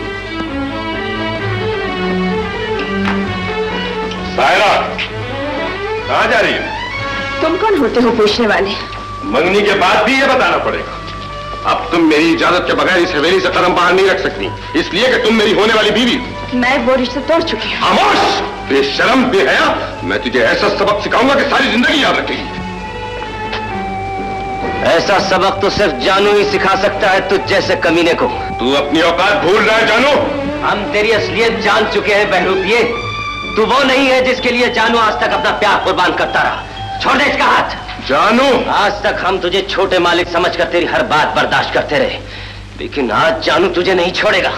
सायरा, कहाँ जा रही है? तुम कौन होते हो पूछने वाले? मंगनी के बाद भी ये बताना पड़ेगा। अब तुम मेरी इजाजत के बगैर इस हवेली से कदम बाहर नहीं रख सकती, इसलिए कि तुम मेरी होने वाली बीवी हो। मैं वो रिश्ता तोड़ चुकी हूँ। खामोश, बेशरम, बेहया। मैं तुझे ऐसा सबक सिखाऊंगा कि सारी जिंदगी याद रखेगी। ऐसा सबक तो सिर्फ जानू ही सिखा सकता है तुझ जैसे कमीने को। तू अपनी औकात भूल रहा है जानू। हम तेरी असलियत जान चुके हैं बहरूपिये। तू वो नहीं है जिसके लिए जानू आज तक अपना प्यार कुर्बान करता रहा। छोड़ दे इसका हाथ। जानू, आज तक हम तुझे छोटे मालिक समझकर तेरी हर बात बर्दाश्त करते रहे, लेकिन आज जानू तुझे नहीं छोड़ेगा।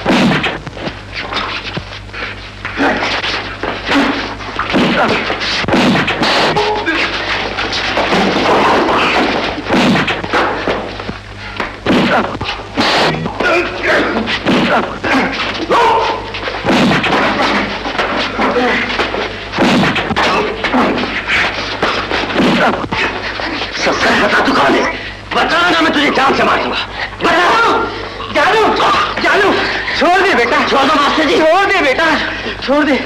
सस्ता बता तू कौन है? बता ना, मैं तुझे जान से मार दूंगा। बता। जानू, जानू, छोड़ दे बेटा। छोड़ दो मास्टर जी। छोड़ दे बेटा, छोड़ दे।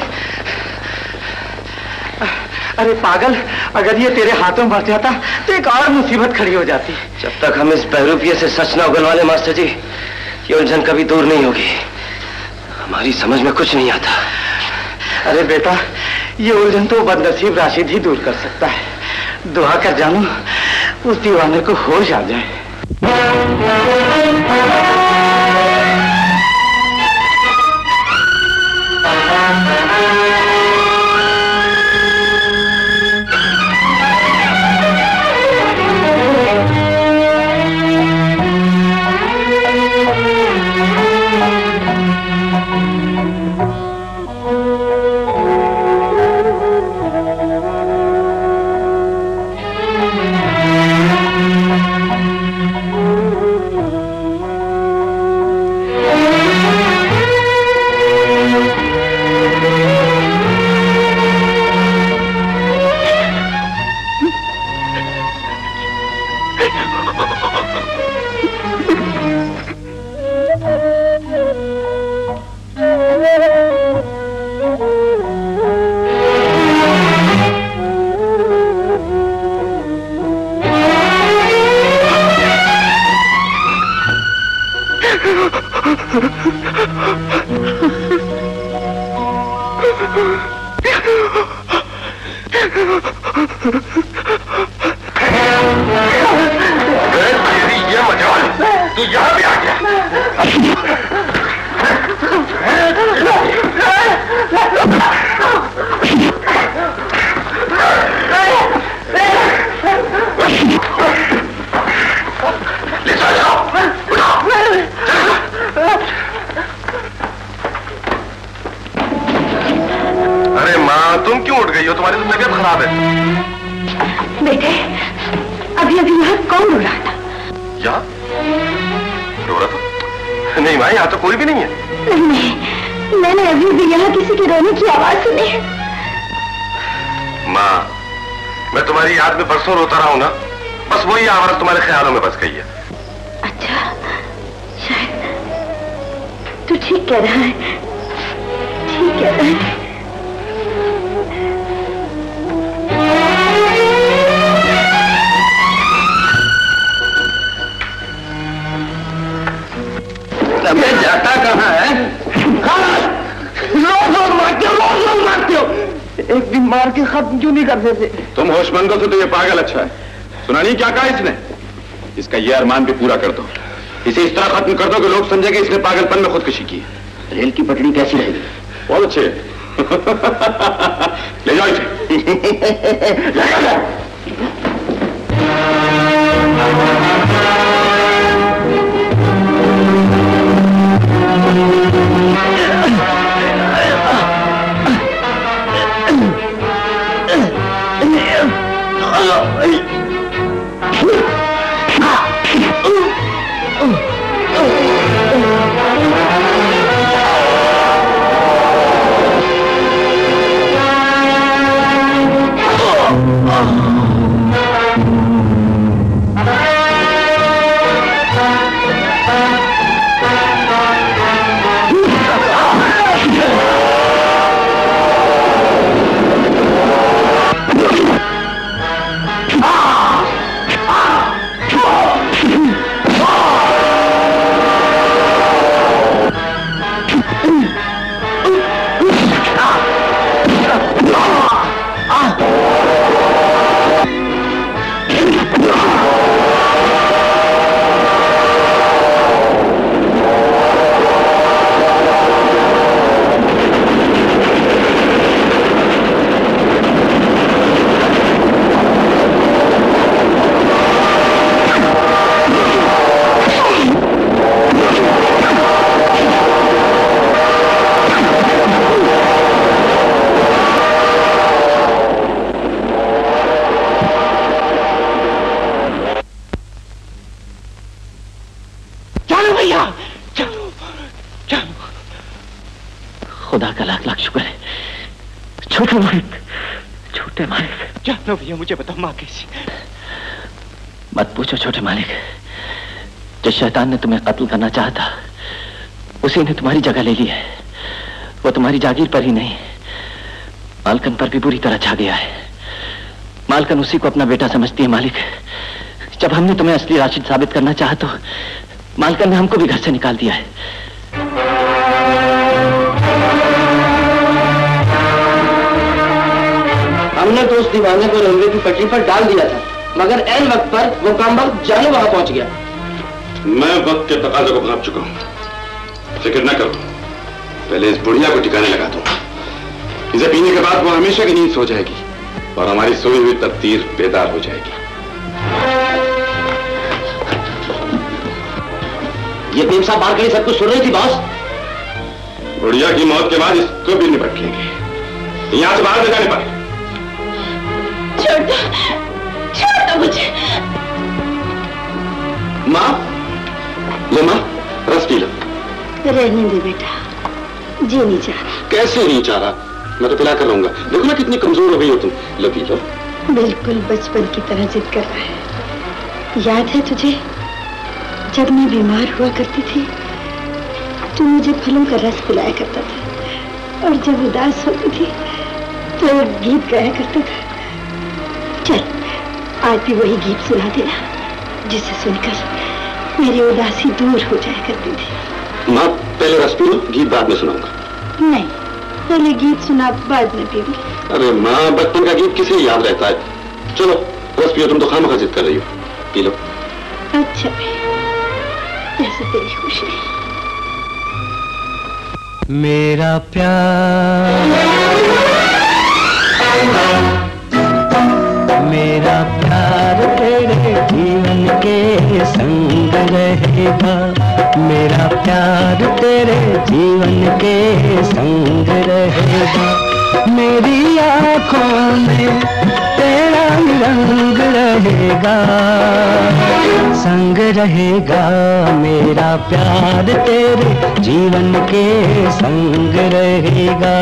अरे पागल, अगर ये तेरे हाथों मर जाता तो एक और मुसीबत खड़ी हो जाती। जब तक हम इस बहरूपिये से सच ना उगलवा ले मास्टर जी, ये उलझन कभी दूर नहीं होगी। हमारी समझ में कुछ नहीं आता। अरे बेटा, ये उलझन तो बदनसीब राशिद ही दूर कर सकता है। दुआ कर जानू, उस दीवाने को होश आ जाए। रोता रहा हूं ना, बस वही आवाज तुम्हारे ख्यालों में बस गई है। अच्छा, शायद तू ठीक कह रहा है, ठीक कह रहा है। मैं जाता कहाँ है? रोज रोज मारते हो, रोज रोज मारते हो। एक दिन मार के खत्म क्यों नहीं कर देते? तुम होशमंद हो तो ये पागल अच्छा है। सुना नहीं क्या कहा इसने? इसका ये अरमान भी पूरा कर दो। इसे इस तरह खत्म कर दो कि लोग समझेंगे इसने पागलपन में खुदकुशी की है। रेल की पटड़ी कैसी रहेगी? बहुत अच्छे। ले जाओ इसे। Oh! खुदा का लाख लाख शुक्र है। छोटे मालिक, छोटे मालिक। जानो भैया, मुझे बता माँ कैसी? मत पूछो छोटे मालिक। जिस शैतान ने तुम्हें कत्ल करना चाहा था, उसी ने तुम्हारी जगह ले ली है। वो तुम्हारी जागीर पर ही नहीं, मालकन पर भी बुरी तरह छा गया है। मालकन उसी को अपना बेटा समझती है मालिक। जब हमने तुम्हें असली राशिद साबित करना चाहा तो मालकन ने हमको भी घर से निकाल दिया है। हमने तो उस दीवाने को रेलवे की पटरी पर डाल दिया था, मगर ऐन वक्त पर वो काम वक्त जानो वहां पहुंच गया। मैं वक्त के तकाजे को भाप चुका हूं। फिक्र न करो, पहले इस बुढ़िया को ठिकाने लगा दूं। इसे पीने के बाद वो हमेशा की नींद सो जाएगी और हमारी सोई हुई तकदीर बेदार हो जाएगी। ये भीम साहब बाहर खड़ी सब कुछ सुन रही थी बॉस। बुढ़िया की मौत के बाद इसको भी निपट लेंगे। यहां से बाहर न जाने पाए। छोड़ दो, छोड़ दो मुझे। माँ, ले माँ, रस पी लो। रहने दे बेटा, जी नहीं चाह रहा। कैसे नहीं चाह रहा? मैं तो पिला कर रहूंगा। देखो ना कितनी कमजोर हो गई हो तुम। लो पी लो। बिल्कुल बचपन की तरह जिद कर रहा है। याद है तुझे, जब मैं बीमार हुआ करती थी तो मुझे फलों का रस पिलाया करता था, और जब उदास होती थी तो एक गीत गाया करता था। चल, आज भी वही गीत सुना देना, जिसे सुनकर मेरी उदासी दूर हो जाया करती थी। माँ, पहले रस पी लो, गीत बाद में सुनाऊंगा। नहीं, पहले गीत सुना, बाद में पीऊंगी। अरे माँ, बचपन का गीत किसे याद रहता है? चलो रस पियो, तुम तो खामखा जिद कर रही हो। पी लो। अच्छा, जैसे तेरी खुशी। मेरा प्यार, मेरा प्यार तेरे जीवन के संग रहेगा। मेरा प्यार तेरे जीवन के संग रहेगा। मेरी आँखों में तेरा रंग रहेगा, संग रहेगा। मेरा प्यार तेरे जीवन के संग रहेगा।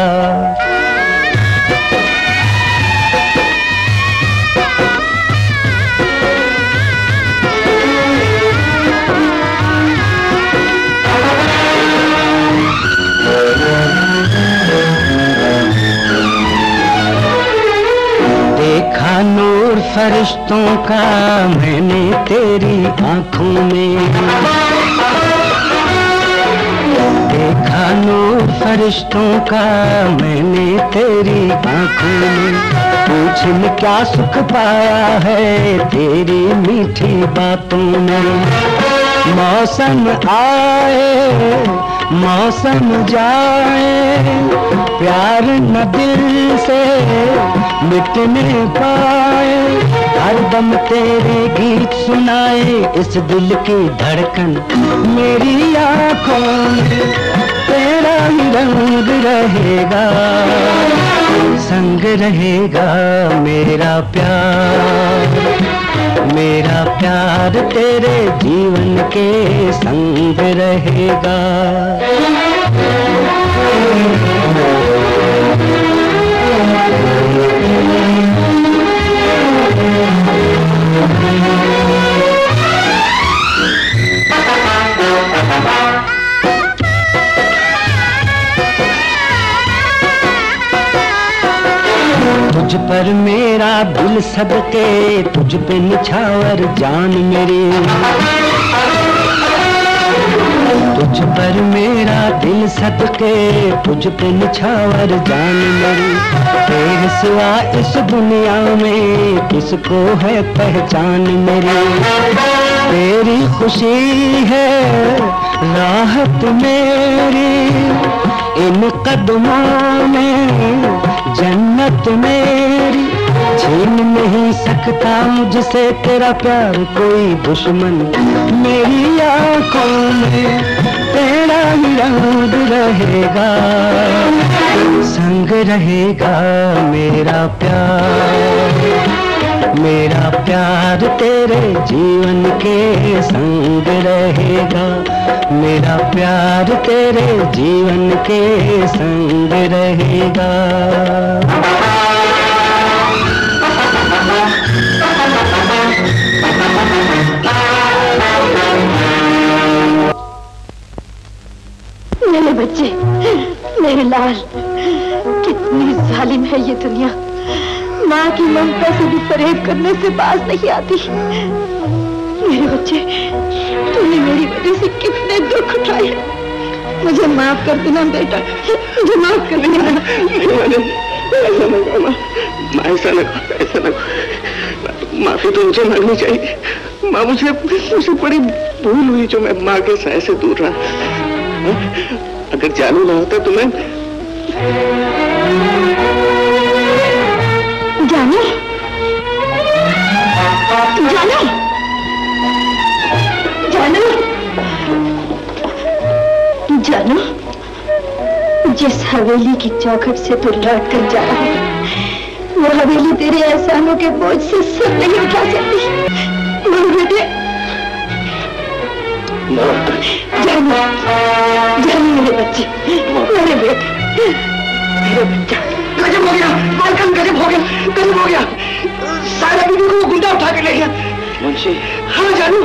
देखा नूर फरिश्तों का मैंने तेरी आंखों में, देखा नूर फरिश्तों का मैंने तेरी आंखों में। पूछ में क्या सुख पाया है तेरी मीठी बातों में। मौसम आए मौसम जाए, प्यार न दिल से मिटने पाए। हर दम तेरे गीत सुनाए इस दिल की धड़कन। मेरी आँखों में तेरा ही रंग रहेगा, संग रहेगा। मेरा प्यार, मेरा प्यार तेरे जीवन के संग रहेगा। तुझ पर मेरा दिल सदके, तुझ पे निछावर जान मेरी। तुझ पर मेरा दिल सदके, तुझ पे निछावर जान मेरी। तेरे सिवा इस दुनिया में किसको है पहचान मेरी। तेरी खुशी है राहत मेरी, इन कदमों में जन्नत मेरी। छीन नहीं सकता मुझसे तेरा प्यार कोई दुश्मन। मेरी आँखों में तेरा ही रंग रहेगा, संग रहेगा। मेरा प्यार, मेरा प्यार तेरे जीवन के संग रहेगा। मेरा प्यार तेरे जीवन के संग रहेगा। मेरे बच्चे, मेरे लाल, कितनी जालिम है ये दुनिया। माँ की ममता से भी फरेब करने से बाज नहीं आती। मेरे बच्चे, तूने मेरी वजह से कितने दुख उठाए। मुझे माफ कर देना बेटा, मुझे माफ कर देना। ऐसा न करो माँ, माँ ऐसा न करो, ऐसा न करो। माफी तो मुझे मांगनी चाहिए। माँ मुझे मुझे बड़ी भूल हुई जो मैं माँ के साय से दूर रहा। अगर जानू ना होता तो मैं जानू जानू जानू जानू जिस हवेली की चौखट से तू लौट कर जा रहा है, वो हवेली तेरे एहसानों के बोझ से सर नहीं उठा सकती। मेरे बेटे, जानू जानू मेरे बच्चे, मेरे बेटे, मेरे बच्चा। गजब हो गया मालकन, गजब हो गया, गजब हो गया। सारा बीबी को गुंडा उठा के ले गया। मुंशी? हाँ जानू।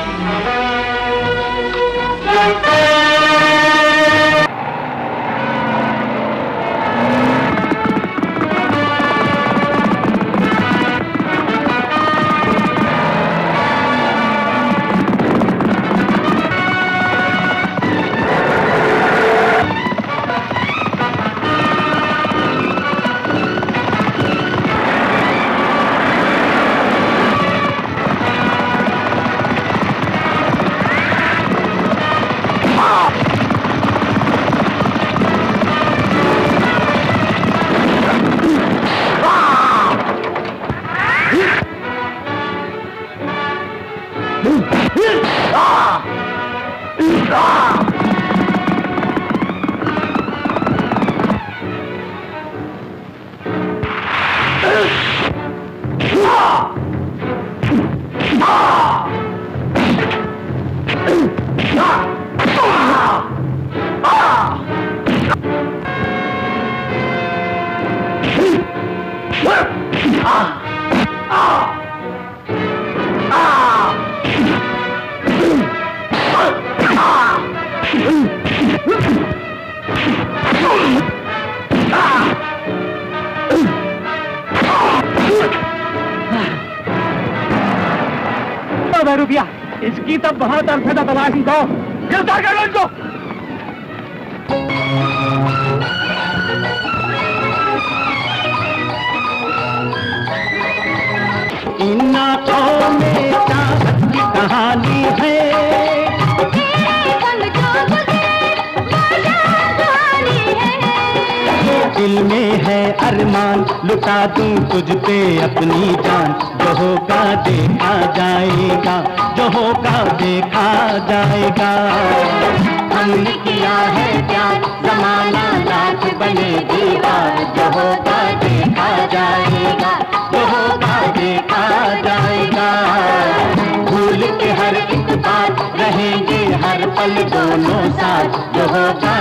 रुपया इसकी तब बहुत अर्थता तलाशी दो, गिरफ्तार कर लो इनको। इन आंखों में चाहत की कहानी है, दिल में है अरमान, लुटा दूं तुझ पे अपनी जान। जो होगा देखा जाएगा, जो होगा देखा जाएगा। हमने किया है प्यार, जमाना लाख बने दीवार। जो होगा देखा जाएगा, जो होगा देखा जाएगा। भूल के हर एक बात रहेंगे हर पल दोनों साथ। जो होगा